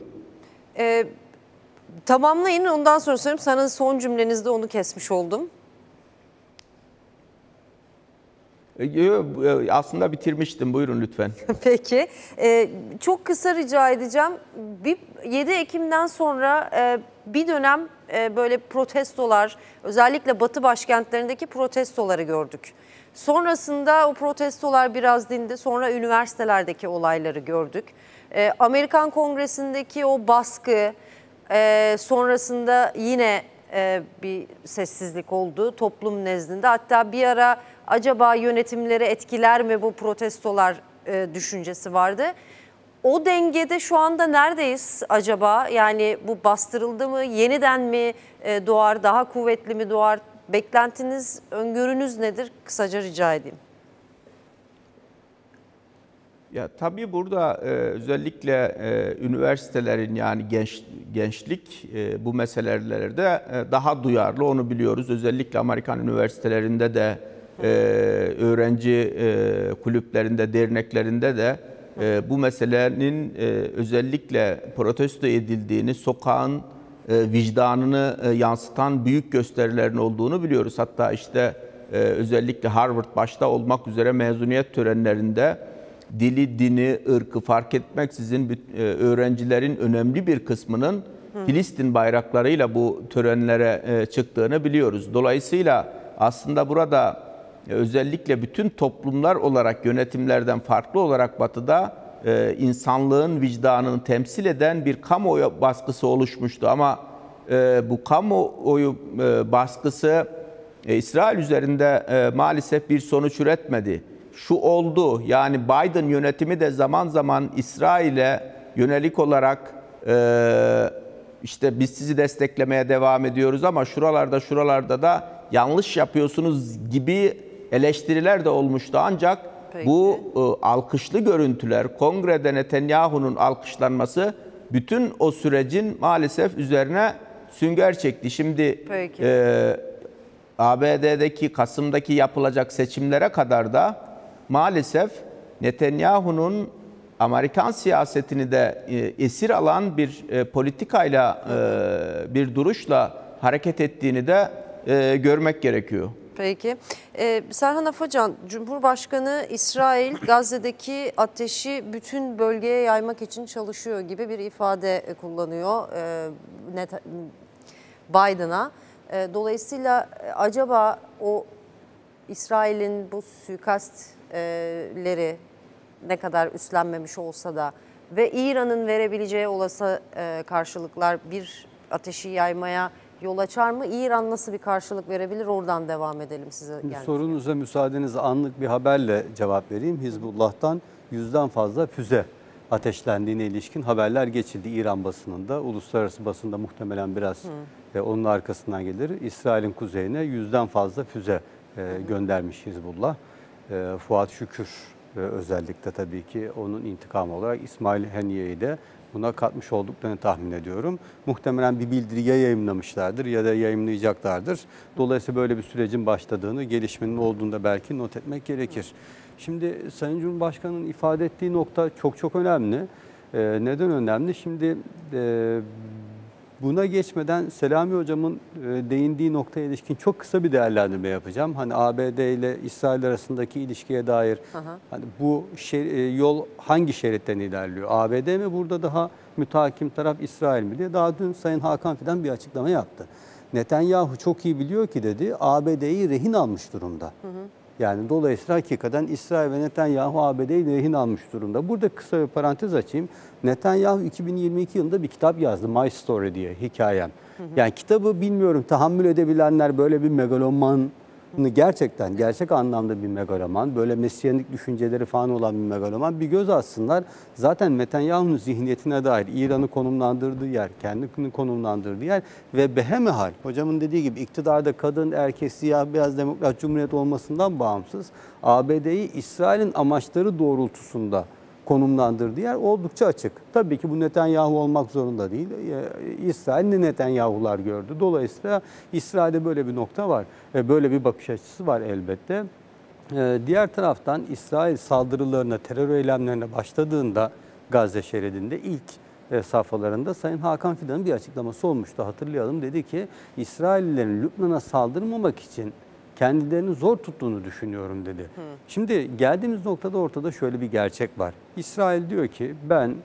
[SPEAKER 1] Tamamlayın, ondan sonra söyleyeyim. Sana son cümlenizde onu kesmiş oldum.
[SPEAKER 2] Aslında bitirmiştim. Buyurun lütfen.
[SPEAKER 1] Peki. Çok kısa rica edeceğim. 7 Ekim'den sonra bir dönem böyle protestolar, özellikle Batı başkentlerindeki protestoları gördük. Sonrasında o protestolar biraz dindi. Sonra üniversitelerdeki olayları gördük. Amerikan Kongresi'ndeki o baskı, sonrasında yine bir sessizlik oldu toplum nezdinde. Hatta bir ara acaba yönetimleri etkiler mi bu protestolar düşüncesi vardı. O dengede şu anda neredeyiz acaba? Yani bu bastırıldı mı? Yeniden mi doğar? Daha kuvvetli mi doğar? Beklentiniz, öngörünüz nedir? Kısaca rica edeyim.
[SPEAKER 2] Ya tabii burada özellikle üniversitelerin yani gençlik bu meselelerde daha duyarlı, onu biliyoruz. Özellikle Amerikan üniversitelerinde de öğrenci kulüplerinde, derneklerinde de bu meselenin özellikle protesto edildiğini, sokağın vicdanını yansıtan büyük gösterilerin olduğunu biliyoruz. Hatta işte özellikle Harvard başta olmak üzere mezuniyet törenlerinde dili, dini, ırkı fark etmeksizin öğrencilerin önemli bir kısmının Filistin bayraklarıyla bu törenlere çıktığını biliyoruz. Dolayısıyla aslında burada özellikle bütün toplumlar olarak, yönetimlerden farklı olarak Batı'da insanlığın vicdanını temsil eden bir kamuoyu baskısı oluşmuştu. Ama bu kamuoyu baskısı İsrail üzerinde maalesef bir sonuç üretmedi. Şu oldu, yani Biden yönetimi de zaman zaman İsrail'e yönelik olarak işte biz sizi desteklemeye devam ediyoruz ama şuralarda da yanlış yapıyorsunuz gibi eleştiriler de olmuştu. Ancak peki, bu alkışlı görüntüler, kongrede Netanyahu'nun alkışlanması bütün o sürecin maalesef üzerine sünger çekti. Şimdi ABD'deki Kasım'daki yapılacak seçimlere kadar da maalesef Netanyahu'nun Amerikan siyasetini de esir alan bir politikayla, bir duruşla hareket ettiğini de görmek gerekiyor.
[SPEAKER 1] Peki. Serhan Afacan, Cumhurbaşkanı İsrail Gazze'deki ateşi bütün bölgeye yaymak için çalışıyor gibi bir ifade kullanıyor Biden'a. Dolayısıyla acaba o İsrail'in bu suikastleri ne kadar üstlenmemiş olsa da ve İran'ın verebileceği olası karşılıklar bir ateşi yaymaya yol açar mı? İran nasıl bir karşılık verebilir? Oradan devam edelim size.
[SPEAKER 5] Sorunuza müsaadenizle anlık bir haberle cevap vereyim. Hizbullah'tan 100'den fazla füze ateşlendiğine ilişkin haberler geçildi İran basınında. Uluslararası basında muhtemelen biraz onun arkasından gelir. İsrail'in kuzeyine 100'den fazla füze göndermiş Hizbullah. Fuat Şükür özellikle tabii ki onun intikamı olarak İsmail Haniye'yi de buna katmış olduklarını tahmin ediyorum. Muhtemelen bir bildiri ya yayımlamışlardır ya da yayımlayacaklardır. Dolayısıyla böyle bir sürecin başladığını, gelişmenin olduğunu da belki not etmek gerekir. Şimdi Sayın Cumhurbaşkanı'nın ifade ettiği nokta çok önemli. Neden önemli? Şimdi buna geçmeden Selami Hocam'ın değindiği noktaya ilişkin çok kısa bir değerlendirme yapacağım. Hani ABD ile İsrail arasındaki ilişkiye dair hani bu yol hangi şeritten ilerliyor? ABD mi burada daha mütehakim taraf, İsrail mi diye daha dün Sayın Hakan Fidan bir açıklama yaptı. Netanyahu çok iyi biliyor ki dedi, ABD'yi rehin almış durumda. Yani dolayısıyla hakikaten İsrail ve Netanyahu ABD'yi rehin almış durumda. Burada kısa bir parantez açayım. Netanyahu 2022 yılında bir kitap yazdı, My Story diye, hikayem. Yani kitabı bilmiyorum, tahammül edebilenler böyle bir megaloman, gerçekten gerçek anlamda bir megaloman, böyle mesiyanik düşünceleri falan olan bir megaloman, bir göz atsınlar. Zaten Netanyahu'nun zihniyetine dair İran'ı konumlandırdığı yer, kendini konumlandırdığı yer ve behemehal, hocamın dediği gibi iktidarda kadın, erkek, siyah, beyaz, demokrat cumhuriyet olmasından bağımsız ABD'yi İsrail'in amaçları doğrultusunda konumlandırdığı yer oldukça açık. Tabii ki bu Netanyahu olmak zorunda değil. İsrail'de Netanyahu'lar gördü. Dolayısıyla İsrail'de böyle bir nokta var. Böyle bir bakış açısı var elbette. Diğer taraftan İsrail saldırılarına, terör eylemlerine başladığında Gazze şeridinde ilk safhalarında Sayın Hakan Fidan'ın bir açıklaması olmuştu. Hatırlayalım, dedi ki İsraillilerin Lübnan'a saldırmamak için kendilerini zor tuttuğunu düşünüyorum dedi. Şimdi geldiğimiz noktada ortada şöyle bir gerçek var. İsrail diyor ki ben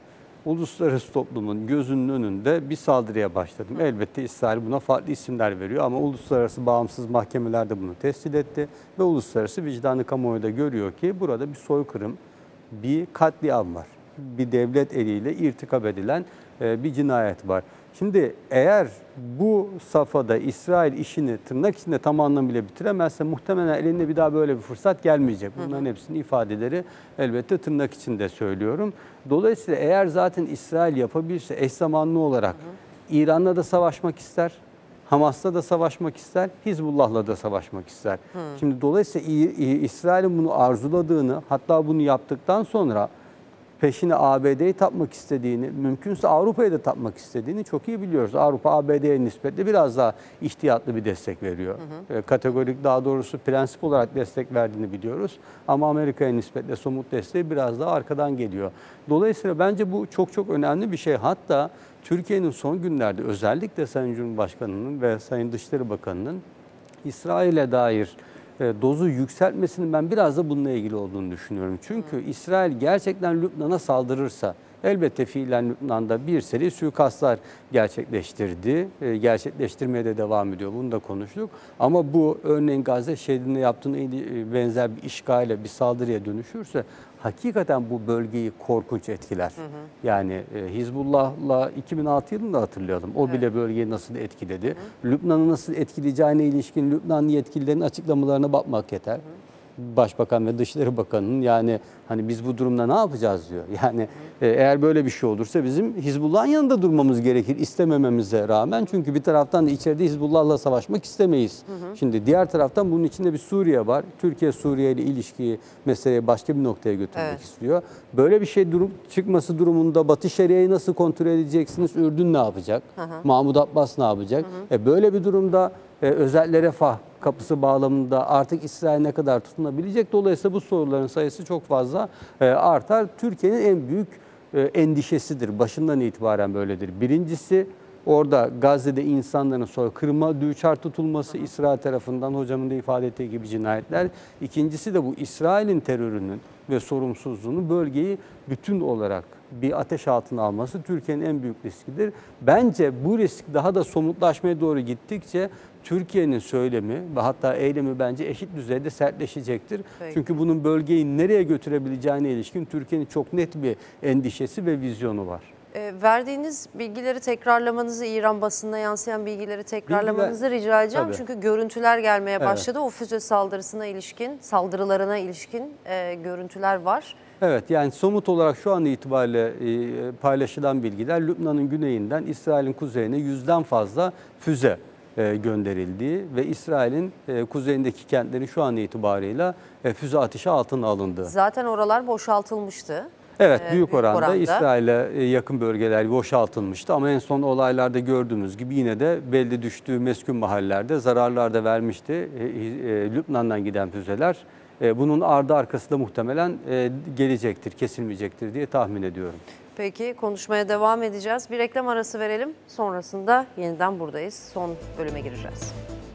[SPEAKER 5] uluslararası toplumun gözünün önünde bir saldırıya başladım. Elbette İsrail buna farklı isimler veriyor ama uluslararası bağımsız mahkemeler de bunu tescil etti ve uluslararası vicdanı kamuoyu da görüyor ki burada bir soykırım, bir katliam var. Bir devlet eliyle irtikap edilen bir cinayet var. Şimdi eğer bu safhada İsrail işini tırnak içinde tam anlamıyla bitiremezse muhtemelen elinde bir daha böyle bir fırsat gelmeyecek. Bunların hepsinin ifadeleri elbette tırnak içinde söylüyorum. Dolayısıyla eğer zaten İsrail yapabilirse eş zamanlı olarak İran'la da savaşmak ister, Hamas'la da savaşmak ister, Hizbullah'la da savaşmak ister. Şimdi dolayısıyla İsrail'in bunu arzuladığını, hatta bunu yaptıktan sonra peşine ABD'yi tapmak istediğini, mümkünse Avrupa'yı da tapmak istediğini çok iyi biliyoruz. Avrupa ABD'ye nispetle biraz daha ihtiyatlı bir destek veriyor. Kategorik, daha doğrusu prensip olarak destek verdiğini biliyoruz. Ama Amerika'ya nispetle somut desteği biraz daha arkadan geliyor. Dolayısıyla bence bu çok çok önemli bir şey. Hatta Türkiye'nin son günlerde özellikle Sayın Cumhurbaşkanı'nın ve Sayın Dışişleri Bakanı'nın İsrail'e dair dozu yükseltmesinin ben biraz da bununla ilgili olduğunu düşünüyorum. Çünkü İsrail gerçekten Lübnan'a saldırırsa, elbette fiilen Lübnan'da bir seri suikastlar gerçekleştirdi. Gerçekleştirmeye de devam ediyor. Bunu da konuştuk. Ama bu örneğin Gazze şehrinde yaptığına benzer bir işgale, bir saldırıya dönüşürse hakikaten bu bölgeyi korkunç etkiler. Yani Hizbullah'la 2006 yılında hatırlayalım. O bile bölgeyi nasıl etkiledi. Lübnan'ı nasıl etkileyeceğine ilişkin Lübnan yetkililerin açıklamalarına bakmak yeter. Başbakan ve Dışişleri Bakanı'nın yani hani biz bu durumda ne yapacağız diyor. Yani eğer böyle bir şey olursa bizim Hizbullah'ın yanında durmamız gerekir istemememize rağmen. Çünkü bir taraftan da içeride Hizbullah'la savaşmak istemeyiz. Şimdi diğer taraftan bunun içinde bir Suriye var. Türkiye Suriye ile ilişkiyi meseleyi başka bir noktaya götürmek istiyor. Böyle bir şey çıkması durumunda Batı Şeria'yı nasıl kontrol edeceksiniz? Ürdün ne yapacak? Mahmut Abbas ne yapacak? Böyle bir durumda özel refah kapısı bağlamında artık İsrail ne kadar tutunabilecek? Dolayısıyla bu soruların sayısı çok fazla artar. Türkiye'nin en büyük endişesidir. Başından itibaren böyledir. Birincisi orada Gazze'de insanların soykırıma düçar tutulması İsrail tarafından hocamın da ifade ettiği gibi cinayetler. İkincisi de bu İsrail'in terörünün ve sorumsuzluğunun bölgeyi bütün olarak bir ateş altına alması Türkiye'nin en büyük riskidir. Bence bu risk daha da somutlaşmaya doğru gittikçe Türkiye'nin söylemi ve hatta eylemi bence eşit düzeyde sertleşecektir.
[SPEAKER 1] Peki.
[SPEAKER 5] Çünkü bunun bölgeyi nereye götürebileceğine ilişkin Türkiye'nin çok net bir endişesi ve vizyonu var.
[SPEAKER 1] Verdiğiniz bilgileri tekrarlamanızı, İran basınına yansıyan bilgileri tekrarlamanızı rica edeceğim.
[SPEAKER 5] Tabii.
[SPEAKER 1] Çünkü görüntüler gelmeye başladı. O füze saldırısına ilişkin, saldırılarına ilişkin görüntüler var.
[SPEAKER 5] Evet, yani somut olarak şu an itibariyle paylaşılan bilgiler Lübnan'ın güneyinden İsrail'in kuzeyine 100'den fazla füze gönderildiği ve İsrail'in kuzeyindeki kentlerin şu an itibarıyla füze ateşi altına alındığı.
[SPEAKER 1] Zaten oralar boşaltılmıştı.
[SPEAKER 5] Evet, büyük oranda İsrail'e yakın bölgeler boşaltılmıştı ama en son olaylarda gördüğümüz gibi yine de belli düştüğü meskun mahallelerde zararlar da vermişti Lübnan'dan giden füzeler. Bunun ardı arkası da muhtemelen gelecektir, kesilmeyecektir diye tahmin ediyorum.
[SPEAKER 1] Peki, konuşmaya devam edeceğiz. Bir reklam arası verelim. Sonrasında yeniden buradayız. Son bölüme gireceğiz.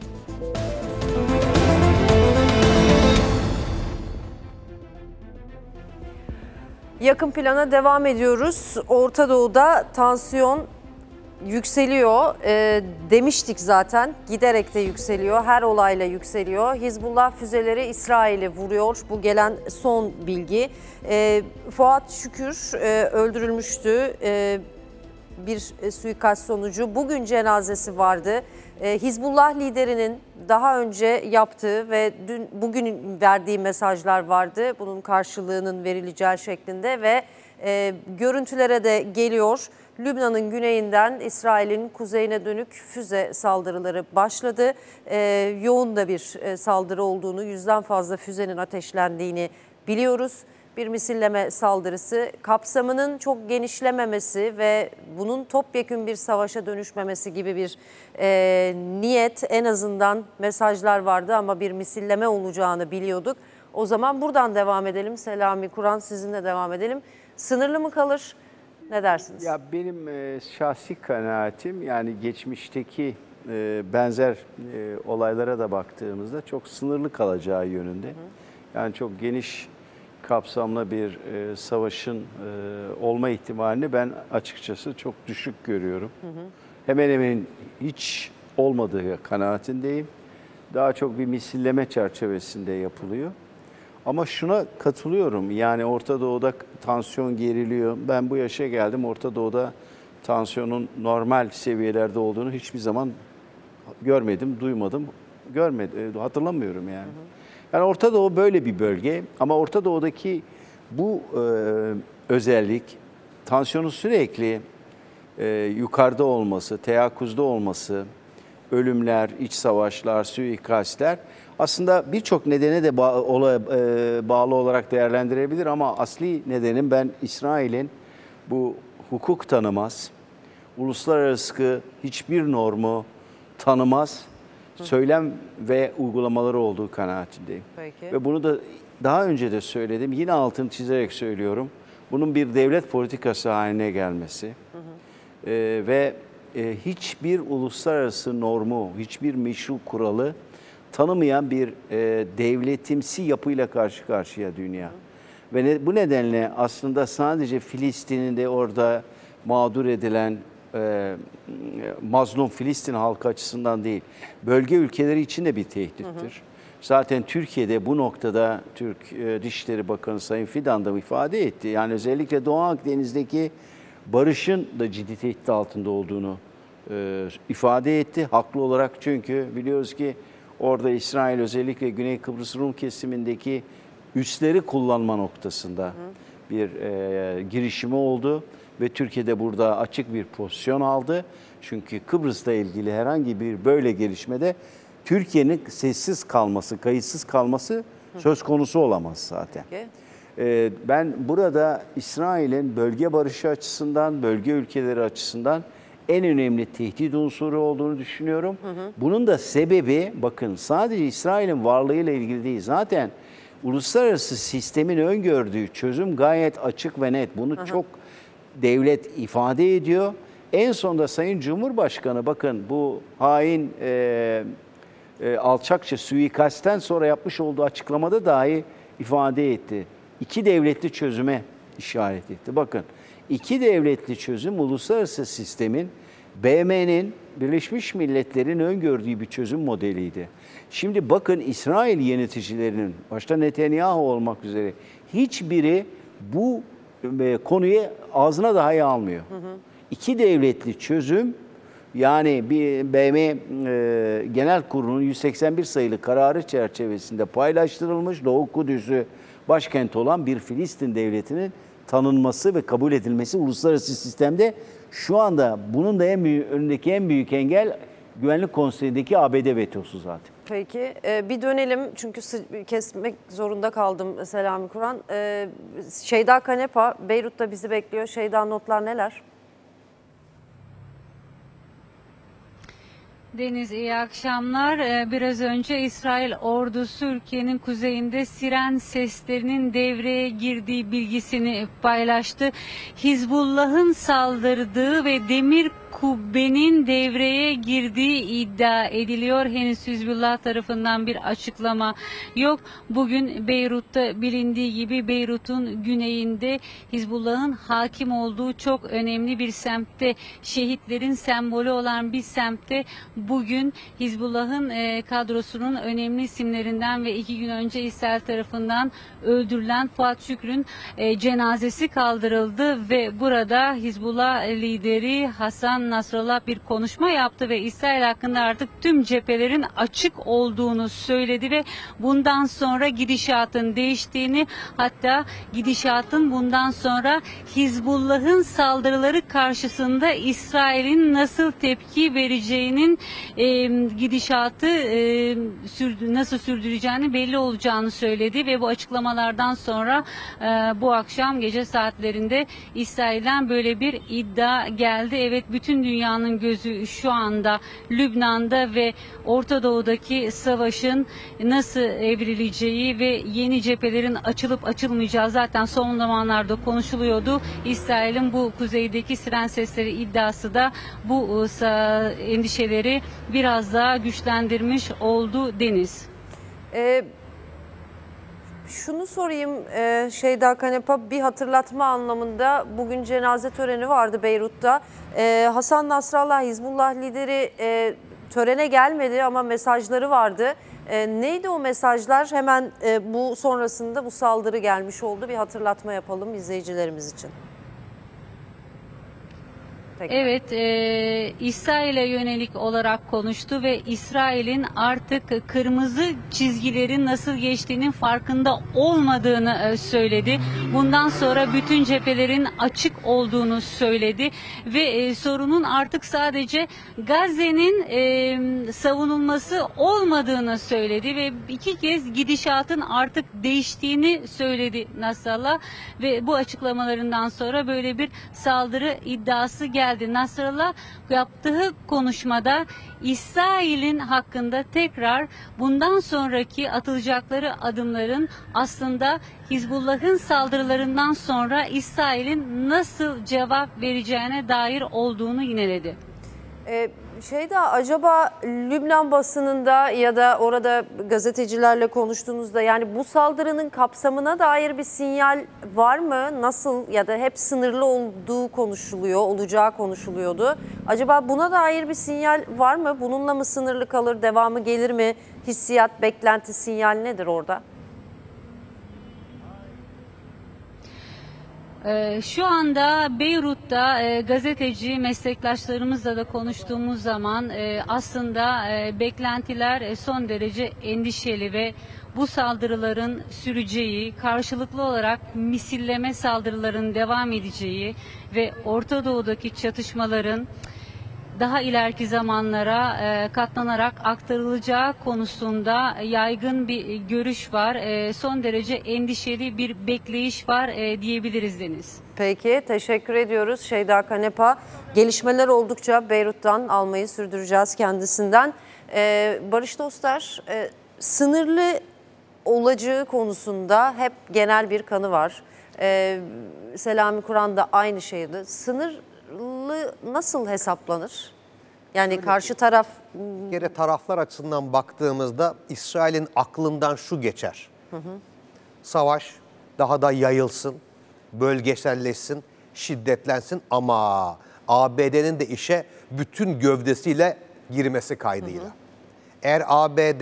[SPEAKER 1] Yakın plana devam ediyoruz. Orta Doğu'da tansiyon yükseliyor. Demiştik zaten, giderek de yükseliyor. Her olayla yükseliyor. Hizbullah füzeleri İsrail'i vuruyor. Bu gelen son bilgi. Fuat Şükür öldürülmüştü. Bir suikast sonucu. Bugün cenazesi vardı. Hizbullah liderinin daha önce yaptığı ve bugün verdiği mesajlar vardı. Bunun karşılığının verileceği şeklinde ve görüntülere de geliyor. Lübnan'ın güneyinden İsrail'in kuzeyine dönük füze saldırıları başladı. Yoğun da bir saldırı olduğunu, 100'den fazla füzenin ateşlendiğini biliyoruz. Bir misilleme saldırısı, kapsamının çok genişlememesi ve bunun topyekün bir savaşa dönüşmemesi gibi bir niyet, en azından mesajlar vardı ama bir misilleme olacağını biliyorduk. O zaman buradan devam edelim. Selami Kur'an, sizinle devam edelim. Sınırlı mı kalır? Ne dersiniz?
[SPEAKER 4] Ya benim şahsi kanaatim, yani geçmişteki benzer olaylara da baktığımızda çok sınırlı kalacağı yönünde. Yani çok geniş kapsamlı bir savaşın olma ihtimalini ben açıkçası çok düşük görüyorum. Hemen hemen hiç olmadığı kanaatindeyim. Daha çok bir misilleme çerçevesinde yapılıyor. Ama şuna katılıyorum. Yani Orta Doğu'da tansiyon geriliyor. Ben bu yaşa geldim. Orta Doğu'da tansiyonun normal seviyelerde olduğunu hiçbir zaman görmedim, duymadım. Hatırlamıyorum yani. Yani Orta Doğu böyle bir bölge ama Orta Doğu'daki bu özellik tansiyonun sürekli yukarıda olması, teyakkuzda olması, ölümler, iç savaşlar, suikastler aslında birçok nedene de bağlı olarak değerlendirebilir ama asli nedenin ben İsrail'in bu hukuk tanımaz, uluslararası hiçbir normu tanımaz, söylem ve uygulamaları olduğu kanaatindeyim.
[SPEAKER 1] Peki.
[SPEAKER 4] Ve bunu da daha önce de söyledim, yine altını çizerek söylüyorum. Bunun bir devlet politikası haline gelmesi ve hiçbir uluslararası normu, hiçbir meşru kuralı tanımayan bir devletimsi yapıyla karşı karşıya dünya. Ve bu nedenle aslında sadece Filistin'in de orada mağdur edilen mazlum Filistin halkı açısından değil, bölge ülkeleri için de bir tehdittir. Zaten Türkiye'de bu noktada Türk Dışişleri Bakanı Sayın Fidan da ifade etti. Yani özellikle Doğu Akdeniz'deki barışın da ciddi tehdit altında olduğunu ifade etti. Haklı olarak, çünkü biliyoruz ki orada İsrail özellikle Güney Kıbrıs Rum kesimindeki üsleri kullanma noktasında bir girişimi oldu. Ve Türkiye'de burada açık bir pozisyon aldı. Çünkü Kıbrıs'la ilgili herhangi bir böyle gelişmede Türkiye'nin sessiz kalması, kayıtsız kalması söz konusu olamaz zaten. Ben burada İsrail'in bölge barışı açısından, bölge ülkeleri açısından en önemli tehdit unsuru olduğunu düşünüyorum. Bunun da sebebi, bakın, sadece İsrail'in varlığıyla ilgili değil. Zaten uluslararası sistemin öngördüğü çözüm gayet açık ve net. Bunu çok devlet ifade ediyor. En sonunda Sayın Cumhurbaşkanı, bakın, bu hain alçakça suikastten sonra yapmış olduğu açıklamada dahi ifade etti. İki devletli çözüme işaret etti. Bakın, iki devletli çözüm uluslararası sistemin, BM'nin, Birleşmiş Milletler'in öngördüğü bir çözüm modeliydi. Şimdi bakın, İsrail yöneticilerinin, başta Netanyahu olmak üzere, hiçbiri bu konuyu ağzına dahi almıyor. İki devletli çözüm, yani bir BM Genel Kurulu'nun 181 sayılı kararı çerçevesinde paylaştırılmış, Doğu Kudüs'ü başkent olan bir Filistin devletinin tanınması ve kabul edilmesi uluslararası sistemde. Şu anda bunun da önündeki en büyük engel Güvenlik Konseyi'ndeki ABD vetosu zaten.
[SPEAKER 1] Peki bir dönelim, çünkü kesmek zorunda kaldım Selami Kur'an. Şeyda Kanepa Beyrut'ta bizi bekliyor. Şeyda, notlar neler?
[SPEAKER 8] Deniz, iyi akşamlar. Biraz önce İsrail ordusu ülkenin kuzeyinde siren seslerinin devreye girdiği bilgisini paylaştı. Hizbullah'ın saldırdığı ve demir kubbenin devreye girdiği iddia ediliyor. Henüz Hizbullah tarafından bir açıklama yok. Bugün Beyrut'ta bilindiği gibi Beyrut'un güneyinde Hizbullah'ın hakim olduğu çok önemli bir semtte, şehitlerin sembolü olan bir semtte bugün Hizbullah'ın kadrosunun önemli isimlerinden ve 2 gün önce İsrail tarafından öldürülen Fuat Şükrü'nün cenazesi kaldırıldı ve burada Hizbullah lideri Hasan Nasrallah bir konuşma yaptı ve İsrail hakkında artık tüm cephelerin açık olduğunu söyledi ve bundan sonra gidişatın değiştiğini, hatta gidişatın bundan sonra Hizbullah'ın saldırıları karşısında İsrail'in nasıl tepki vereceğinin gidişatı nasıl sürdüreceğini belli olacağını söyledi ve bu açıklamalardan sonra bu akşam gece saatlerinde İsrail'den böyle bir iddia geldi. Evet, bütün dünyanın gözü şu anda Lübnan'da ve Orta Doğu'daki savaşın nasıl evrileceği ve yeni cephelerin açılıp açılmayacağı zaten son zamanlarda konuşuluyordu. İsrail'in bu kuzeydeki siren sesleri iddiası da bu endişeleri biraz daha güçlendirmiş oldu Deniz.
[SPEAKER 1] şunu sorayım Şeyda Kanepa, bir hatırlatma anlamında bugün cenaze töreni vardı Beyrut'ta. Hasan Nasrallah, Hizbullah lideri törene gelmedi ama mesajları vardı. Neydi o mesajlar? Hemen bu sonrasında bu saldırı gelmiş oldu. Bir hatırlatma yapalım izleyicilerimiz için.
[SPEAKER 8] Evet, İsrail'e yönelik olarak konuştu ve İsrail'in artık kırmızı çizgilerin nasıl geçtiğinin farkında olmadığını söyledi. Bundan sonra bütün cephelerin açık olduğunu söyledi ve sorunun artık sadece Gazze'nin savunulması olmadığını söyledi ve 2 kez gidişatın artık değiştiğini söyledi Nasrallah ve bu açıklamalarından sonra böyle bir saldırı iddiası geldi. Nasrallah yaptığı konuşmada İsrail'in hakkında tekrar bundan sonraki atılacakları adımların aslında Hizbullah'ın saldırılarından sonra İsrail'in nasıl cevap vereceğine dair olduğunu yineledi.
[SPEAKER 1] Şeyda, acaba Lübnan basınında ya da orada gazetecilerle konuştuğunuzda yani bu saldırının kapsamına dair bir sinyal var mı? Nasıl, ya da hep sınırlı olduğu konuşuluyor, olacağı konuşuluyordu. Acaba buna dair bir sinyal var mı? Bununla mı sınırlı kalır, devamı gelir mi? Hissiyat, beklenti, sinyal nedir orada?
[SPEAKER 8] Şu anda Beyrut'ta gazeteci meslektaşlarımızla da konuştuğumuz zaman aslında beklentiler son derece endişeli ve bu saldırıların süreceği, karşılıklı olarak misilleme saldırıların devam edeceği ve Orta Doğu'daki çatışmaların daha ileriki zamanlara katlanarak aktarılacağı konusunda yaygın bir görüş var. Son derece endişeli bir bekleyiş var diyebiliriz Deniz.
[SPEAKER 1] Peki, teşekkür ediyoruz Şeyda Kanepa. Gelişmeler oldukça Beyrut'tan almayı sürdüreceğiz kendisinden. Barış dostlar, sınırlı olacağı konusunda hep genel bir kanı var. Selami Kur'an da aynı şeydi. Sınırlı nasıl hesaplanır? Yani karşı taraf...
[SPEAKER 3] Gene taraflar açısından baktığımızda İsrail'in aklından şu geçer. Savaş daha da yayılsın, bölgeselleşsin, şiddetlensin ama ABD'nin de işe bütün gövdesiyle girmesi kaydıyla. Eğer ABD,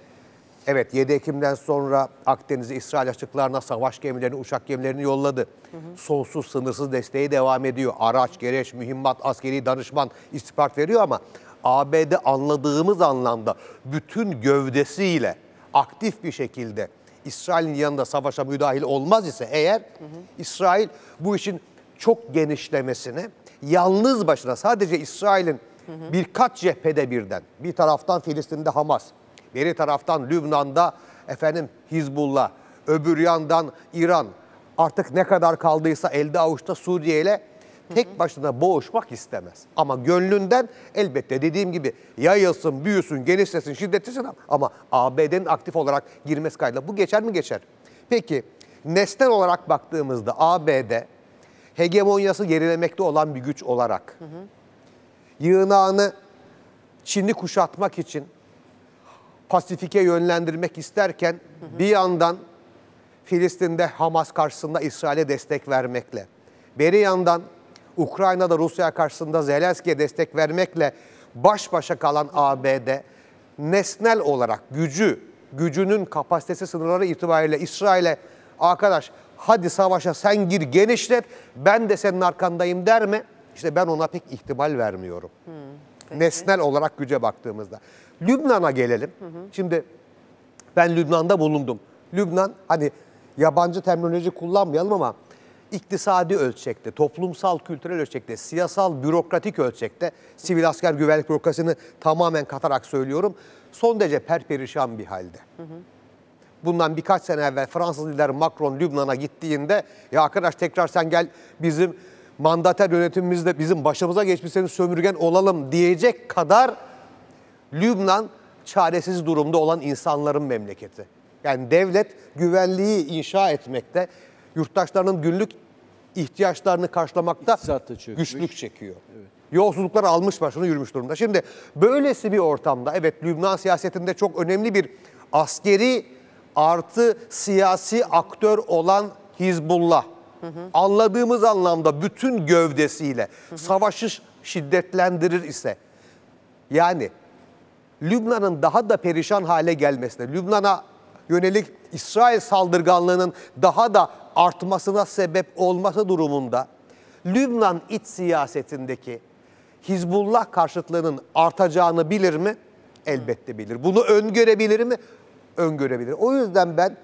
[SPEAKER 3] evet 7 Ekim'den sonra Akdeniz'e İsrail açıklarına savaş gemilerini, uçak gemilerini yolladı. Sonsuz, sınırsız desteği devam ediyor. Araç, gereç, mühimmat, askeri danışman, istihbarat veriyor ama ABD anladığımız anlamda bütün gövdesiyle aktif bir şekilde İsrail'in yanında savaşa müdahil olmaz ise eğer İsrail bu işin çok genişlemesini yalnız başına sadece İsrail'in birkaç cephede birden, bir taraftan Filistin'de Hamas, bir taraftan Lübnan'da Hizbullah, öbür yandan İran, artık ne kadar kaldıysa elde avuçta Suriye ile tek başına boğuşmak istemez. Ama gönlünden elbette dediğim gibi yayılsın, büyüsün, genişlesin, şiddetlesin ama ABD'nin aktif olarak girmesi kaydıyla bu geçer mi? Geçer. Peki nesnel olarak baktığımızda ABD hegemonyası gerilemekte olan bir güç olarak yığınağını Çin'i kuşatmak için Pasifik'e yönlendirmek isterken bir yandan Filistin'de Hamas karşısında İsrail'e destek vermekle, bir yandan Ukrayna'da Rusya karşısında Zelenski'ye destek vermekle baş başa kalan ABD nesnel olarak gücünün kapasitesi sınırları itibariyle İsrail'e arkadaş hadi savaşa sen gir genişlet ben de senin arkandayım der mi? İşte ben ona pek ihtimal vermiyorum. Nesnel olarak güce baktığımızda. Lübnan'a gelelim. Şimdi ben Lübnan'da bulundum. Lübnan hani yabancı terminoloji kullanmayalım ama iktisadi ölçekte, toplumsal, kültürel ölçekte, siyasal, bürokratik ölçekte, sivil asker güvenlik bürokrasisini tamamen katarak söylüyorum, son derece perperişan bir halde. Bundan birkaç sene evvel Fransız lider Macron Lübnan'a gittiğinde ya arkadaş tekrar sen gel bizim mandater yönetimimizde bizim başımıza geçmiş senin sömürgen olalım diyecek kadar Lübnan çaresiz durumda olan insanların memleketi. Yani devlet güvenliği inşa etmekte, yurttaşlarının günlük ihtiyaçlarını karşılamakta güçlük çekiyor. Evet. Yolsuzluklar almış başını yürümüş durumda. Şimdi böylesi bir ortamda evet Lübnan siyasetinde çok önemli bir askeri artı siyasi aktör olan Hizbullah, anladığımız anlamda bütün gövdesiyle savaşı şiddetlendirir ise, yani Lübnan'ın daha da perişan hale gelmesine, Lübnan'a yönelik İsrail saldırganlığının daha da artmasına sebep olması durumunda Lübnan iç siyasetindeki Hizbullah karşıtlığının artacağını bilir mi? Elbette bilir. Bunu öngörebilir mi? Öngörebilir. O yüzden ben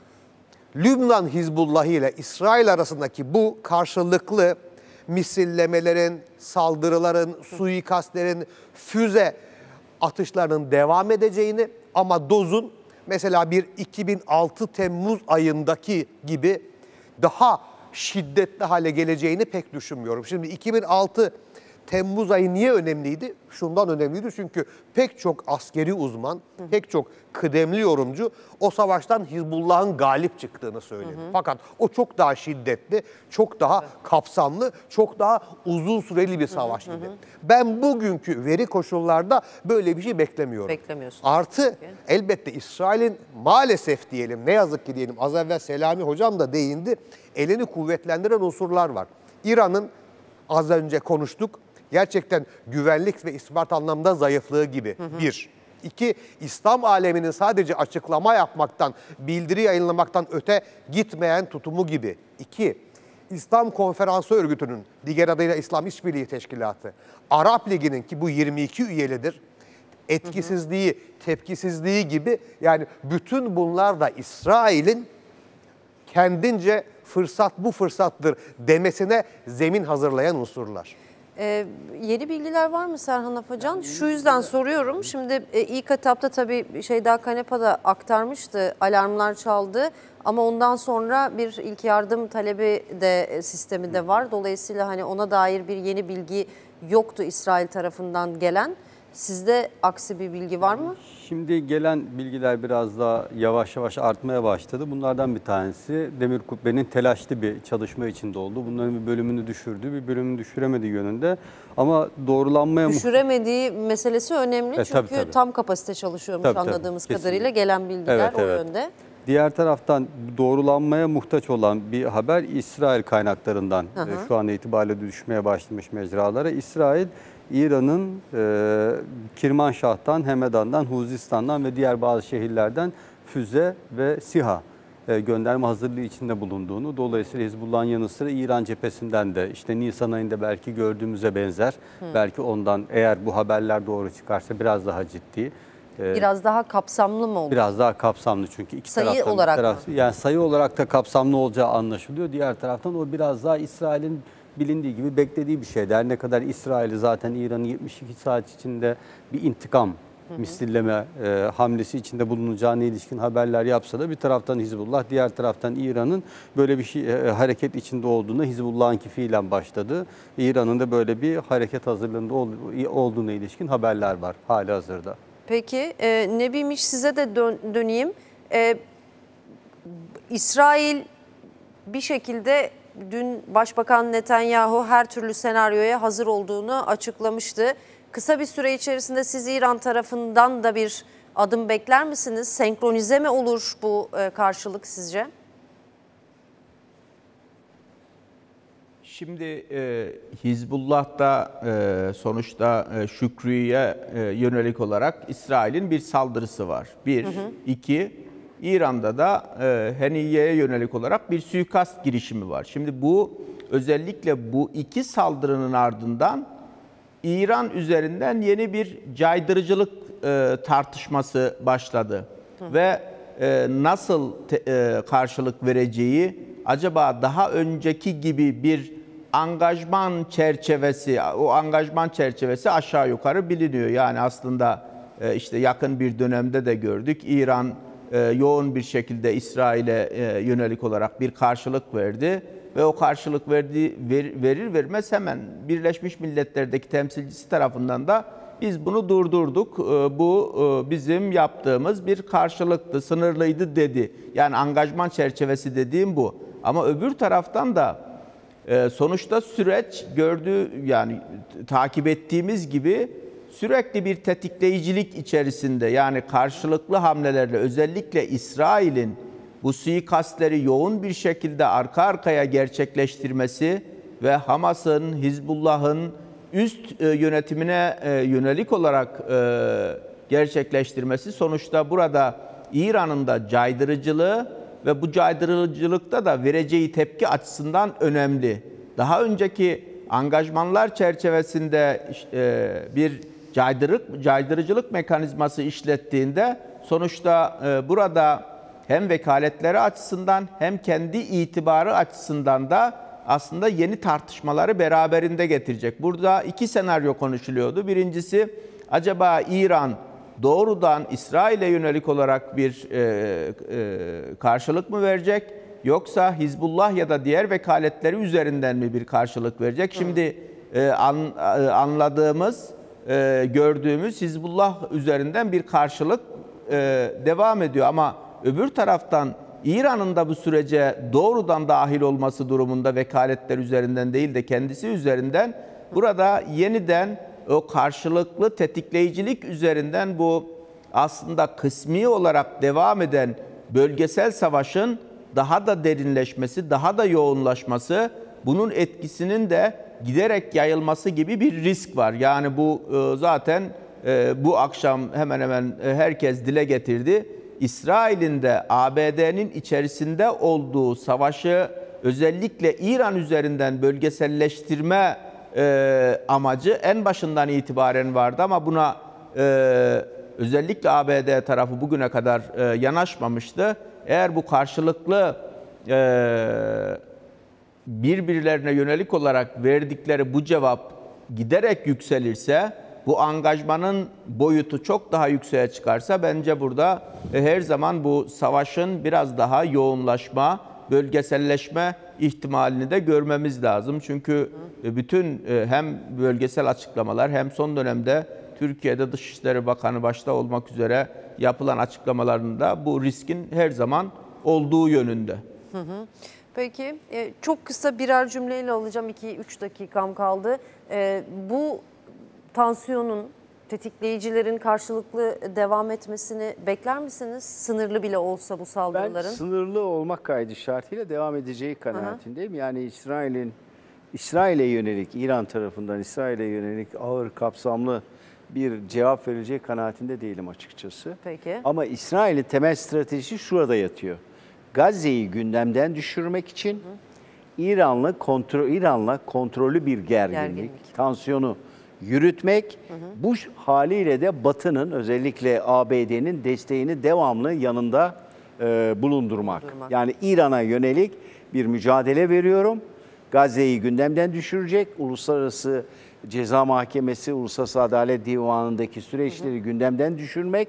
[SPEAKER 3] Lübnan Hizbullahı ile İsrail arasındaki bu karşılıklı misillemelerin, saldırıların, suikastlerin, füze atışlarının devam edeceğini ama dozun mesela bir 2006 Temmuz ayındaki gibi daha şiddetli hale geleceğini pek düşünmüyorum. Şimdi 2006 Temmuz ayı niye önemliydi? Şundan önemliydi çünkü pek çok askeri uzman, pek çok kıdemli yorumcu o savaştan Hizbullah'ın galip çıktığını söyledi. Fakat o çok daha şiddetli, çok daha kapsamlı, çok daha uzun süreli bir savaştı. Ben bugünkü veri koşullarda böyle bir şey beklemiyorum.
[SPEAKER 1] Beklemiyorsun.
[SPEAKER 3] Artı elbette İsrail'in maalesef diyelim, ne yazık ki diyelim, az evvel Selami Hocam da değindi, elini kuvvetlendiren unsurlar var. İran'ın az önce konuştuk, gerçekten güvenlik ve ispat anlamda zayıflığı gibi. Bir. İki, İslam aleminin sadece açıklama yapmaktan, bildiri yayınlamaktan öte gitmeyen tutumu gibi. İki, İslam Konferansı Örgütü'nün, diğer adıyla İslam İşbirliği Teşkilatı, Arap Ligi'nin ki bu 22 üyelidir, etkisizliği, tepkisizliği gibi, yani bütün bunlar da İsrail'in kendince fırsat bu fırsattır demesine zemin hazırlayan unsurlar.
[SPEAKER 1] Yeni bilgiler var mı Serhan Afacan? Şu yüzden soruyorum. Şimdi ilk etapta tabii Şeyda Kanepa da aktarmıştı. Alarmlar çaldı ama ondan sonra bir ilk yardım talebi de sistemi de var. Dolayısıyla hani ona dair bir yeni bilgi yoktu İsrail tarafından gelen. Sizde aksi bir bilgi var mı?
[SPEAKER 5] Şimdi gelen bilgiler biraz daha yavaş yavaş artmaya başladı. Bunlardan bir tanesi Demir Kubbe'nin telaşlı bir çalışma içinde oldu. Bunların bir bölümünü düşürdü, bir bölümünü düşüremediği yönünde. Ama doğrulanmaya...
[SPEAKER 1] Düşüremediği meselesi önemli çünkü
[SPEAKER 5] tabii.
[SPEAKER 1] Tam kapasite çalışıyormuş anladığımız kadarıyla gelen bilgiler o yönde.
[SPEAKER 5] Diğer taraftan doğrulanmaya muhtaç olan bir haber İsrail kaynaklarından şu an itibariyle düşmeye başlamış mecralara. İsrail, İran'ın Kirmanşah'tan, Hemedan'dan, Huzistan'dan ve diğer bazı şehirlerden füze ve SİHA gönderme hazırlığı içinde bulunduğunu, dolayısıyla Hizbullah'ın yanı sıra İran cephesinden de işte Nisan ayında belki gördüğümüze benzer, belki ondan eğer bu haberler doğru çıkarsa biraz daha ciddi.
[SPEAKER 1] Biraz daha kapsamlı mı oldu?
[SPEAKER 5] Biraz daha kapsamlı çünkü iki
[SPEAKER 1] sayı
[SPEAKER 5] taraftan
[SPEAKER 1] olarak mı?
[SPEAKER 5] Yani sayı olarak da kapsamlı olacağı anlaşılıyor. Diğer taraftan o biraz daha İsrail'in bilindiği gibi beklediği bir şeydi. Her ne kadar İsrail'i zaten İran'ın 72 saat içinde bir intikam misilleme hamlesi içinde bulunacağına ilişkin haberler yapsa da bir taraftan Hizbullah, diğer taraftan İran'ın böyle bir hareket içinde olduğuna Hizbullah'ınki fiilen başladı. İran'ın da böyle bir hareket hazırlığında olduğuna ilişkin haberler var hali hazırda.
[SPEAKER 1] Peki Nebimiş size de döneyim. İsrail bir şekilde dün Başbakan Netanyahu her türlü senaryoya hazır olduğunu açıklamıştı. Kısa bir süre içerisinde siz İran tarafından da bir adım bekler misiniz? Senkronize mi olur bu karşılık sizce?
[SPEAKER 2] Şimdi Hizbullah'ta sonuçta Şükrü'ye yönelik olarak İsrail'in bir saldırısı var. Bir, iki, İran'da da Heniye'ye yönelik olarak bir suikast girişimi var. Şimdi bu özellikle bu iki saldırının ardından İran üzerinden yeni bir caydırıcılık tartışması başladı. Ve nasıl karşılık vereceği, acaba daha önceki gibi bir angajman çerçevesi, o angajman çerçevesi aşağı yukarı biliniyor. Yani aslında işte yakın bir dönemde de gördük. İran yoğun bir şekilde İsrail'e yönelik olarak bir karşılık verdi. Ve o karşılık verir vermez hemen Birleşmiş Milletler'deki temsilcisi tarafından da biz bunu durdurduk. Bu bizim yaptığımız bir karşılıktı, sınırlıydı dedi. Yani angajman çerçevesi dediğim bu. Ama öbür taraftan da sonuçta süreç yani takip ettiğimiz gibi sürekli bir tetikleyicilik içerisinde, yani karşılıklı hamlelerle özellikle İsrail'in bu suikastleri yoğun bir şekilde arka arkaya gerçekleştirmesi ve Hamas'ın, Hizbullah'ın üst yönetimine yönelik olarak gerçekleştirmesi sonuçta burada İran'ın da caydırıcılığı ve bu caydırıcılıkta da vereceği tepki açısından önemli. Daha önceki angajmanlar çerçevesinde bir caydırıcılık mekanizması işlettiğinde sonuçta burada hem vekaletleri açısından hem kendi itibarı açısından da aslında yeni tartışmaları beraberinde getirecek. Burada iki senaryo konuşuluyordu. Birincisi, acaba İran doğrudan İsrail'e yönelik olarak bir karşılık mı verecek? Yoksa Hizbullah ya da diğer vekaletleri üzerinden mi bir karşılık verecek? Şimdi anladığımız, gördüğümüz Hizbullah üzerinden bir karşılık devam ediyor. Ama öbür taraftan İran'ın da bu sürece doğrudan dahil olması durumunda vekaletler üzerinden değil de kendisi üzerinden burada yeniden o karşılıklı tetikleyicilik üzerinden bu aslında kısmi olarak devam eden bölgesel savaşın daha da derinleşmesi, daha da yoğunlaşması, bunun etkisinin de giderek yayılması gibi bir risk var. Yani bu zaten bu akşam hemen hemen herkes dile getirdi. İsrail'in de ABD'nin içerisinde olduğu savaşı özellikle İran üzerinden bölgeselleştirme amacı en başından itibaren vardı ama buna özellikle ABD tarafı bugüne kadar yanaşmamıştı. Eğer bu karşılıklı birbirlerine yönelik olarak verdikleri bu cevap giderek yükselirse, bu angajmanın boyutu çok daha yükseğe çıkarsa bence burada her zaman bu savaşın biraz daha yoğunlaşma, bölgeselleşme ihtimalini de görmemiz lazım. Çünkü bütün hem bölgesel açıklamalar hem son dönemde Türkiye'de Dışişleri Bakanı başta olmak üzere yapılan açıklamalarında bu riskin her zaman olduğu yönünde.
[SPEAKER 1] Peki çok kısa birer cümleyle alacağım. 2-3 dakikam kaldı. Bu tansiyonun, tetikleyicilerin karşılıklı devam etmesini bekler misiniz? Sınırlı bile olsa bu saldırıların.
[SPEAKER 4] Ben sınırlı olmak kaydı şartıyla devam edeceği kanaatindeyim. Yani İsrail'e yönelik, İran tarafından İsrail'e yönelik ağır, kapsamlı bir cevap verileceği kanaatinde değilim açıkçası.
[SPEAKER 1] Peki.
[SPEAKER 4] Ama İsrail'in temel stratejisi şurada yatıyor. Gazze'yi gündemden düşürmek için İran'la kontrollü bir gerginlik, tansiyonu yürütmek, bu haliyle de Batı'nın, özellikle ABD'nin desteğini devamlı yanında bulundurmak. Yani İran'a yönelik bir mücadele veriyorum. Gazze'yi gündemden düşürecek, Uluslararası Ceza Mahkemesi, Uluslararası Adalet Divanı'ndaki süreçleri gündemden düşürmek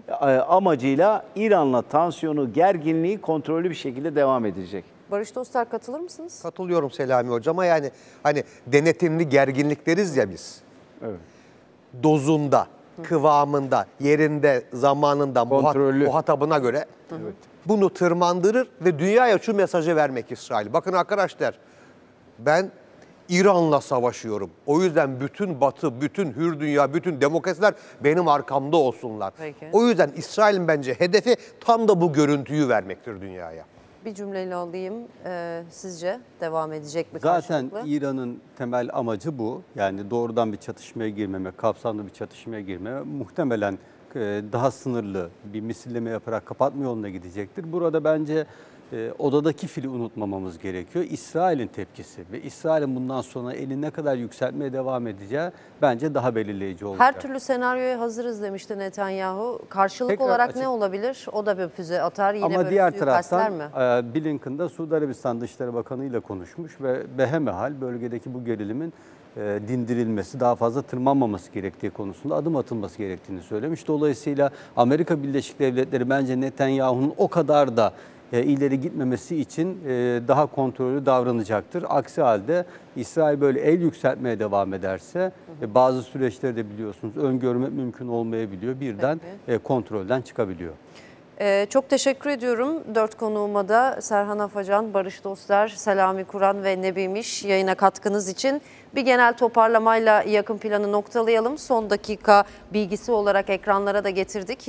[SPEAKER 4] amacıyla İran'la tansiyonu, gerginliği kontrollü bir şekilde devam edecek.
[SPEAKER 1] Barış Dostlar, katılır mısınız?
[SPEAKER 3] Katılıyorum Selami Hocama. Yani hani denetimli gerginlik deriz ya biz.
[SPEAKER 4] Evet.
[SPEAKER 3] Dozunda, kıvamında, yerinde, zamanında, muhatabına göre bunu tırmandırır ve dünyaya şu mesajı vermek İsrail. Bakın arkadaşlar, ben İran'la savaşıyorum. O yüzden bütün Batı, bütün hür dünya, bütün demokrasiler benim arkamda olsunlar.
[SPEAKER 1] Peki.
[SPEAKER 3] O yüzden İsrail'in bence hedefi tam da bu görüntüyü vermektir dünyaya.
[SPEAKER 1] Bir cümleyle alayım. Sizce devam edecek mi karşılıklı?
[SPEAKER 5] Zaten İran'ın temel amacı bu. Yani doğrudan bir çatışmaya girmeme, kapsamlı bir çatışmaya girmeme, muhtemelen daha sınırlı bir misilleme yaparak kapatma yoluna gidecektir. Burada bence odadaki fili unutmamamız gerekiyor. İsrail'in tepkisi ve İsrail'in bundan sonra elini ne kadar yükseltmeye devam edeceği bence daha belirleyici olacak.
[SPEAKER 1] Her türlü senaryoya hazırız demişti Netanyahu. Karşılık
[SPEAKER 5] Tekrar
[SPEAKER 1] olarak ne olabilir? O da bir füze atar. Yine
[SPEAKER 5] ama
[SPEAKER 1] böyle
[SPEAKER 5] diğer
[SPEAKER 1] suikastler
[SPEAKER 5] taraftan
[SPEAKER 1] mi?
[SPEAKER 5] Blinken de Suudi Arabistan Dışişleri Bakanı ile konuşmuş ve behemehal bölgedeki bu gerilimin dindirilmesi, daha fazla tırmanmaması gerektiği konusunda adım atılması gerektiğini söylemiş. Dolayısıyla Amerika Birleşik Devletleri bence Netanyahu'nun o kadar da ileri gitmemesi için daha kontrollü davranacaktır. Aksi halde İsrail böyle el yükseltmeye devam ederse bazı süreçleri de biliyorsunuz öngörmek mümkün olmayabiliyor. Birden kontrolden çıkabiliyor.
[SPEAKER 1] Çok teşekkür ediyorum. 4 konuğuma da Serhan Afacan, Barış Doster, Selami Kur'an ve Nebi Miş yayına katkınız için. Bir genel toparlamayla yakın planı noktalayalım. Son dakika bilgisi olarak ekranlara da getirdik.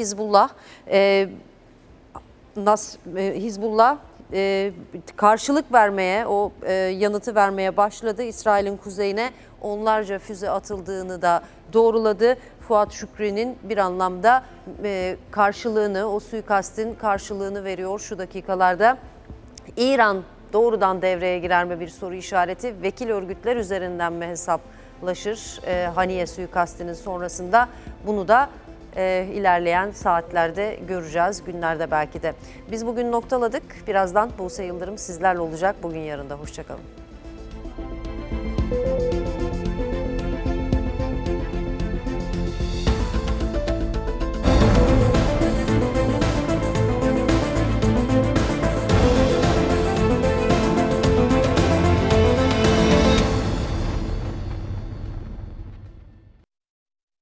[SPEAKER 1] Hizbullah karşılık vermeye, o yanıtı vermeye başladı. İsrail'in kuzeyine onlarca füze atıldığını da doğruladı. Fuat Şükrü'nün bir anlamda karşılığını, o suikastin karşılığını veriyor şu dakikalarda. İran doğrudan devreye girer mi bir soru işareti? Vekil örgütler üzerinden mi hesaplaşır? Haniye suikastinin sonrasında bunu da ilerleyen saatlerde göreceğiz, günlerde belki de. Biz bugün noktaladık. Birazdan Buse Yıldırım sizlerle olacak. Bugün yarın da hoşça kalın.